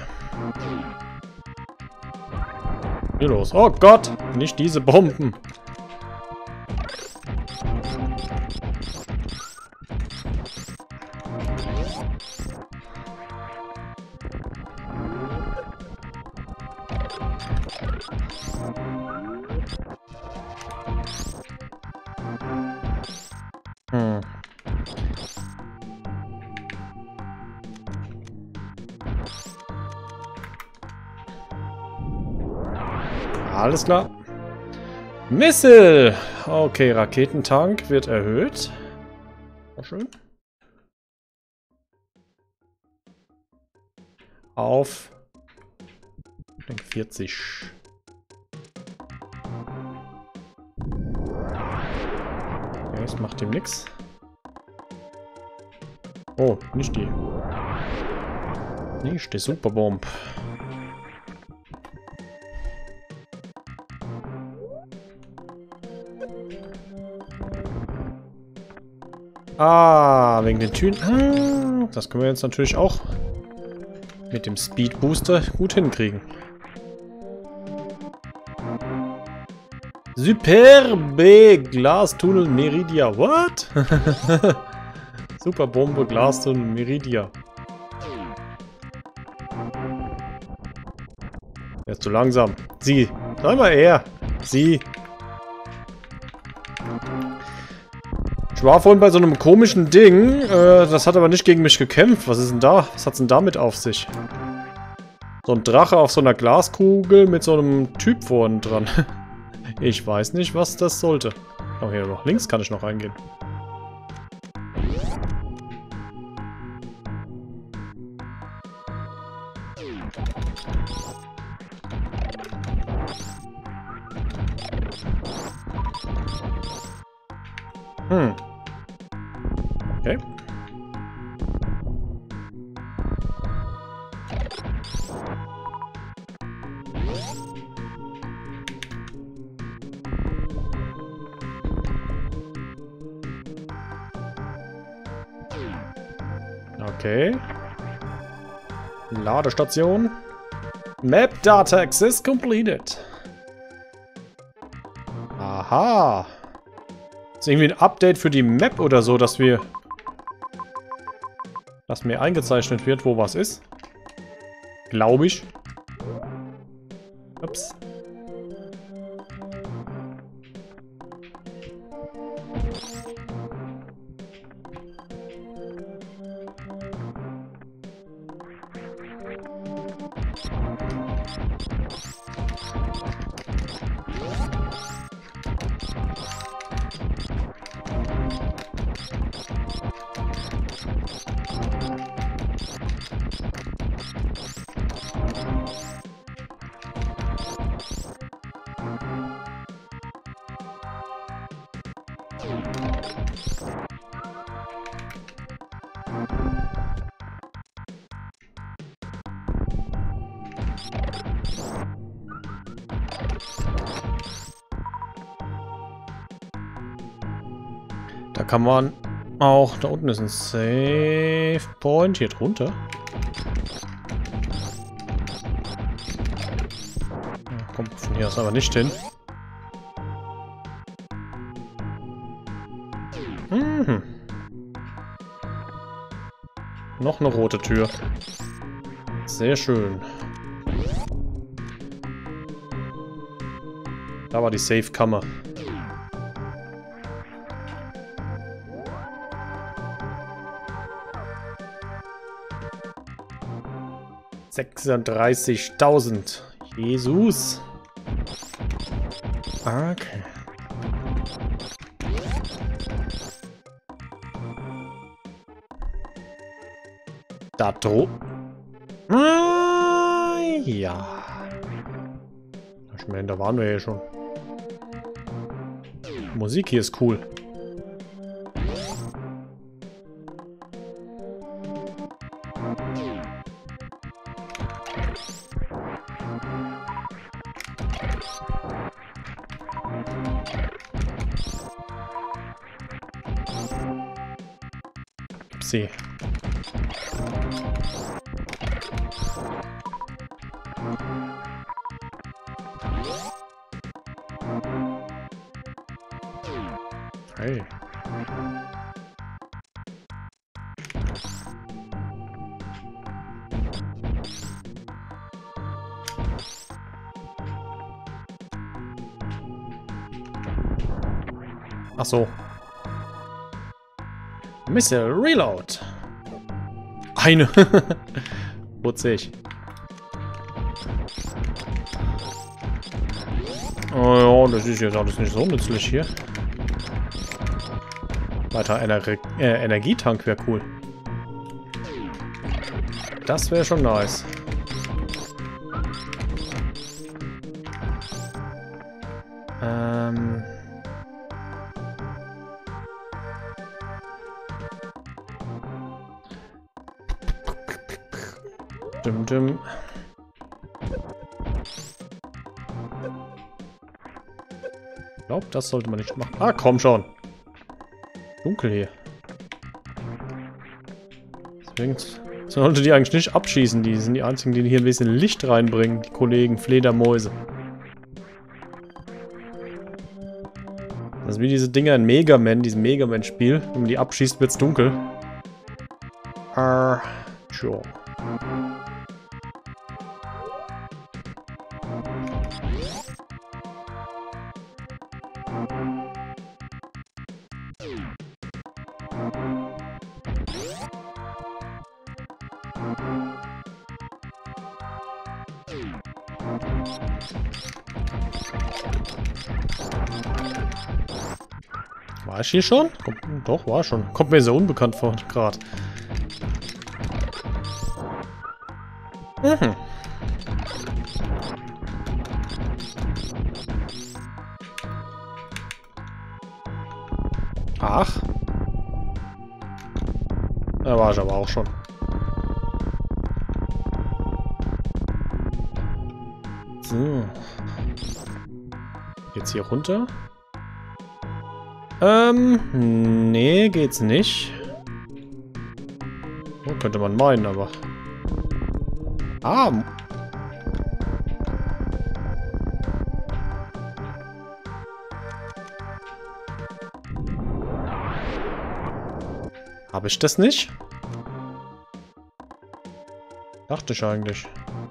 Hier los. Oh Gott, nicht diese Bomben. Hm. Alles klar. Missile! Okay, Raketentank wird erhöht. Auch schön. Auf ich denke vierzig. Okay, das macht ihm nichts. Oh, nicht die. Nicht die Superbomb. Ah, wegen den Türen. Ah, das können wir jetzt natürlich auch mit dem Speed Booster gut hinkriegen. Superbe Glastunnel Meridia. What? Superbombe Glastunnel Meridia. Er ist zu langsam. Sie. Sei mal er. Sie. Ich war vorhin bei so einem komischen Ding. Äh, das hat aber nicht gegen mich gekämpft. Was ist denn da? Was hat's denn damit auf sich? So ein Drache auf so einer Glaskugel mit so einem Typ vorne dran. Ich weiß nicht, was das sollte. Oh, hier noch links kann ich noch reingehen. Hm. Okay. Okay. Ladestation. Map Data Access completed. Aha. Ist irgendwie ein Update für die Map oder so, dass wir... dass mir eingezeichnet wird, wo was ist. Glaube ich. Ups. Da kann man auch... Da unten ist ein Save Point. Hier drunter. Ja, kommt von hier aus aber nicht hin. Mhm. Noch eine rote Tür. Sehr schön. Da war die Safe-Kammer. sechsunddreißigtausend. Jesus. Okay. Da droben. Ah, ja. Ich meine, da waren wir ja schon. Die Musik hier ist cool. Upsi. Hey. Ach so. Missile Reload. Eine. Putzig. Oh ja, das ist jetzt alles nicht so nützlich hier. Weiter Ener äh, Energietank wäre cool. Das wäre schon nice. Ähm... Dim, dim. Ich glaube, das sollte man nicht machen. Ah, komm schon. Dunkel hier. Deswegen sollte die eigentlich nicht abschießen. Die sind die einzigen, die hier ein bisschen Licht reinbringen. Die Kollegen Fledermäuse. Das ist wie diese Dinger in Mega Man, diesem Mega Man-Spiel. Wenn man die abschießt, wird's dunkel. Ah, sure. War ich hier schon? Kommt, doch, war schon. Kommt mir so unbekannt vor, gerade. Mhm. Ach. Da war ich aber auch schon. So. Geht's hier runter? Ähm, nee, geht's nicht. Oh, könnte man meinen, aber... Ah! Habe ich das nicht? Dachte ich eigentlich.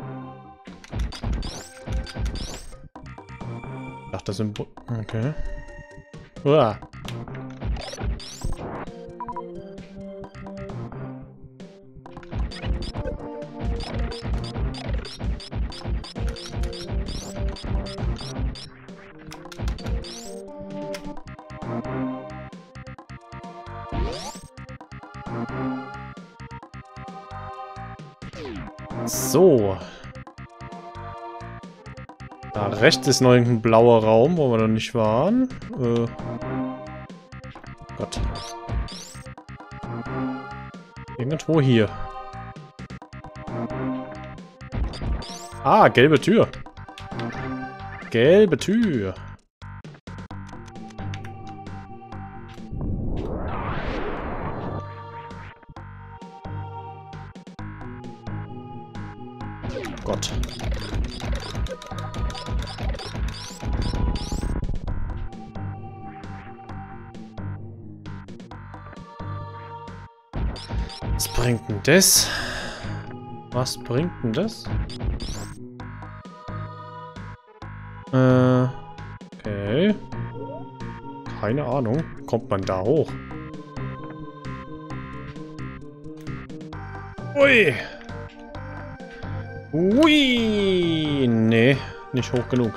Dachte Symbol... Okay. Uah. So. Da rechts ist noch irgendein blauer Raum, wo wir noch nicht waren. Äh. Gott. Irgendwo hier. Ah, gelbe Tür. Gelbe Tür. Gott. Was bringt denn das? Was bringt denn das? Äh, okay. Keine Ahnung. Kommt man da hoch? Ui! Ui! Nee, nicht hoch genug.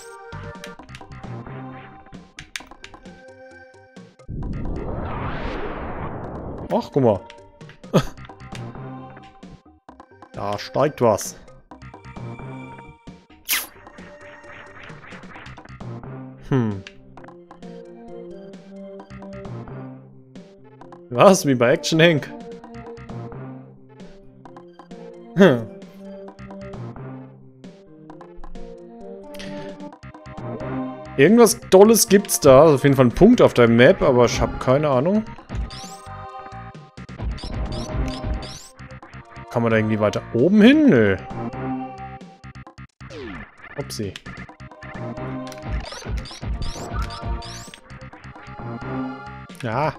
Ach, guck mal. Da steigt was. Hm. Was? Wie bei Action Hank? Hm. Irgendwas Dolles gibt's da. Also auf jeden Fall ein Punkt auf der Map, aber ich habe keine Ahnung. Kann man da irgendwie weiter oben hin? Nö. Upsi. Ja.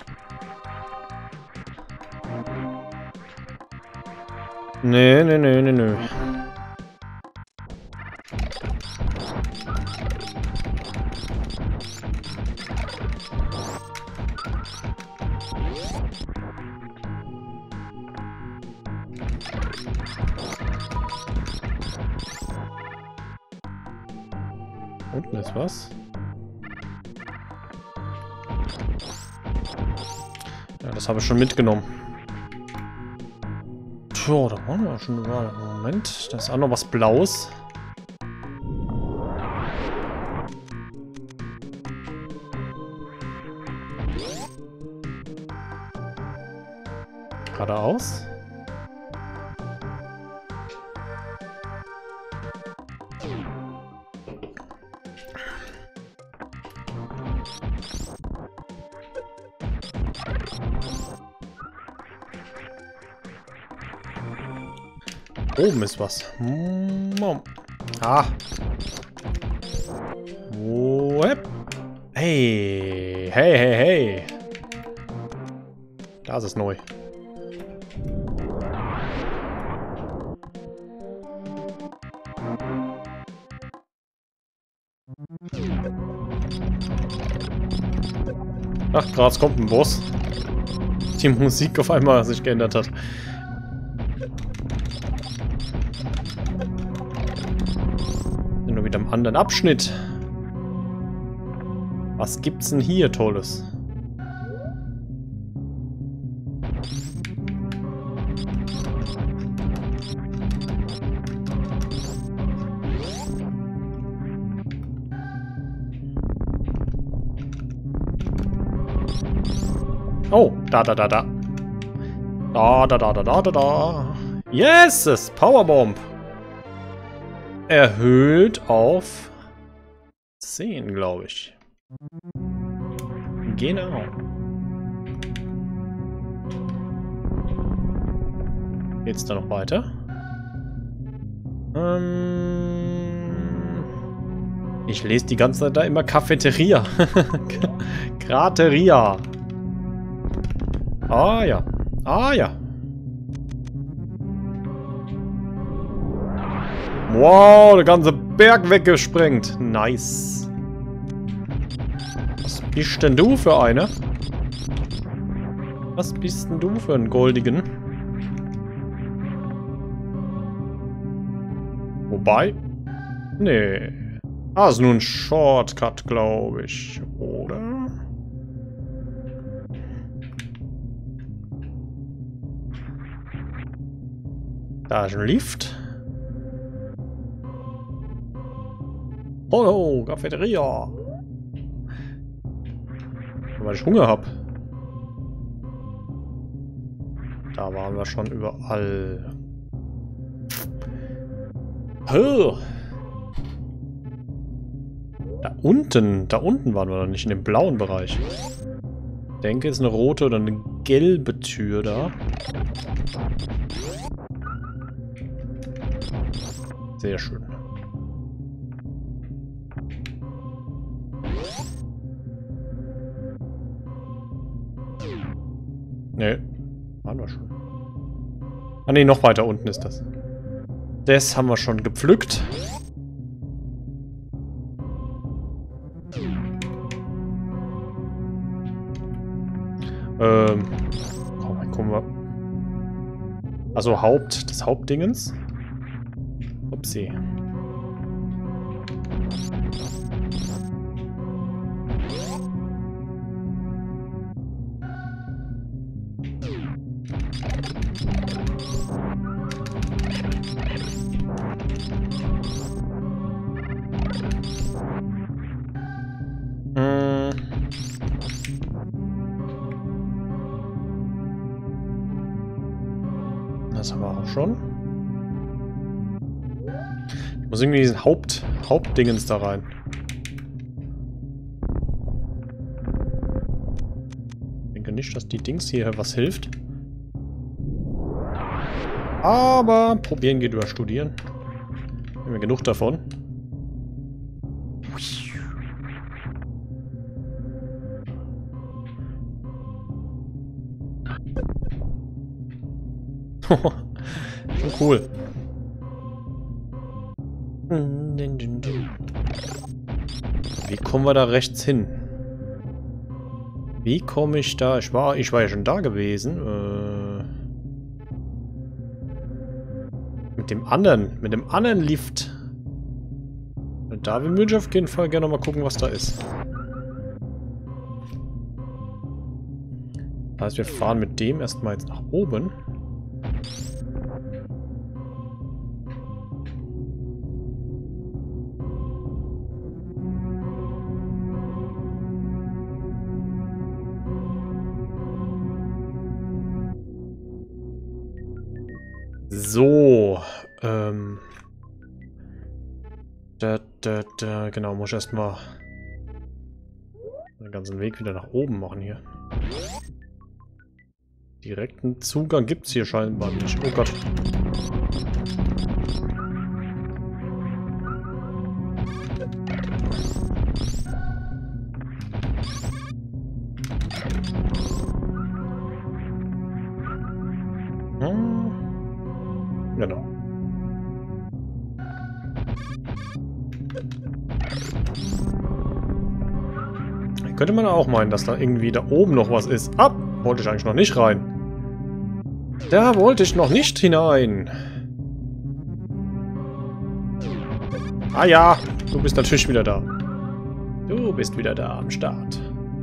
Nee, nee, nee, nee, nee. Unten ist was. Ja, das habe ich schon mitgenommen. Tja, da waren wir schon überall. Moment, da ist auch noch was Blaues. Geradeaus. Oben ist was. Ah. Hey. Hey, hey, hey. Da ist es neu. Ach, gerade kommt ein Boss. Die Musik auf einmal sich geändert hat. Sind wir wieder am anderen Abschnitt. Was gibt's denn hier Tolles? Oh, da, da, da, da. Da, da, da, da, da, da, da. Yes, das Powerbomb. Erhöht auf zehn, glaube ich. Genau. Geht's da noch weiter? Ähm, ich lese die ganze Zeit da immer Cafeteria. Krateria. Ah ja. Ah ja. Wow, der ganze Berg weggesprengt. Nice. Was bist denn du für eine? Was bist denn du für einen goldigen? Wobei? Nee. Ah, ist nur ein Shortcut, glaube ich. Oder? Da ist ein Lift. Oh, oh, Cafeteria. Weil ich Hunger habe. Da waren wir schon überall. Oh. Da unten, da unten waren wir noch nicht, in dem blauen Bereich. Ich denke, es ist eine rote oder eine gelbe Tür da. Sehr schön. Ne, waren wir schon. Ah ne, noch weiter unten ist das. Das haben wir schon gepflückt. Ähm, komm, gucken wir. Also Haupt, das Hauptdingens. Upsi. Hm. Das haben wir auch schon. Ich muss irgendwie diesen Haupt, Hauptdingens da rein. denke nicht, dass die Dings hier was hilft. Aber probieren geht über Studieren. Haben wir genug davon. Schon cool. Wie kommen wir da rechts hin? Wie komme ich da? Ich war, ich war ja schon da gewesen. Äh, mit dem anderen, mit dem anderen Lift. Und da würde ich auf jeden Fall gerne mal gucken, was da ist. Das heißt, wir fahren mit dem erstmal jetzt nach oben. So, ähm, da, da, da, genau, muss ich erstmal den ganzen Weg wieder nach oben machen hier. Direkten Zugang gibt es hier scheinbar nicht. Oh Gott. Hm. Genau. Könnte man auch meinen, dass da irgendwie da oben noch was ist. Ab! Wollte ich eigentlich noch nicht rein. Da wollte ich noch nicht hinein. Ah ja, du bist natürlich wieder da. Du bist wieder da am Start.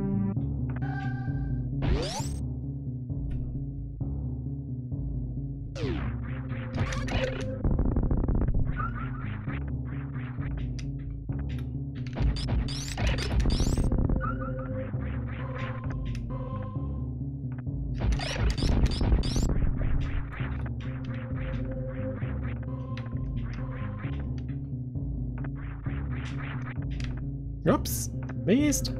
Ups, Mist.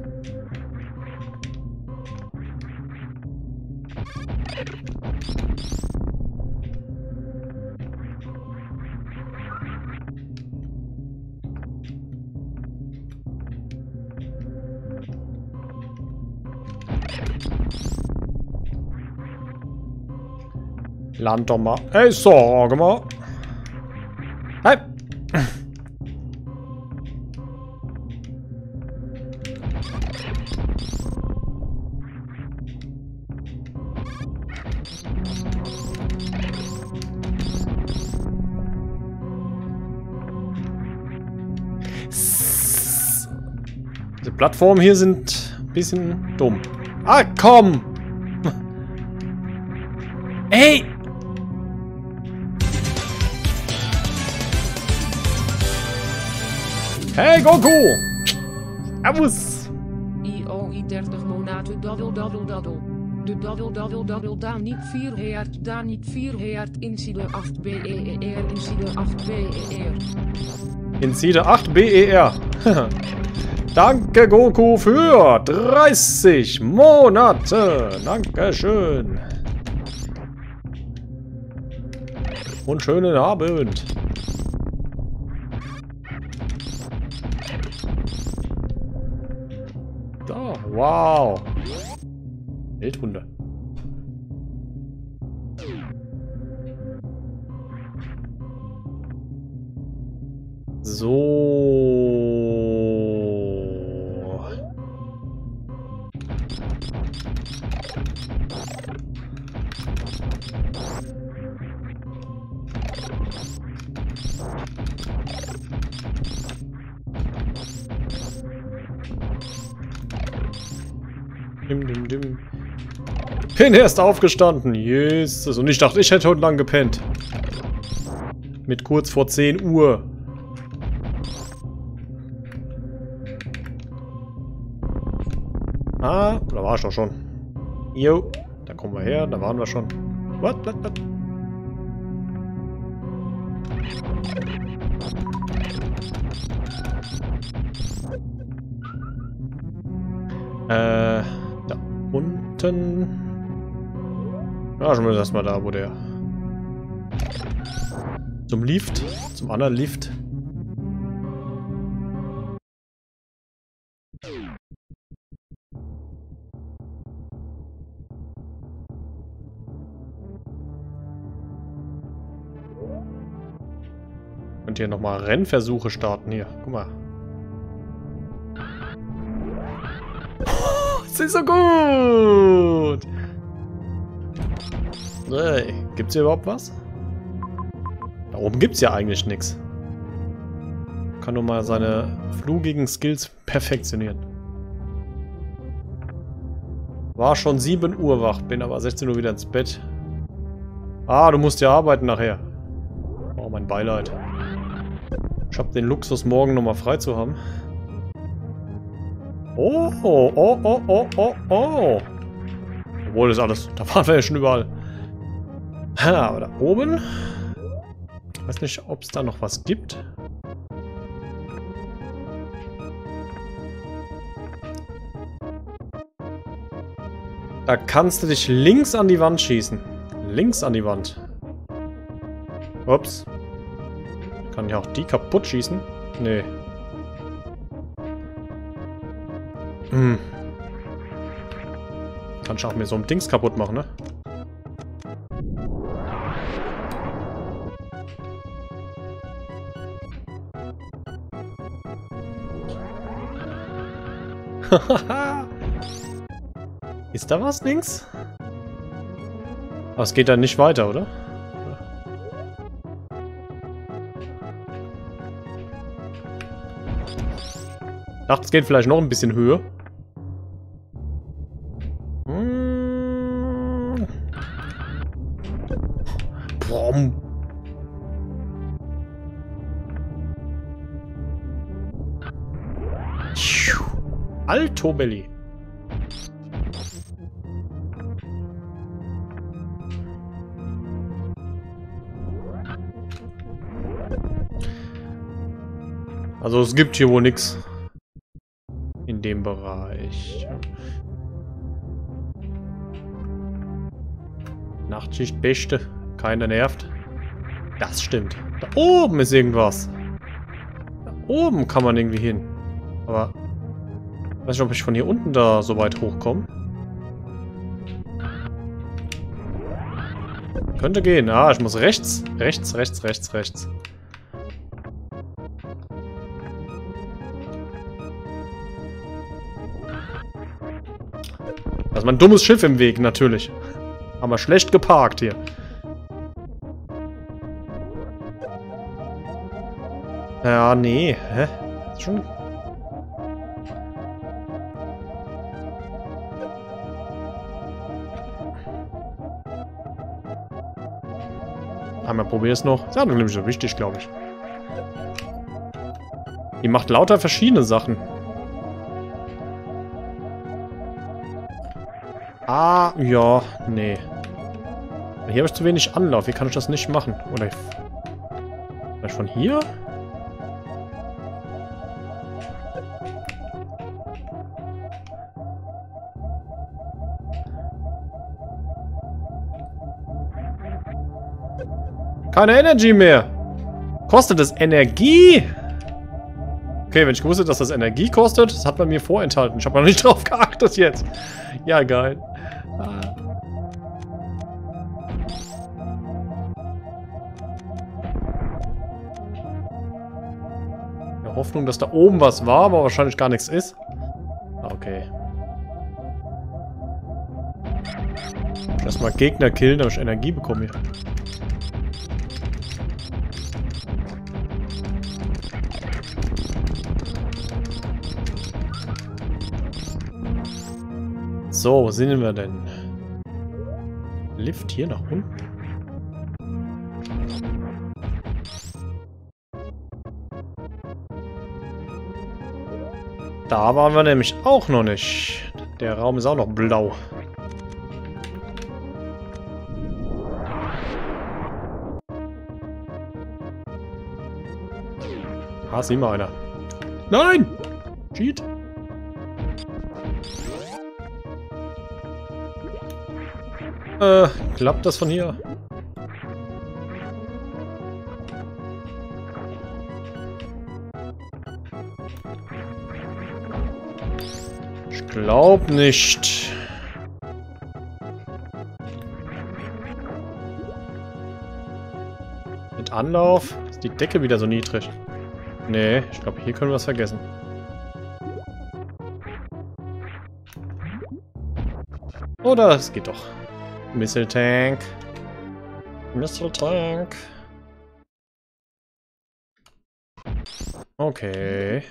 Land doch mal. Ey, sag mal. Hey. Diese Plattformen hier sind ein bisschen dumm. Ah, komm! Ey! Hey, Goku! Servus! I O I dertig monaten daddel daddel daddel. De daddel daddel daddel da niet vier heert, da niet vier heert, inside acht B E E R, inside acht B E E R. Inside acht B E R. Danke, Goku, für dreißig Monate. Dankeschön. Und schönen Abend. Da, wow. Welthunde. So. Dim, dim, dim. Bin erst aufgestanden. Jesus. Und ich dachte, ich hätte heute lang gepennt. Mit kurz vor zehn Uhr. Ah, da war ich doch schon. Jo, da kommen wir her, da waren wir schon. What, what, what? Äh, da. Und unten. Ja, schon mal erstmal da, wo der... Zum Lift. Zum anderen Lift. Und hier nochmal Rennversuche starten. Hier, guck mal. Oh, das ist so gut! Hey, gibt's hier überhaupt was? Da oben gibt's ja eigentlich nichts. Kann nur mal seine flugigen Skills perfektionieren. War schon sieben Uhr wach, bin aber sechzehn Uhr wieder ins Bett. Ah, du musst ja arbeiten nachher. Oh, mein Beileid. Ich habe den Luxus, morgen nochmal frei zu haben. Oh, oh, oh, oh, oh, oh, oh. Obwohl, das alles, da waren wir ja schon überall. Ha, aber da oben... Ich weiß nicht, ob es da noch was gibt. Da kannst du dich links an die Wand schießen. Links an die Wand. Ups. Kann ja auch die kaputt schießen? Nee. Hm. Kann ich auch mir so ein Dings kaputt machen, ne? Ist da was links? Aber es geht dann nicht weiter, oder? Ich dachte, es geht vielleicht noch ein bisschen höher. Hm. Boom. Alto Belly. Also es gibt hier wohl nichts in dem Bereich. Nachtschicht beste, keiner nervt. Das stimmt. Da oben ist irgendwas. Da oben kann man irgendwie hin. Aber ich weiß nicht, ob ich von hier unten da so weit hochkomme. Könnte gehen. Ah, ich muss rechts. Rechts, rechts, rechts, rechts. Da ist mein dummes Schiff im Weg, natürlich. Haben wir schlecht geparkt hier. Ja, nee. Hä? Ist schon... Einmal probier es noch. Das ist ja nämlich so wichtig, glaube ich. Die macht lauter verschiedene Sachen. Ah, ja, nee. Hier habe ich zu wenig Anlauf. Hier kann ich das nicht machen. Oder ich... Vielleicht von hier? Keine Energy mehr. Kostet es Energie? Okay, wenn ich gewusst hätte, dass das Energie kostet, das hat man mir vorenthalten. Ich habe noch nicht drauf geachtet jetzt. Ja, geil. Ah. In der Hoffnung, dass da oben was war, aber wahrscheinlich gar nichts ist. Okay. Erstmal Gegner killen, damit ich Energie bekomme hier. So, wo sind wir denn? Lift hier nach unten? Da waren wir nämlich auch noch nicht. Der Raum ist auch noch blau. Ah, sieh mal einer. Nein! Cheat! Äh, klappt das von hier? Ich glaub nicht. Mit Anlauf ist die Decke wieder so niedrig. Nee, ich glaube, hier können wir es vergessen. Oder es geht doch. Missile Tank. Missile Tank. Okay.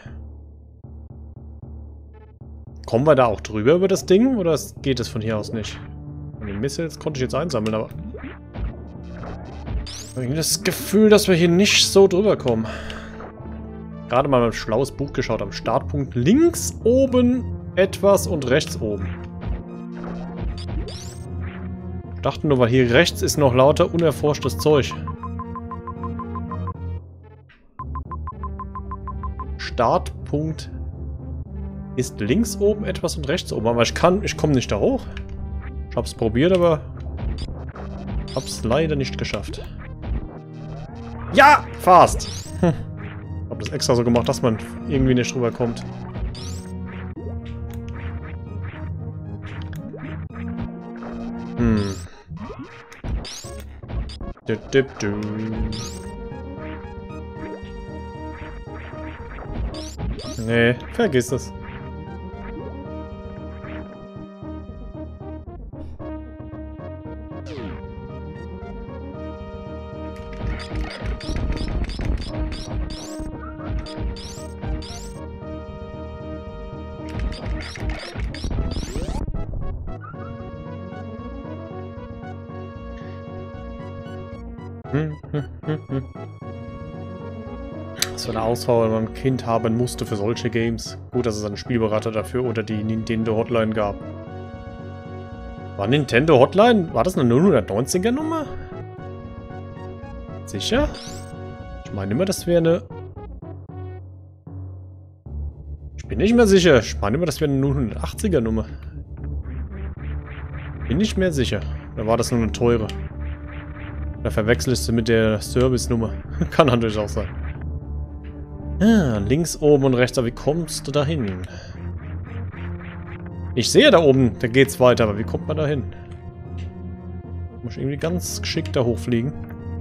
Kommen wir da auch drüber über das Ding? Oder geht es von hier aus nicht? Und die Missiles konnte ich jetzt einsammeln, aber... Ich habe das Gefühl, dass wir hier nicht so drüber kommen. Gerade mal ein schlaues Buch geschaut. Am Startpunkt links oben etwas und rechts oben. Ich dachte nur, weil hier rechts ist noch lauter unerforschtes Zeug. Startpunkt ist links oben etwas und rechts oben. Aber ich kann, ich komme nicht da hoch. Ich hab's probiert, aber hab's leider nicht geschafft. Ja, fast. Hm. Hab das extra so gemacht, dass man irgendwie nicht drüber kommt. Hm. Du, du, du. Nee, vergiss es. Hm, hm, hm, hm. Was für eine Auswahl man ein Kind haben musste für solche Games. Gut, dass es einen Spielberater dafür oder die Nintendo Hotline gab. War Nintendo Hotline? War das eine null neunziger Nummer? Sicher? Ich meine immer, das wäre eine... Ich bin nicht mehr sicher. Ich meine immer, das wäre eine null achtziger Nummer. Bin nicht mehr sicher. Oder war das nur eine teure? Da verwechsel ich sie mit der Service-Nummer. Kann natürlich auch sein. Ah, links oben und rechts. Aber wie kommst du da hin? Ich sehe da oben, da geht's weiter. Aber wie kommt man da hin? Muss ich irgendwie ganz geschickt da hochfliegen.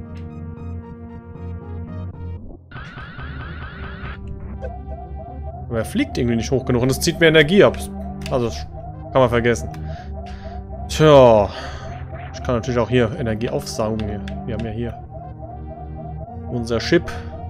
Aber er fliegt irgendwie nicht hoch genug und das zieht mir Energie ab. Also, kann man vergessen. Tja. Ich kann natürlich auch hier Energie aufsaugen. Hier. Wir haben ja hier unser Chip.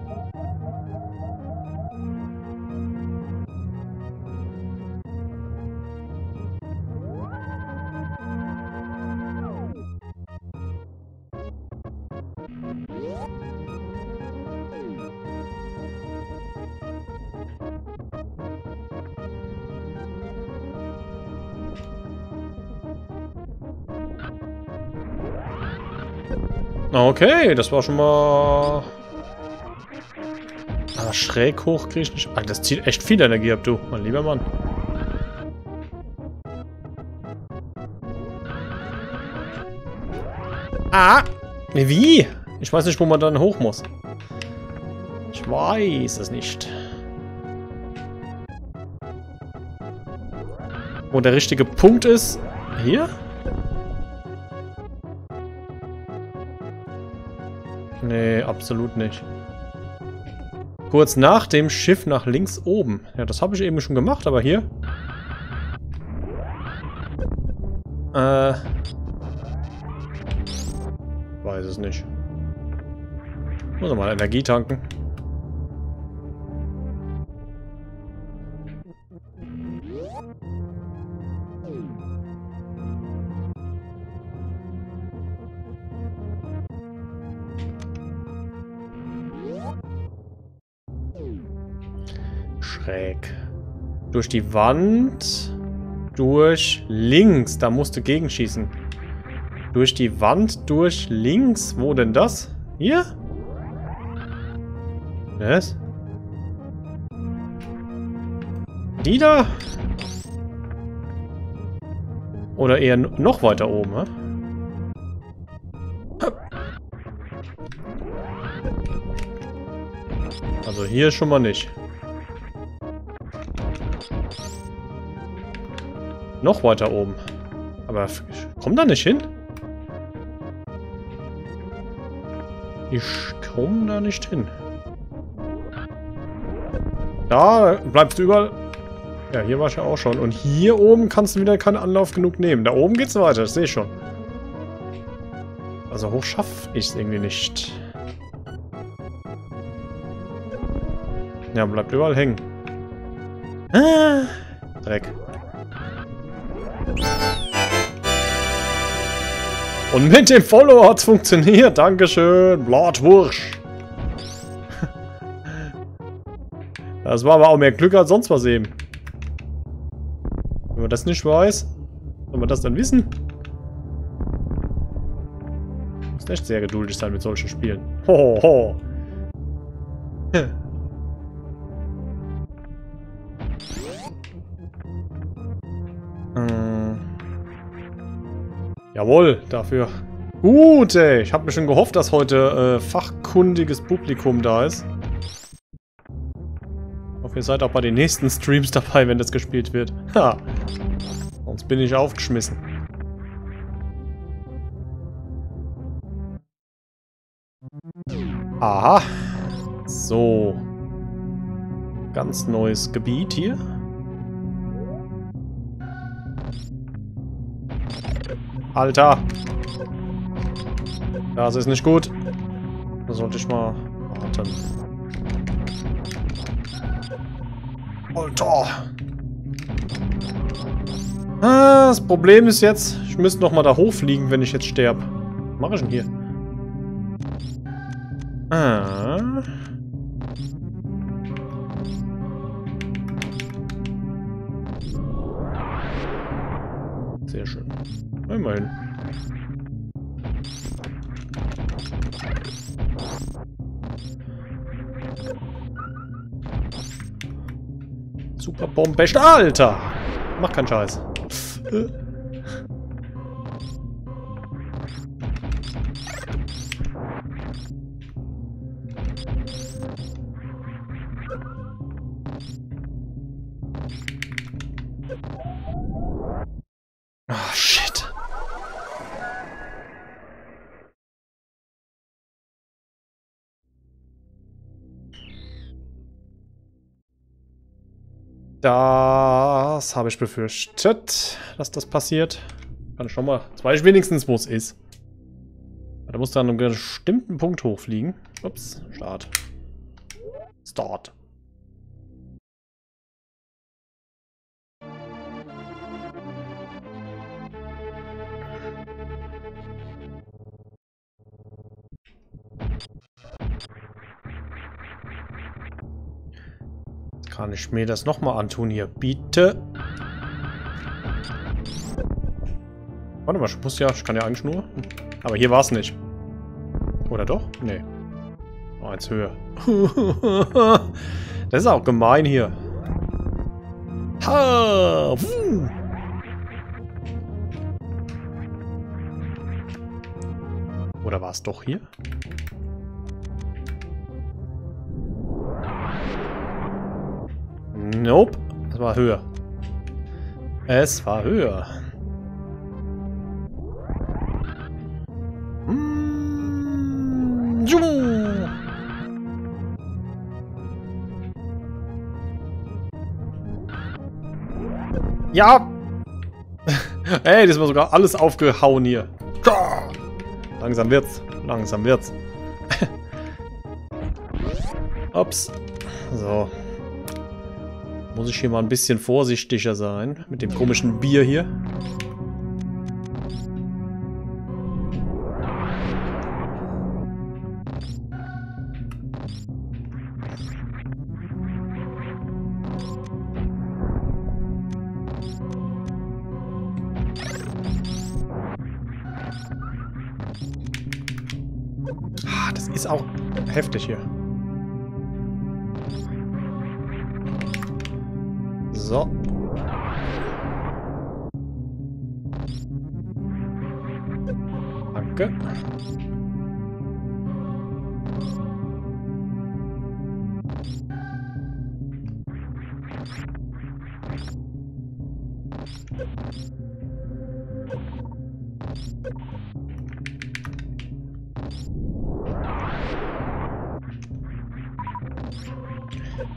Okay, das war schon mal... Aber schräg hoch kriege ich nicht... Ach, das zieht echt viel Energie ab, du, mein lieber Mann. Ah! Wie? Ich weiß nicht, wo man dann hoch muss. Ich weiß es nicht. Wo der richtige Punkt ist... Hier? Nee, absolut nicht. Kurz nach dem Schiff nach links oben. Ja, das habe ich eben schon gemacht, aber hier... Äh... Weiß es nicht. Muss mal Energie tanken. Schräg. Durch die Wand. Durch links. Da musst du gegenschießen. Durch die Wand, durch links. Wo denn das? Hier? Was? Die da? Oder eher noch weiter oben, hä? Also hier schon mal nicht. Noch weiter oben. Aber ich komme da nicht hin. Ich komme da nicht hin. Da bleibst du überall. Ja, hier war ich ja auch schon. Und hier oben kannst du wieder keinen Anlauf genug nehmen. Da oben geht's weiter, das sehe ich schon. Also hoch schaffe ich es irgendwie nicht. Ja, bleibt überall hängen. Ah, Dreck. Und mit dem Follow hat's funktioniert. Dankeschön, Blatwursch. Das war aber auch mehr Glück als sonst was eben. Wenn man das nicht weiß, soll man das dann wissen? Muss echt sehr geduldig sein mit solchen Spielen. Ho, ho. hm. Jawohl, dafür. Gut, ey. Ich habe mir schon gehofft, dass heute äh, fachkundiges Publikum da ist. Ich hoffe, ihr seid auch bei den nächsten Streams dabei, wenn das gespielt wird. Ha! Sonst bin ich aufgeschmissen. Aha. So. Ganz neues Gebiet hier. Alter. Das ist nicht gut. Da sollte ich mal warten. Alter. Ah, das Problem ist jetzt, ich müsste noch mal da hochfliegen, wenn ich jetzt sterbe. Was mache ich denn hier? Ah. Sehr schön. Immerhin. Super Bombe. Alter! Mach keinen Scheiß. Ah, shit. Das habe ich befürchtet, dass das passiert. Kann ich schon mal. Jetzt weiß ich wenigstens, wo es ist. Da muss dann an einem bestimmten Punkt hochfliegen. Ups, Start. Start. Kann ich mir das nochmal antun hier? Bitte. Warte mal, ich muss ja, ich kann ja eigentlich nur. Aber hier war es nicht. Oder doch? Nee. Oh, jetzt höher. Das ist auch gemein hier. Ha! Wuh. Oder war es doch hier? Nope. Es war höher. Es war höher. Ja! Ey, das ist mir sogar alles aufgehauen hier. Langsam wird's. Langsam wird's. Ups. So. Muss ich hier mal ein bisschen vorsichtiger sein. Mit dem komischen Bier hier. Ah, das ist auch heftig hier. So. Danke.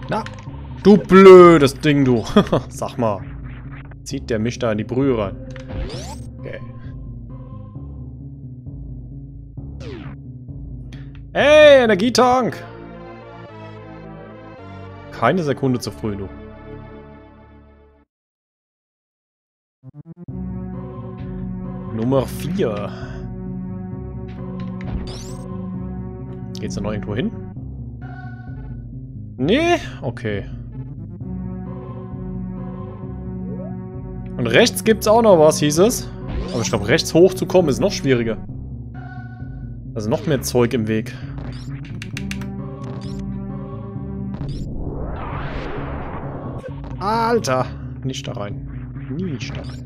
Na, du blödes Ding, du. Sag mal. Zieht der mich da in die Brühe rein. Okay. Hey, Energietank! Keine Sekunde zu früh, du. Nummer vier. Geht's da noch irgendwo hin? Nee? Okay. Und rechts gibt's auch noch was, hieß es. Aber ich glaube, rechts hochzukommen ist noch schwieriger. Also noch mehr Zeug im Weg. Alter! Nicht da rein. Nicht da rein.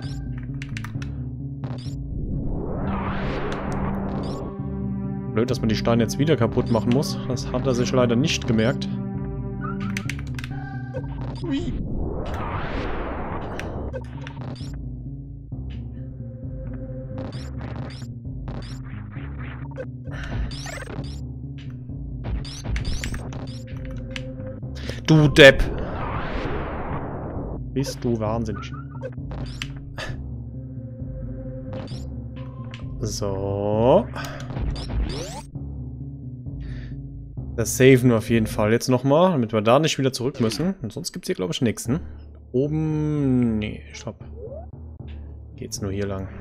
Blöd, dass man die Steine jetzt wieder kaputt machen muss. Das hat er sich leider nicht gemerkt. Ui. Du Depp! Bist du wahnsinnig. So. Das saven wir auf jeden Fall jetzt nochmal, damit wir da nicht wieder zurück müssen. Und sonst gibt es hier, glaube ich, nichts, ne? Oben... Nee, stopp. Geht's nur hier lang.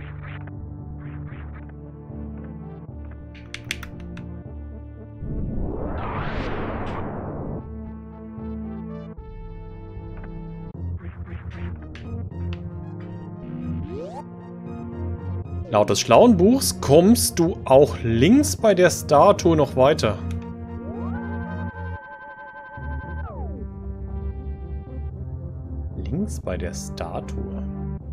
Laut des schlauen Buchs kommst du auch links bei der Statue noch weiter. Links bei der Statue.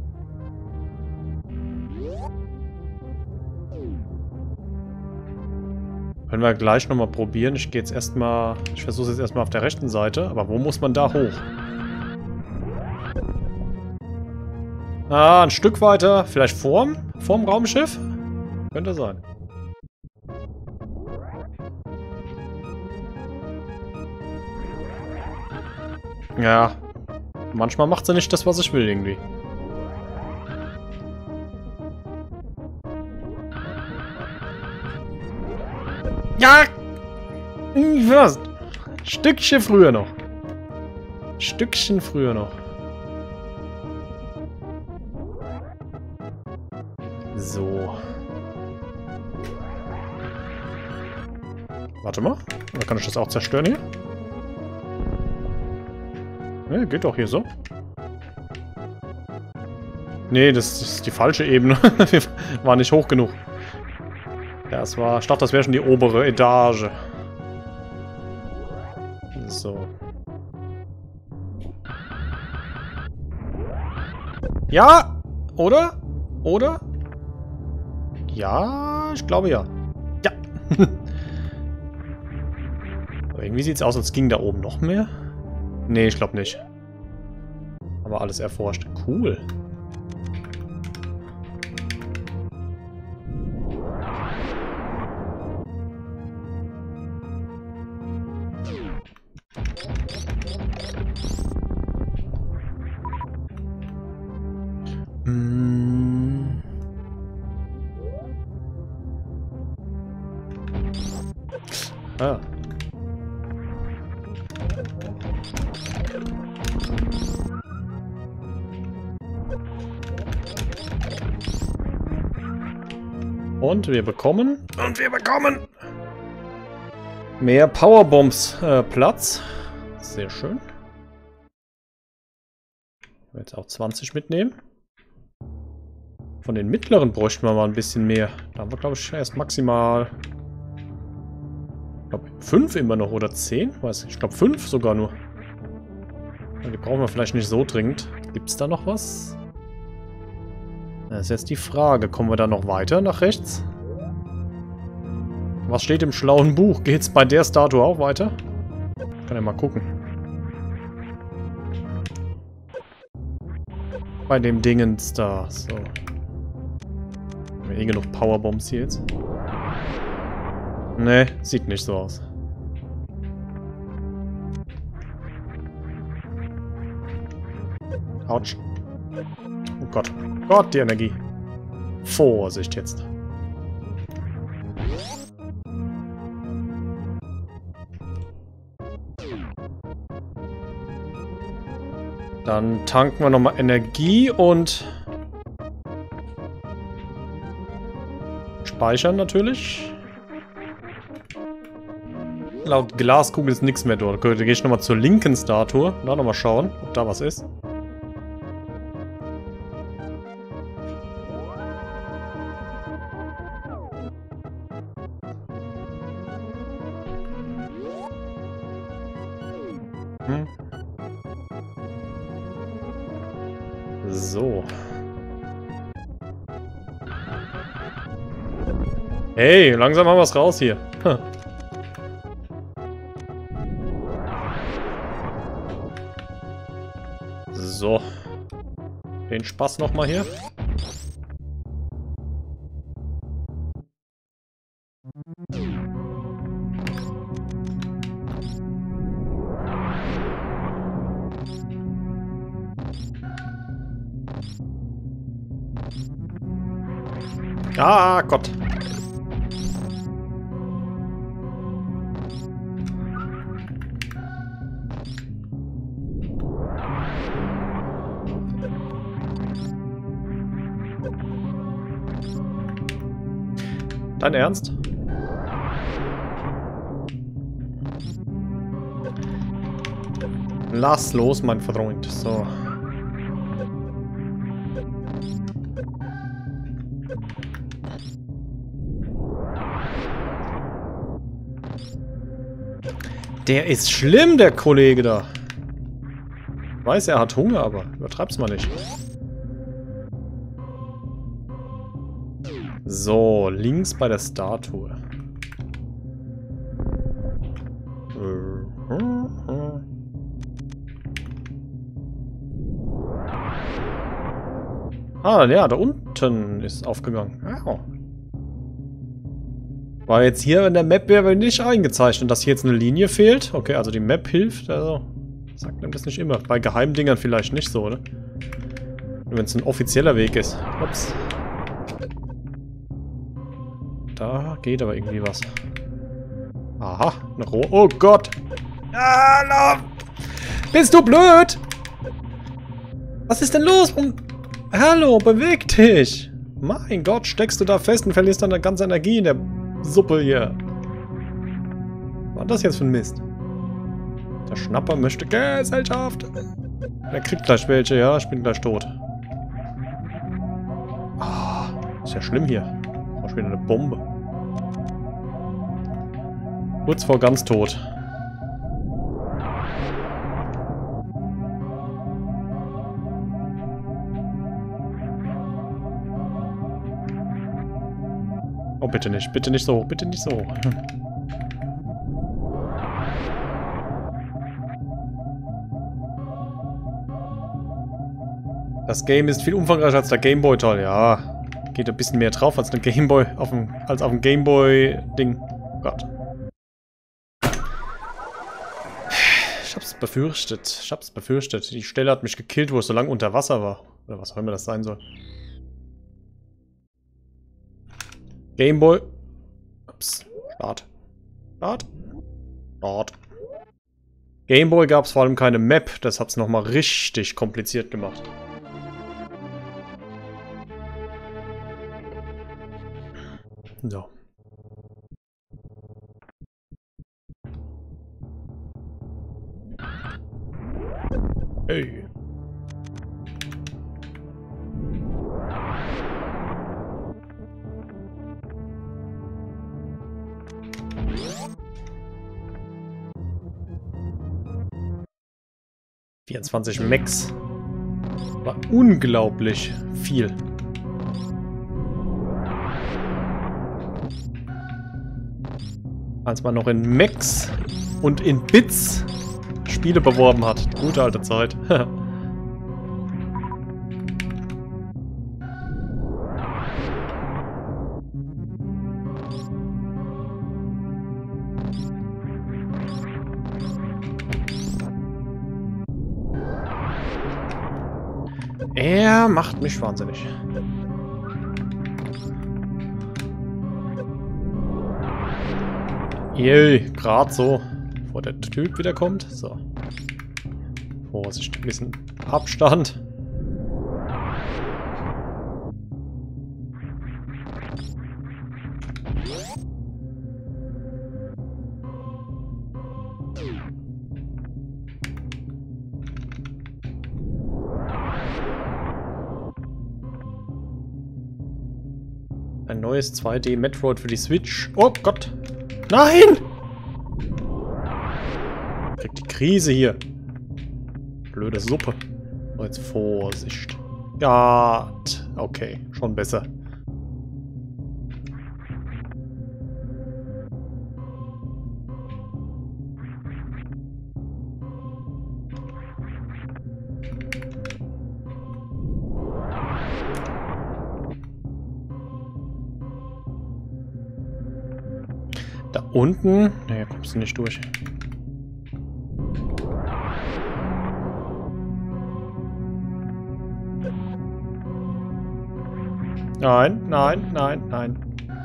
Können wir gleich nochmal probieren. Ich gehe jetzt erstmal. Ich versuche es jetzt erstmal auf der rechten Seite. Aber wo muss man da hoch? Ah, ein Stück weiter. Vielleicht vorm, vorm Raumschiff? Könnte sein. Ja. Manchmal macht sie nicht das, was ich will, irgendwie. Ja! Was? Stückchen früher noch. Stückchen früher noch. So. Warte mal. Oder kann ich das auch zerstören hier? Ne, geht doch hier so. Nee, das ist die falsche Ebene. War nicht hoch genug. Ja, es war... Ich dachte, das wäre schon die obere Etage. So. Ja! Oder? Oder? Ja, ich glaube ja. Ja. Aber irgendwie sieht es aus, als ging da oben noch mehr. Nee, ich glaube nicht. Aber alles erforscht. Cool. Hm. Ah. Und wir bekommen... Und wir bekommen... mehr Powerbombs äh, Platz. Sehr schön. Ich werde jetzt auch zwanzig mitnehmen. Von den mittleren bräuchten wir mal ein bisschen mehr. Da haben wir, glaube ich, erst maximal... Ich glaube, fünf immer noch oder zehn? Weiß ich. Ich glaube, fünf sogar nur. Die brauchen wir vielleicht nicht so dringend. Gibt es da noch was? Das ist jetzt die Frage. Kommen wir da noch weiter nach rechts? Was steht im schlauen Buch? Geht es bei der Statue auch weiter? Ich kann ja mal gucken. Bei dem Dingens da. So. Haben wir eh genug Powerbombs hier jetzt? Ne, sieht nicht so aus. Autsch. Oh Gott. Gott, die Energie. Vorsicht jetzt. Dann tanken wir nochmal Energie und speichern natürlich. Laut Glaskugel ist nichts mehr dort. Da gehe ich nochmal zur linken Statue. Da nochmal schauen, ob da was ist. Hm. So. Hey, langsam haben wir es raus hier. Hm. So. Den Spaß nochmal hier. Ah, Gott. Dein Ernst? Lass los, mein Freund. So. Der ist schlimm, der Kollege da. Ich weiß, er hat Hunger, aber übertreib's mal nicht. So, links bei der Statue. Ah, ja, da unten ist aufgegangen. Oh. War jetzt hier in der Map wäre nicht eingezeichnet, dass hier jetzt eine Linie fehlt. Okay, also die Map hilft. Also, sagt einem das nicht immer. Bei Geheimdingern vielleicht nicht so, oder? Nur wenn es ein offizieller Weg ist. Ups. Da geht aber irgendwie was. Aha, eine Rohr. Oh Gott! Ah, lauf! Bist du blöd? Was ist denn los? Hallo, beweg dich! Mein Gott, steckst du da fest und verlierst deine ganze Energie in der Suppe hier. Was war das jetzt für ein Mist? Der Schnapper möchte Gesellschaft. Er kriegt gleich welche, ja, ich bin gleich tot. Ah, ist ja schlimm hier. Auch wieder eine Bombe. Kurz vor ganz tot. Oh, bitte nicht. Bitte nicht so hoch. Bitte nicht so hoch. Das Game ist viel umfangreicher als der Gameboy. Toll, ja. Geht ein bisschen mehr drauf als, eine Gameboy auf dem, als auf dem Gameboy-Ding. Oh Gott. Ich hab's befürchtet. Ich hab's befürchtet. Die Stelle hat mich gekillt, wo es so lange unter Wasser war. Oder was auch immer das sein soll. Gameboy. Ups. Start. Start. Start. Gameboy gab es vor allem keine Map. Das hat es nochmal richtig kompliziert gemacht. So. Hey. vierundzwanzig Mex. War unglaublich viel. Als man noch in Mex und in Bits Spiele beworben hat. Gute alte Zeit. Er macht mich wahnsinnig. Yay, gerade so. Bevor der Typ wiederkommt. So. Vorsicht, ein bisschen Abstand. Ein neues zwei D Metroid für die Switch. Oh Gott. Nein! Kriegt die Krise hier. Blöde Suppe. Oh, jetzt Vorsicht. Ja, okay, schon besser. Da unten? Naja, kommst du nicht durch. Nein, nein, nein, nein.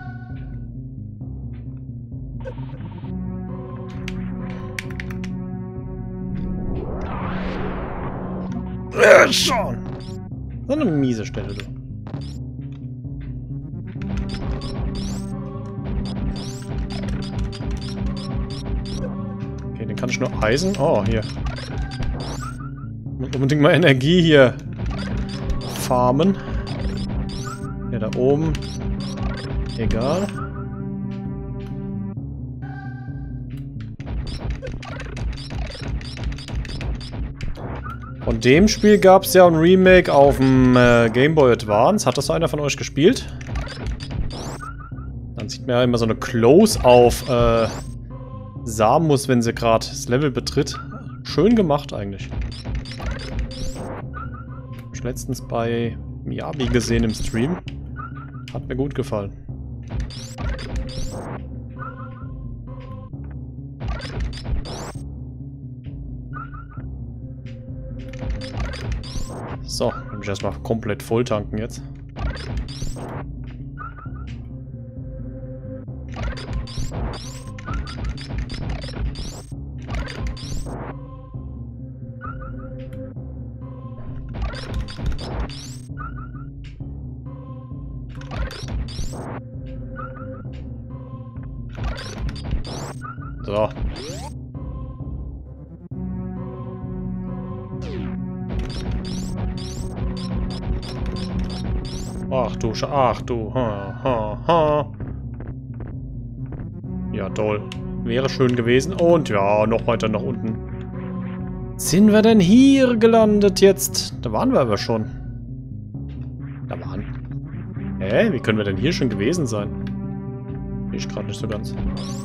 Äh, schon. So eine miese Stelle, du. Okay, den kann ich nur eisen. Oh, hier. Und unbedingt mal Energie hier farmen. Ja, da oben. Egal. Von dem Spiel gab es ja ein Remake auf dem äh, Game Boy Advance. Hat das einer von euch gespielt? Dann sieht man ja immer so eine Close auf äh, Samus, wenn sie gerade das Level betritt. Schön gemacht eigentlich. Hab ich letztens bei Miyabi gesehen im Stream. Hat mir gut gefallen. So, kann ich erstmal komplett voll tanken jetzt. So. Ach du, ach du, ha, ha, ha. Ja, toll. Wäre schön gewesen. Und ja, noch weiter nach unten. Sind wir denn hier gelandet jetzt? Da waren wir aber schon. Da waren. Hä? Wie können wir denn hier schon gewesen sein? Ich gerade nicht so ganz.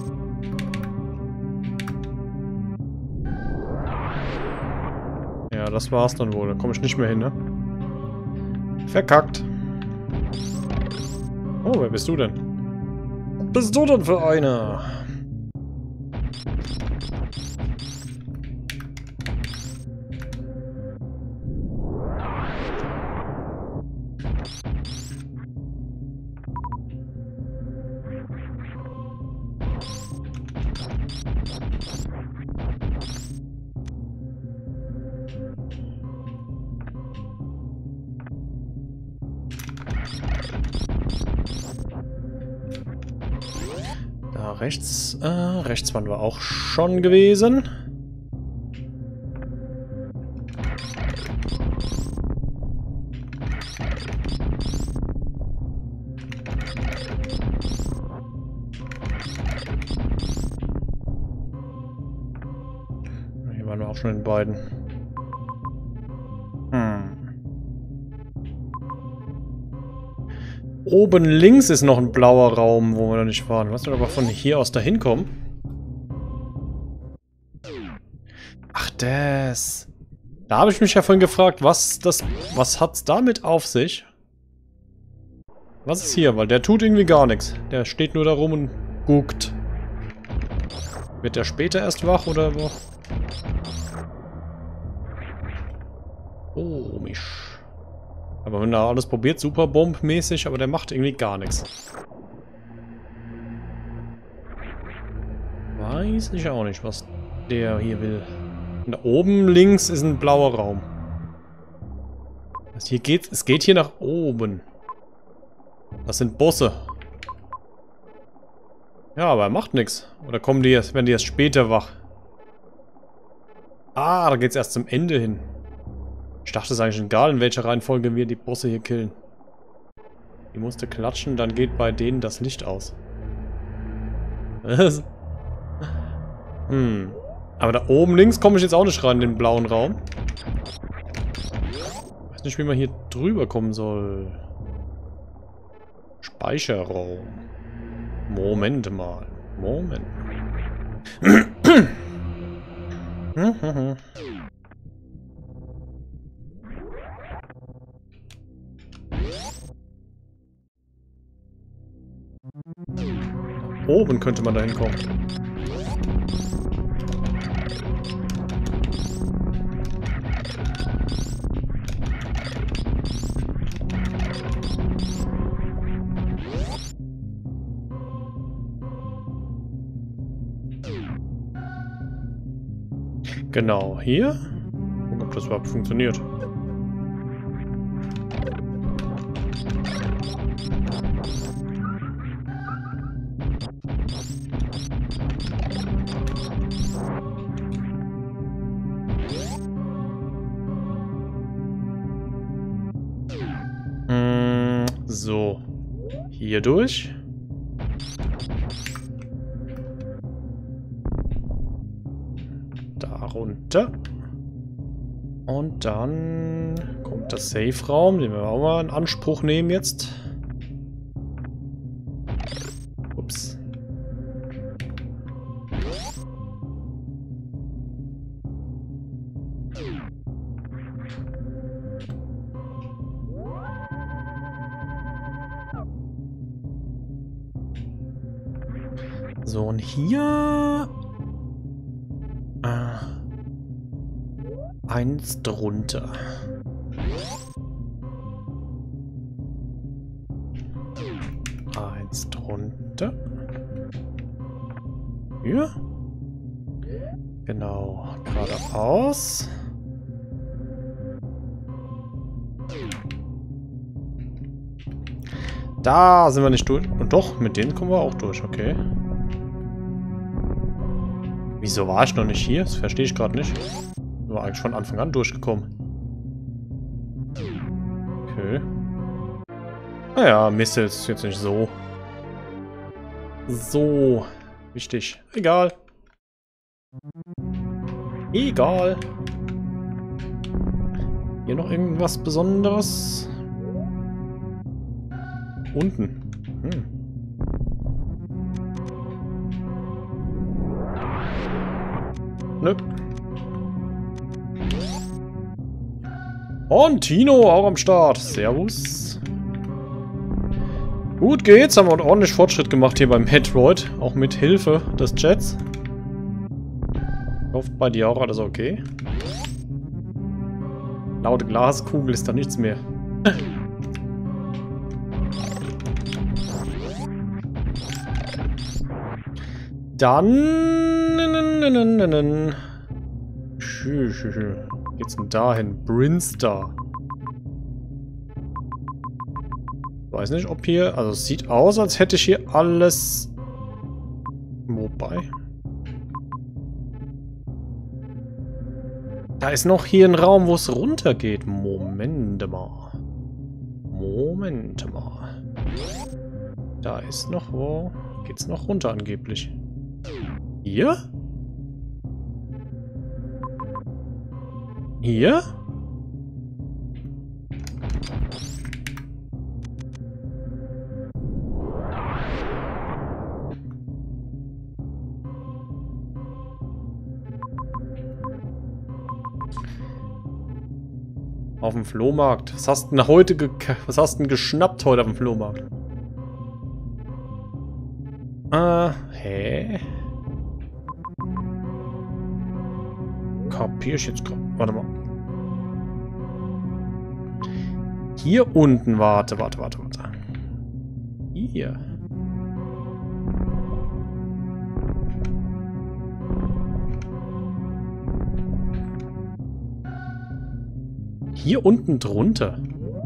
Ja, das war's dann wohl. Da komme ich nicht mehr hin, ne? Verkackt. Oh, wer bist du denn? Was bist du denn für einer? Da rechts, äh, rechts waren wir auch schon gewesen. Hier waren wir auch schon in beiden. Hm. Oben links ist noch ein blauer Raum, wo wir noch nicht waren. Lass uns aber von hier aus dahin kommen. Ach, das. Da habe ich mich ja vorhin gefragt, was das, was hat's damit auf sich? Was ist hier? Weil der tut irgendwie gar nichts. Der steht nur da rum und guckt. Wird der später erst wach oder wo? Komisch. Aber wenn er alles probiert, super bombmäßig, aber der macht irgendwie gar nichts. Weiß ich auch nicht, was der hier will. Und da oben links ist ein blauer Raum. Also hier geht, es geht hier nach oben. Das sind Bosse. Ja, aber er macht nichts. Oder kommen die erst, werden die erst später wach? Ah, da geht's erst zum Ende hin. Ich dachte, es ist eigentlich egal, in welcher Reihenfolge wir die Bosse hier killen. Die musste klatschen, dann geht bei denen das Licht aus. Was? Hm. Aber da oben links komme ich jetzt auch nicht rein, in den blauen Raum. Ich weiß nicht, wie man hier drüber kommen soll. Speicherraum. Moment mal. Moment. Da oben könnte man da hinkommen. Genau, hier. Gucken, ob das überhaupt funktioniert. Hm, so. Hier durch. Runter. Und dann kommt der Safe-Raum, den wir auch mal in Anspruch nehmen jetzt. Ups. So, und hier... Ah. Eins drunter. Eins drunter. Hier. Genau. Geradeaus. Da sind wir nicht durch. Und doch, mit denen kommen wir auch durch, okay. Wieso war ich noch nicht hier? Das verstehe ich gerade nicht. Ich war eigentlich von Anfang an durchgekommen. Okay. Naja, Mist ist jetzt nicht so. So wichtig. Egal. Egal. Hier noch irgendwas Besonderes? Unten. Hm. Nö. Und Tino auch am Start. Servus. Gut geht's. Haben wir ordentlich Fortschritt gemacht hier beim Metroid. Auch mit Hilfe des Jets. Ich hoffe, bei dir auch alles okay. Laute Glaskugel ist da nichts mehr. Dann... Geht's denn dahin? Brinstar. Weiß nicht, ob hier... Also es sieht aus, als hätte ich hier alles... Wobei... Da ist noch hier ein Raum, wo es runtergeht. Moment mal. Moment mal. Da ist noch wo... Geht's noch runter angeblich. Hier? Hier? Auf dem Flohmarkt. Was hast du denn heute ge Was hast du denn geschnappt heute auf dem Flohmarkt? Ah, hä? Kapier ich jetzt gerade. Warte mal. Hier unten, warte, warte, warte, warte. Hier. Hier unten drunter.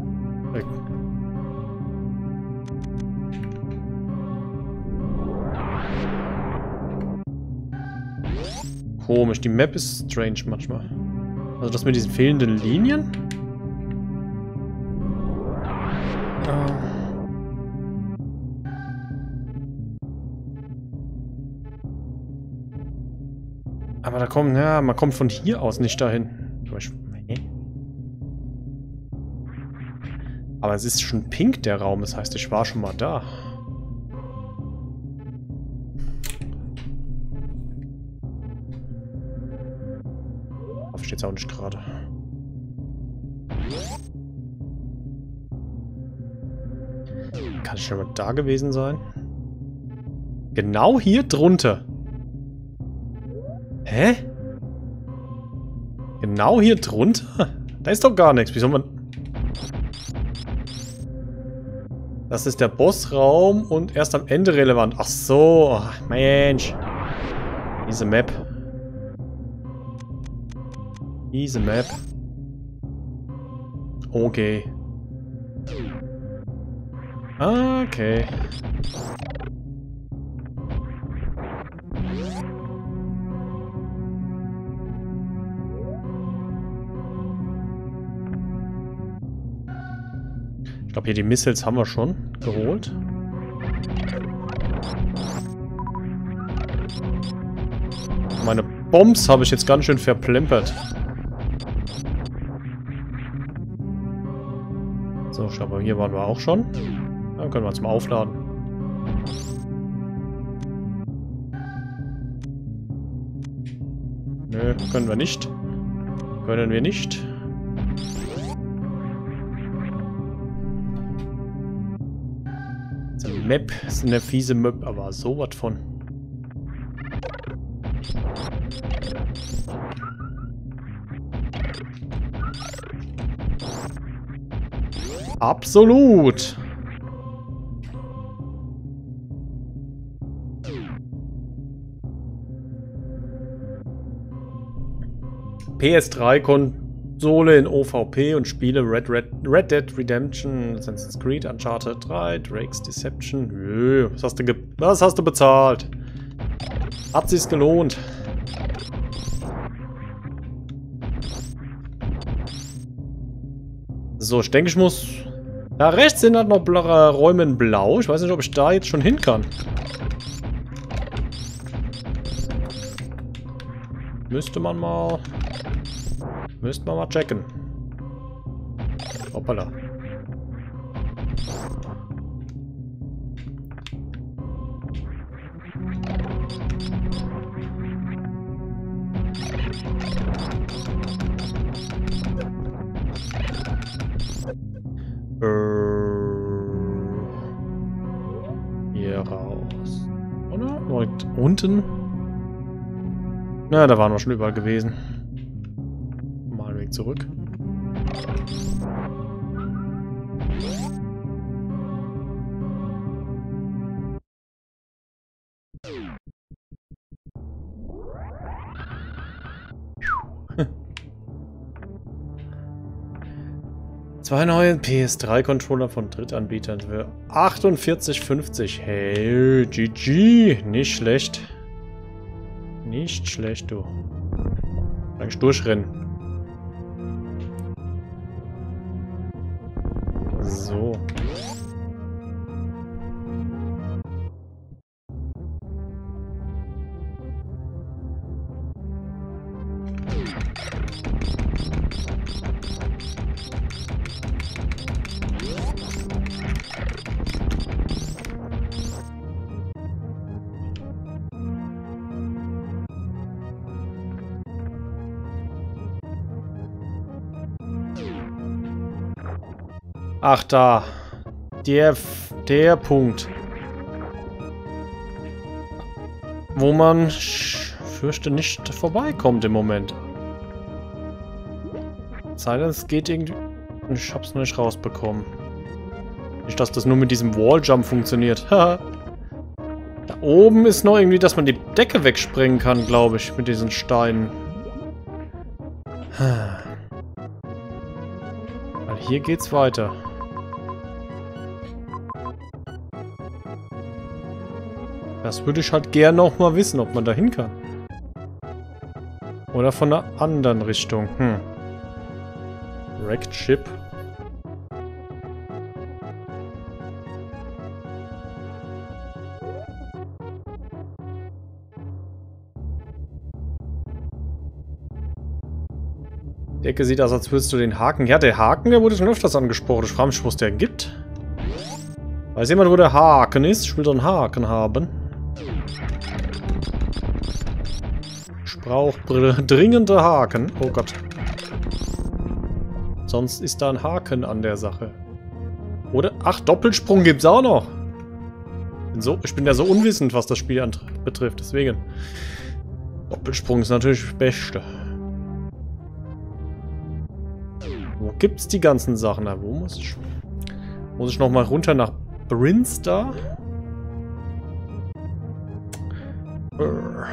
Komisch, die Map ist strange manchmal. Also das mit diesen fehlenden Linien? Aber da kommt, ja, man kommt von hier aus nicht dahin. Aber es ist schon pink, der Raum. Das heißt, ich war schon mal da. Versteht es auch nicht gerade. Kann ich schon mal da gewesen sein? Genau hier drunter. Hä? Genau hier drunter? Da ist doch gar nichts. Wie soll man... Das ist der Bossraum und erst am Ende relevant. Ach so. Ach, Mensch. Diese Map. Diese Map. Okay. Okay. Ich glaube, hier die Missiles haben wir schon geholt. Meine Bombs habe ich jetzt ganz schön verplempert. So, schau mal, hier waren wir auch schon. Dann können wir uns mal aufladen. Nö, können wir nicht. Können wir nicht. Map ist eine fiese Map, aber so was von. Absolut. P S drei Konsole in O V P und Spiele Red, Red, Red Dead Redemption, Assassin's Creed, Uncharted drei, Drake's Deception. Nö, was hast du, ge was hast du bezahlt? Hat sich's gelohnt? So, ich denke, ich muss... Da rechts sind halt noch Räume in Blau. Ich weiß nicht, ob ich da jetzt schon hin kann. Müsste man mal... Müsste man mal checken. Hoppala. Hier raus. Oder? Und unten? Na, da waren wir schon überall gewesen. Mal Weg zurück. Zwei neue P S drei Controller von Drittanbietern für achtundvierzig fünfzig. Hey, G G. Nicht schlecht. Nicht schlecht, du. Eigentlich durchrennen. So. Ach, da. Der, der Punkt. Wo man, ich fürchte, nicht vorbeikommt im Moment. Sei denn, es geht irgendwie... Ich hab's noch nicht rausbekommen. Nicht, dass das nur mit diesem Walljump funktioniert. Haha. Da oben ist noch irgendwie, dass man die Decke wegsprengen kann, glaube ich, mit diesen Steinen. Weil hier geht's weiter. Das würde ich halt gerne noch mal wissen, ob man da hin kann. Oder von einer anderen Richtung. Hm. Wrecked Ship. Die Ecke sieht aus, als würdest du den Haken... Ja, der Haken, der wurde schon öfters angesprochen. Ich frage mich, wo es der gibt. Weiß jemand, wo der Haken ist? Ich will doch einen Haken haben. Ich brauche dringende Haken. Oh Gott. Sonst ist da ein Haken an der Sache. Oder? Ach, Doppelsprung gibt's auch noch. Bin so, ich bin ja so unwissend, was das Spiel betrifft. Deswegen. Doppelsprung ist natürlich das Beste. Wo gibt's die ganzen Sachen? Na, wo muss ich... Muss ich nochmal runter nach Brinstar? Brr.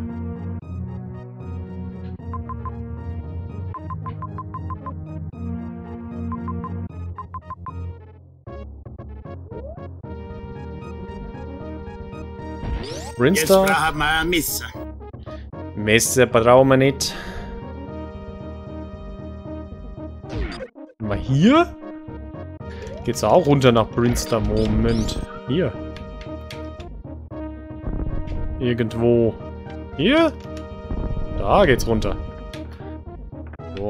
Brinstar? Jetzt brauchen wir eine Messe. Messe brauchen wir nicht. Mal hier? Geht's auch runter nach Brinstar? Moment. Hier. Irgendwo. Hier? Da geht's runter. So.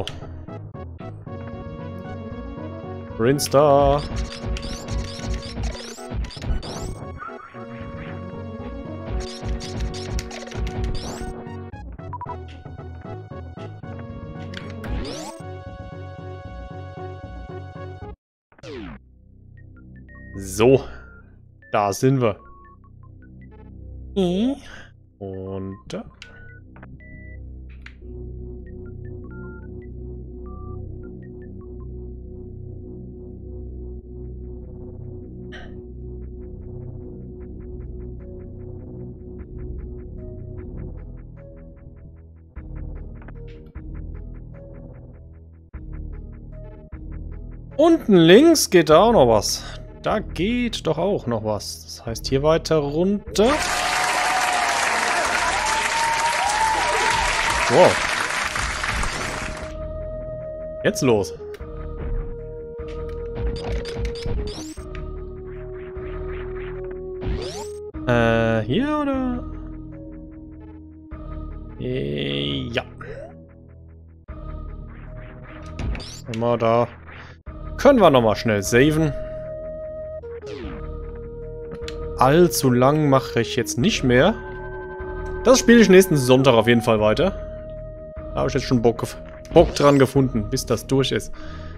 Brinstar. So, da sind wir. Und da. Unten links geht da auch noch was. Da geht doch auch noch was. Das heißt, hier weiter runter. Wow. Jetzt los. Äh, hier oder? Äh, ja. Immer da. Können wir nochmal schnell saven. Allzu lang mache ich jetzt nicht mehr. Das spiele ich nächsten Sonntag auf jeden Fall weiter. Da habe ich jetzt schon Bock, Bock dran gefunden, bis das durch ist.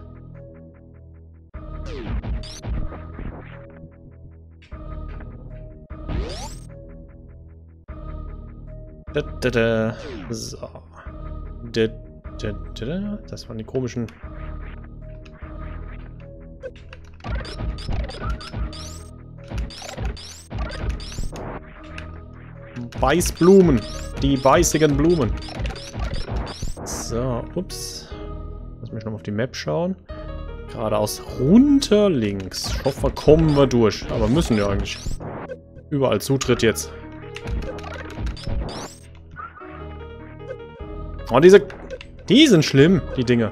Da, da, da. So. Da, da, da. Das waren die komischen... Beißblumen. Die beißigen Blumen. So, ups. Lass mich nochmal auf die Map schauen. Geradeaus runter links. Ich hoffe, kommen wir durch. Aber müssen wir eigentlich. Überall Zutritt jetzt. Oh, diese... Die sind schlimm, die Dinge.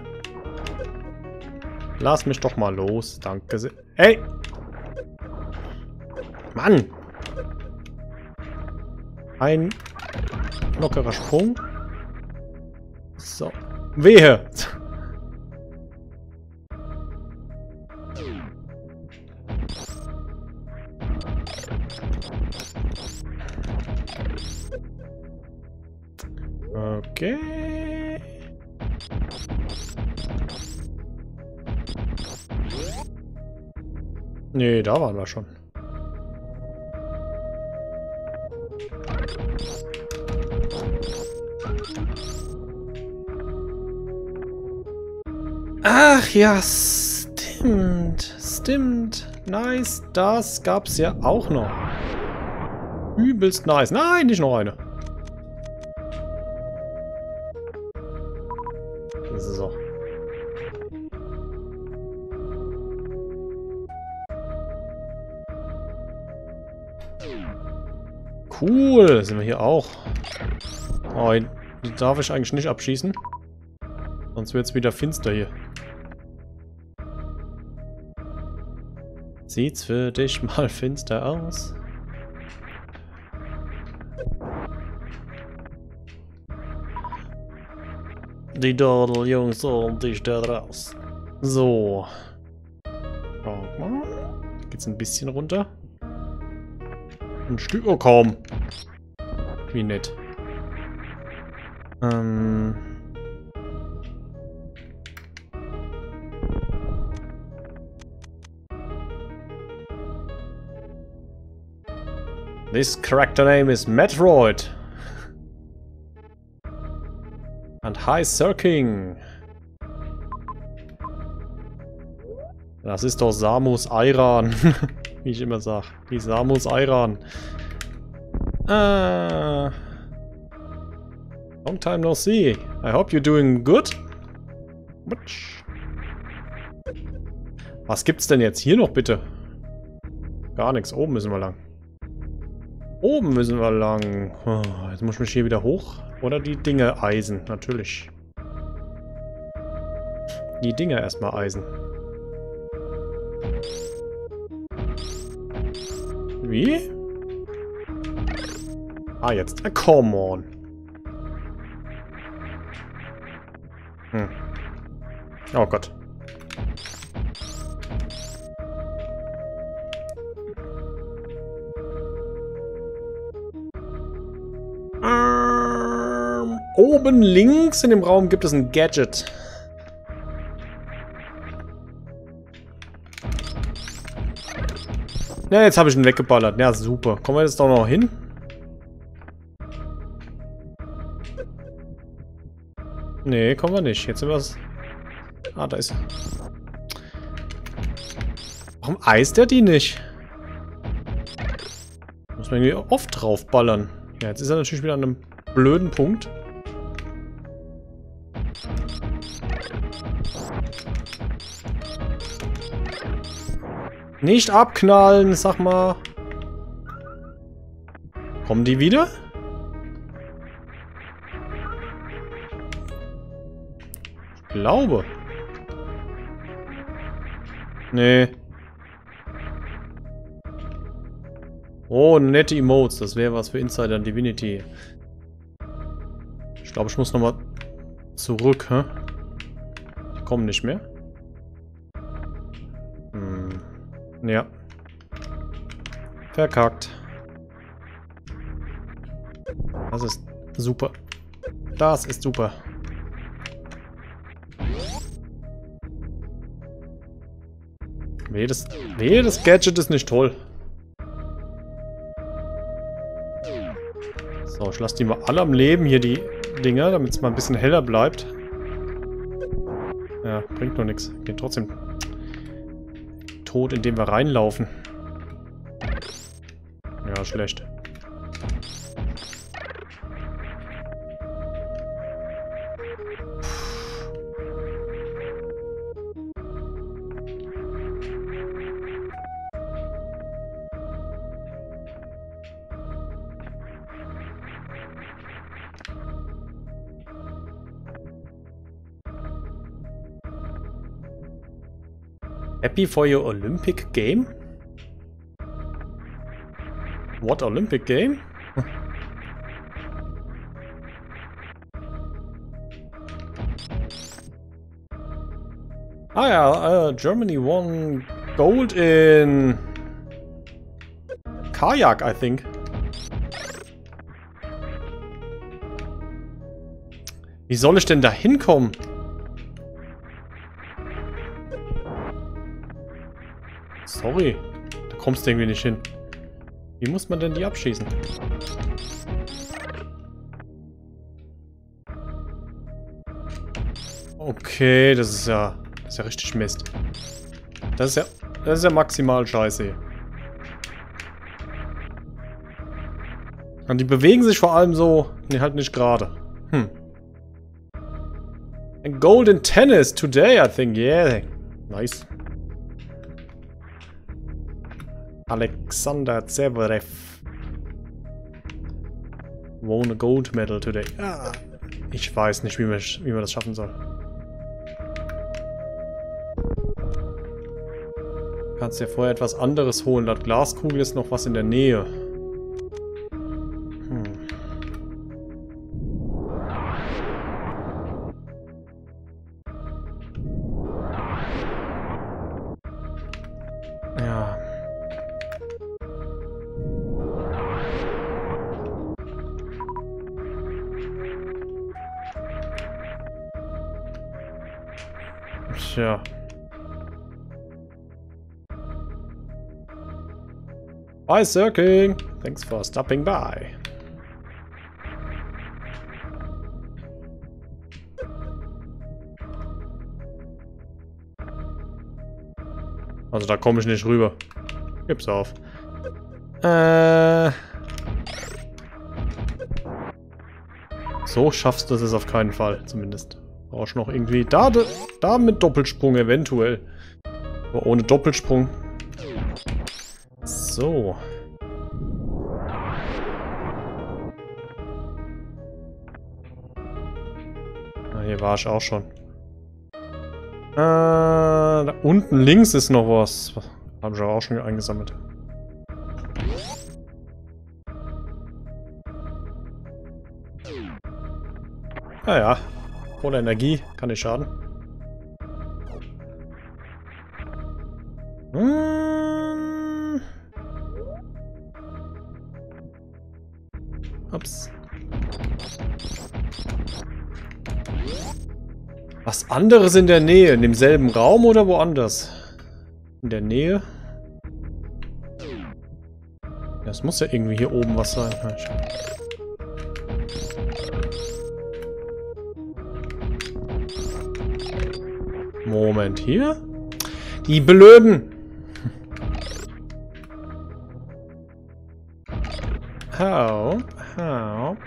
Lass mich doch mal los. Danke sehr. Hey! Mann! Ein lockerer Sprung. So. Wehe! Okay. Nee, da waren wir schon. Ach ja, Stimmt, stimmt. Nice, das gab's ja auch noch. Übelst nice. Nein, nicht noch eine. So. Cool, sind wir hier auch. Oh, die darf ich eigentlich nicht abschießen. Sonst wird es wieder finster hier. Sieht's für dich mal finster aus? Die Dordeljungs und dich da raus. So. Schau mal. Geht's ein bisschen runter. Ein Stück. Oh, kaum. Wie nett. Ähm. This character name is Metroid. And High Cirking. Das ist doch Samus Aran. Wie ich immer sag. Die Samus Aran. Ah. Long time no see. I hope you're doing good. Was gibt's denn jetzt hier noch bitte? Gar nichts. Oben müssen wir lang. Oben müssen wir lang. Oh, jetzt muss ich mich hier wieder hoch. Oder die Dinge eisen. Natürlich. Die Dinge erstmal eisen. Wie? Ah, jetzt. Ah, come on. Hm. Oh Gott. Ähm, oben links in dem Raum gibt es ein Gadget. Ja, jetzt habe ich ihn weggeballert. Ja, super. Kommen wir jetzt doch noch hin? Nee, kommen wir nicht. Jetzt sind wir es. Ah, da ist er. Warum eist er die nicht? Muss man irgendwie oft draufballern. Ja, jetzt ist er natürlich wieder an einem blöden Punkt. Nicht abknallen, sag mal. Kommen die wieder? Ich glaube. Nee. Oh, nette Emotes. Das wäre was für Insider Divinity. Ich glaube, ich muss nochmal zurück, hä? Ich komme nicht mehr. Hm. Ja. Verkackt. Das ist super. Das ist super. Wehe, das, wehe, das Gadget ist nicht toll. So, ich lasse die mal alle am Leben hier, die Dinger, damit es mal ein bisschen heller bleibt. Ja, bringt nur nichts. Geht trotzdem tot, indem wir reinlaufen. Ja, schlecht. Happy for your Olympic game? What Olympic game? Ah ja, uh, Germany won gold in Kajak, I think. Wie soll ich denn da hinkommen? Sorry, da kommst du irgendwie nicht hin. Wie muss man denn die abschießen? Okay, das ist ja, das ist ja richtig Mist. Das ist ja, das ist ja maximal scheiße. Und die bewegen sich vor allem so, ne, halt nicht gerade. Hm. And golden tennis today, I think. Yeah. Nice. Alexander Zverev won a gold medal today. Ah, ich weiß nicht, wie man, wie man das schaffen soll. Du kannst dir vorher etwas anderes holen. Laut Glaskugel ist noch was in der Nähe. Hm. Ja. Tja. Hi, Sir King. Thanks for stopping by. Also da komme ich nicht rüber. Gib's auf. Äh. So schaffst du es auf keinen Fall, zumindest. Brauchst noch irgendwie. Da, da mit Doppelsprung eventuell. Aber ohne Doppelsprung. So. Ah, hier war ich auch schon. Äh, da unten links ist noch was. Habe ich auch schon eingesammelt. Naja, voller Energie, kann nicht schaden. Hm. Ups. Was anderes in der Nähe? In demselben Raum oder woanders? In der Nähe? Das muss ja irgendwie hier oben was sein. Moment, hier? Die Blöden! How? How?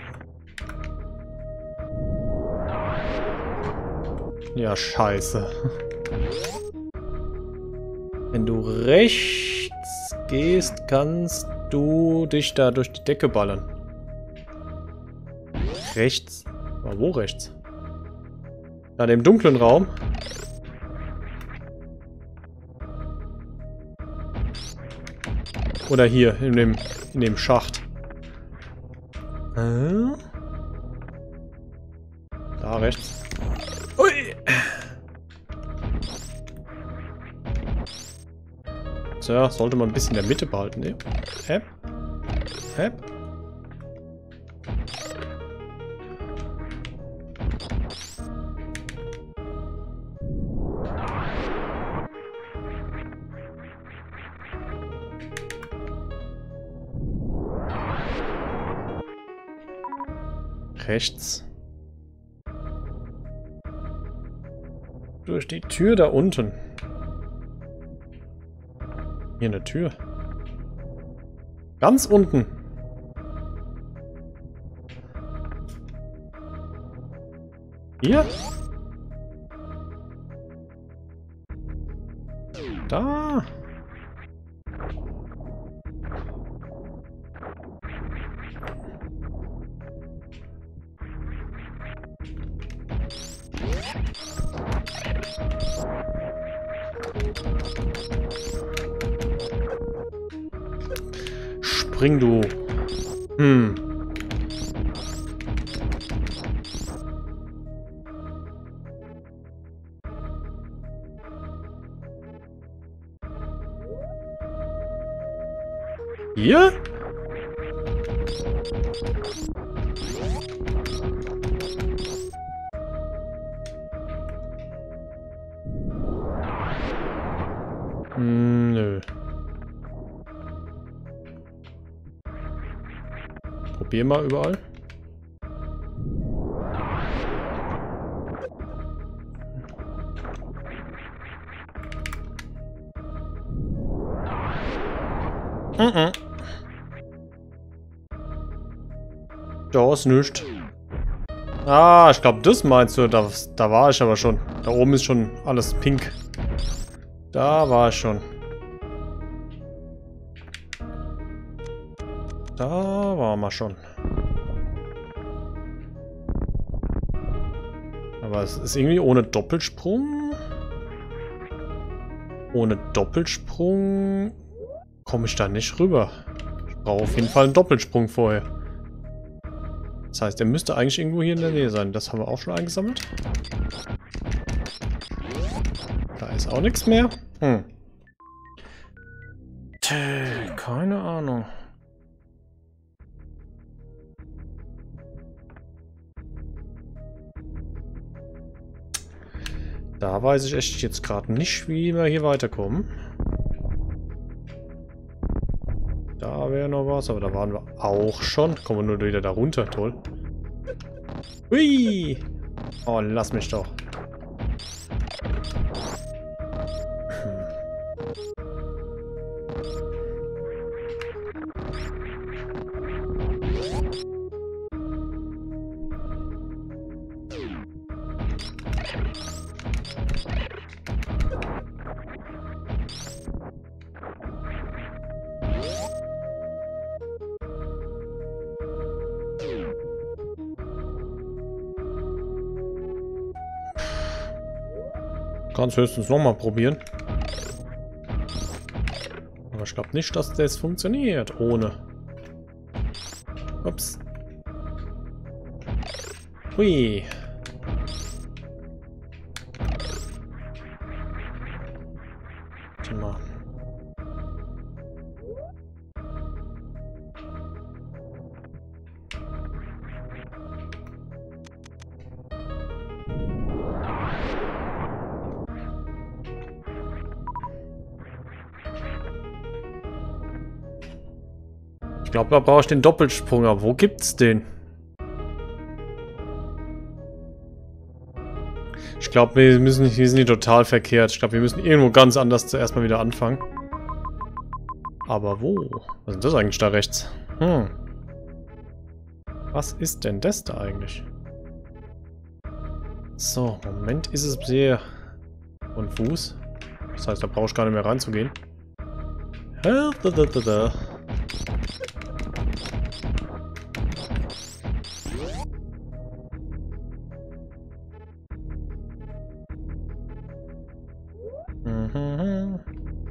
Ja, scheiße. Wenn du rechts gehst, kannst du dich da durch die Decke ballern. Rechts? Aber wo rechts? Da in dem dunklen Raum. Oder hier, in dem, in dem Schacht. Äh? Da rechts. Ui! Tja, sollte man ein bisschen in der Mitte behalten, ne? Hep. Hep. Rechts. Durch die Tür da unten. Hier eine Tür. Ganz unten. Hier? Da. Spring du. Hm. Hier? Hm, nö. Probier mal überall. Mhm. Da ist nichts. Ah, ich glaube, das meinst du. Da, da war ich aber schon. Da oben ist schon alles pink. Da war ich schon. Da waren wir schon. Aber es ist irgendwie ohne Doppelsprung. Ohne Doppelsprung komme ich da nicht rüber. Ich brauche auf jeden Fall einen Doppelsprung vorher. Das heißt, er müsste eigentlich irgendwo hier in der Nähe sein. Das haben wir auch schon eingesammelt. Da ist auch nichts mehr. Hm. Tja, keine Ahnung. Da weiß ich echt jetzt gerade nicht, wie wir hier weiterkommen. Da wäre noch was, aber da waren wir auch schon. Kommen wir nur wieder da runter, toll. Hui! Oh, lass mich doch. Kannst höchstens nochmal probieren. Aber ich glaube nicht, dass das funktioniert ohne. Ups. Hui. Warte mal. Ich glaube, da brauche ich den Doppelsprung. Aber wo gibt's den? Ich glaube, wir müssen, wir sind hier total verkehrt. Ich glaube, wir müssen irgendwo ganz anders zuerst mal wieder anfangen. Aber wo? Was ist das eigentlich da rechts? Hm. Was ist denn das da eigentlich? So, im Moment ist es sehr konfus. Das heißt, da brauche ich gar nicht mehr reinzugehen. Da, da, da, da. Mhm.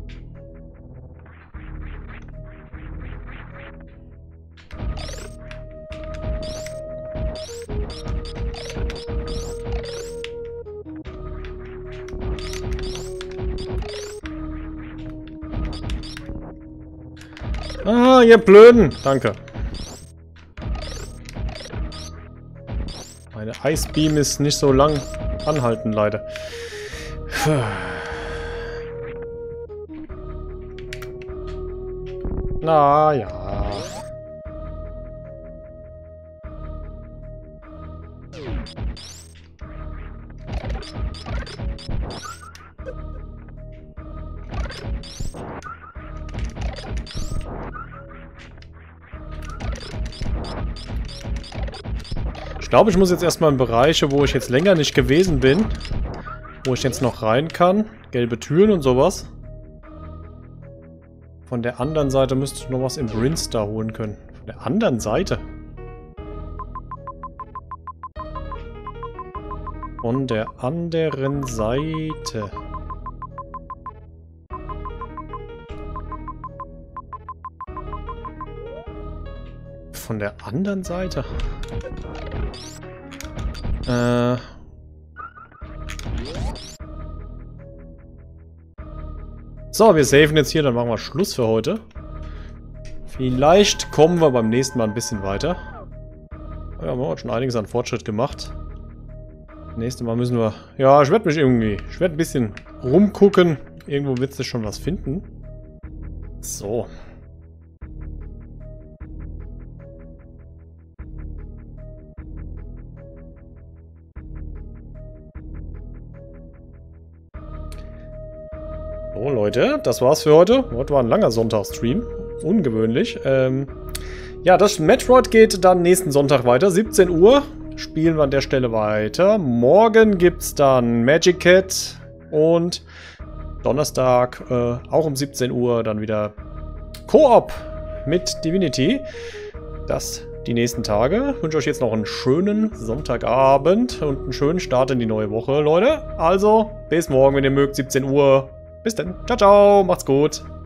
Ah, ihr Blöden. Danke. Meine Eisbeam ist nicht so lang anhalten, leider. Na ja. Ich glaube, ich muss jetzt erstmal in Bereiche, wo ich jetzt länger nicht gewesen bin, wo ich jetzt noch rein kann. Gelbe Türen und sowas. Von der anderen Seite müsste ich noch was im Brinstar holen können. Von der anderen Seite? Von der anderen Seite. Von der anderen Seite? Äh... So, wir saven jetzt hier, dann machen wir Schluss für heute. Vielleicht kommen wir beim nächsten Mal ein bisschen weiter. Ja, wir haben heute schon einiges an Fortschritt gemacht. Nächstes Mal müssen wir... Ja, ich werde mich irgendwie... Ich werde ein bisschen rumgucken. Irgendwo wird es schon was finden. So. So, Leute, das war's für heute. Heute war ein langer Sonntagsstream. ungewöhnlich. Ähm, ja, das Metroid geht dann nächsten Sonntag weiter, siebzehn Uhr. Spielen wir an der Stelle weiter. Morgen gibt es dann Magic Cat und Donnerstag äh, auch um siebzehn Uhr dann wieder Koop mit Divinity. Das die nächsten Tage. Ich wünsche euch jetzt noch einen schönen Sonntagabend und einen schönen Start in die neue Woche, Leute. Also, bis morgen, wenn ihr mögt, siebzehn Uhr. Bis dann. Ciao, ciao. Macht's gut.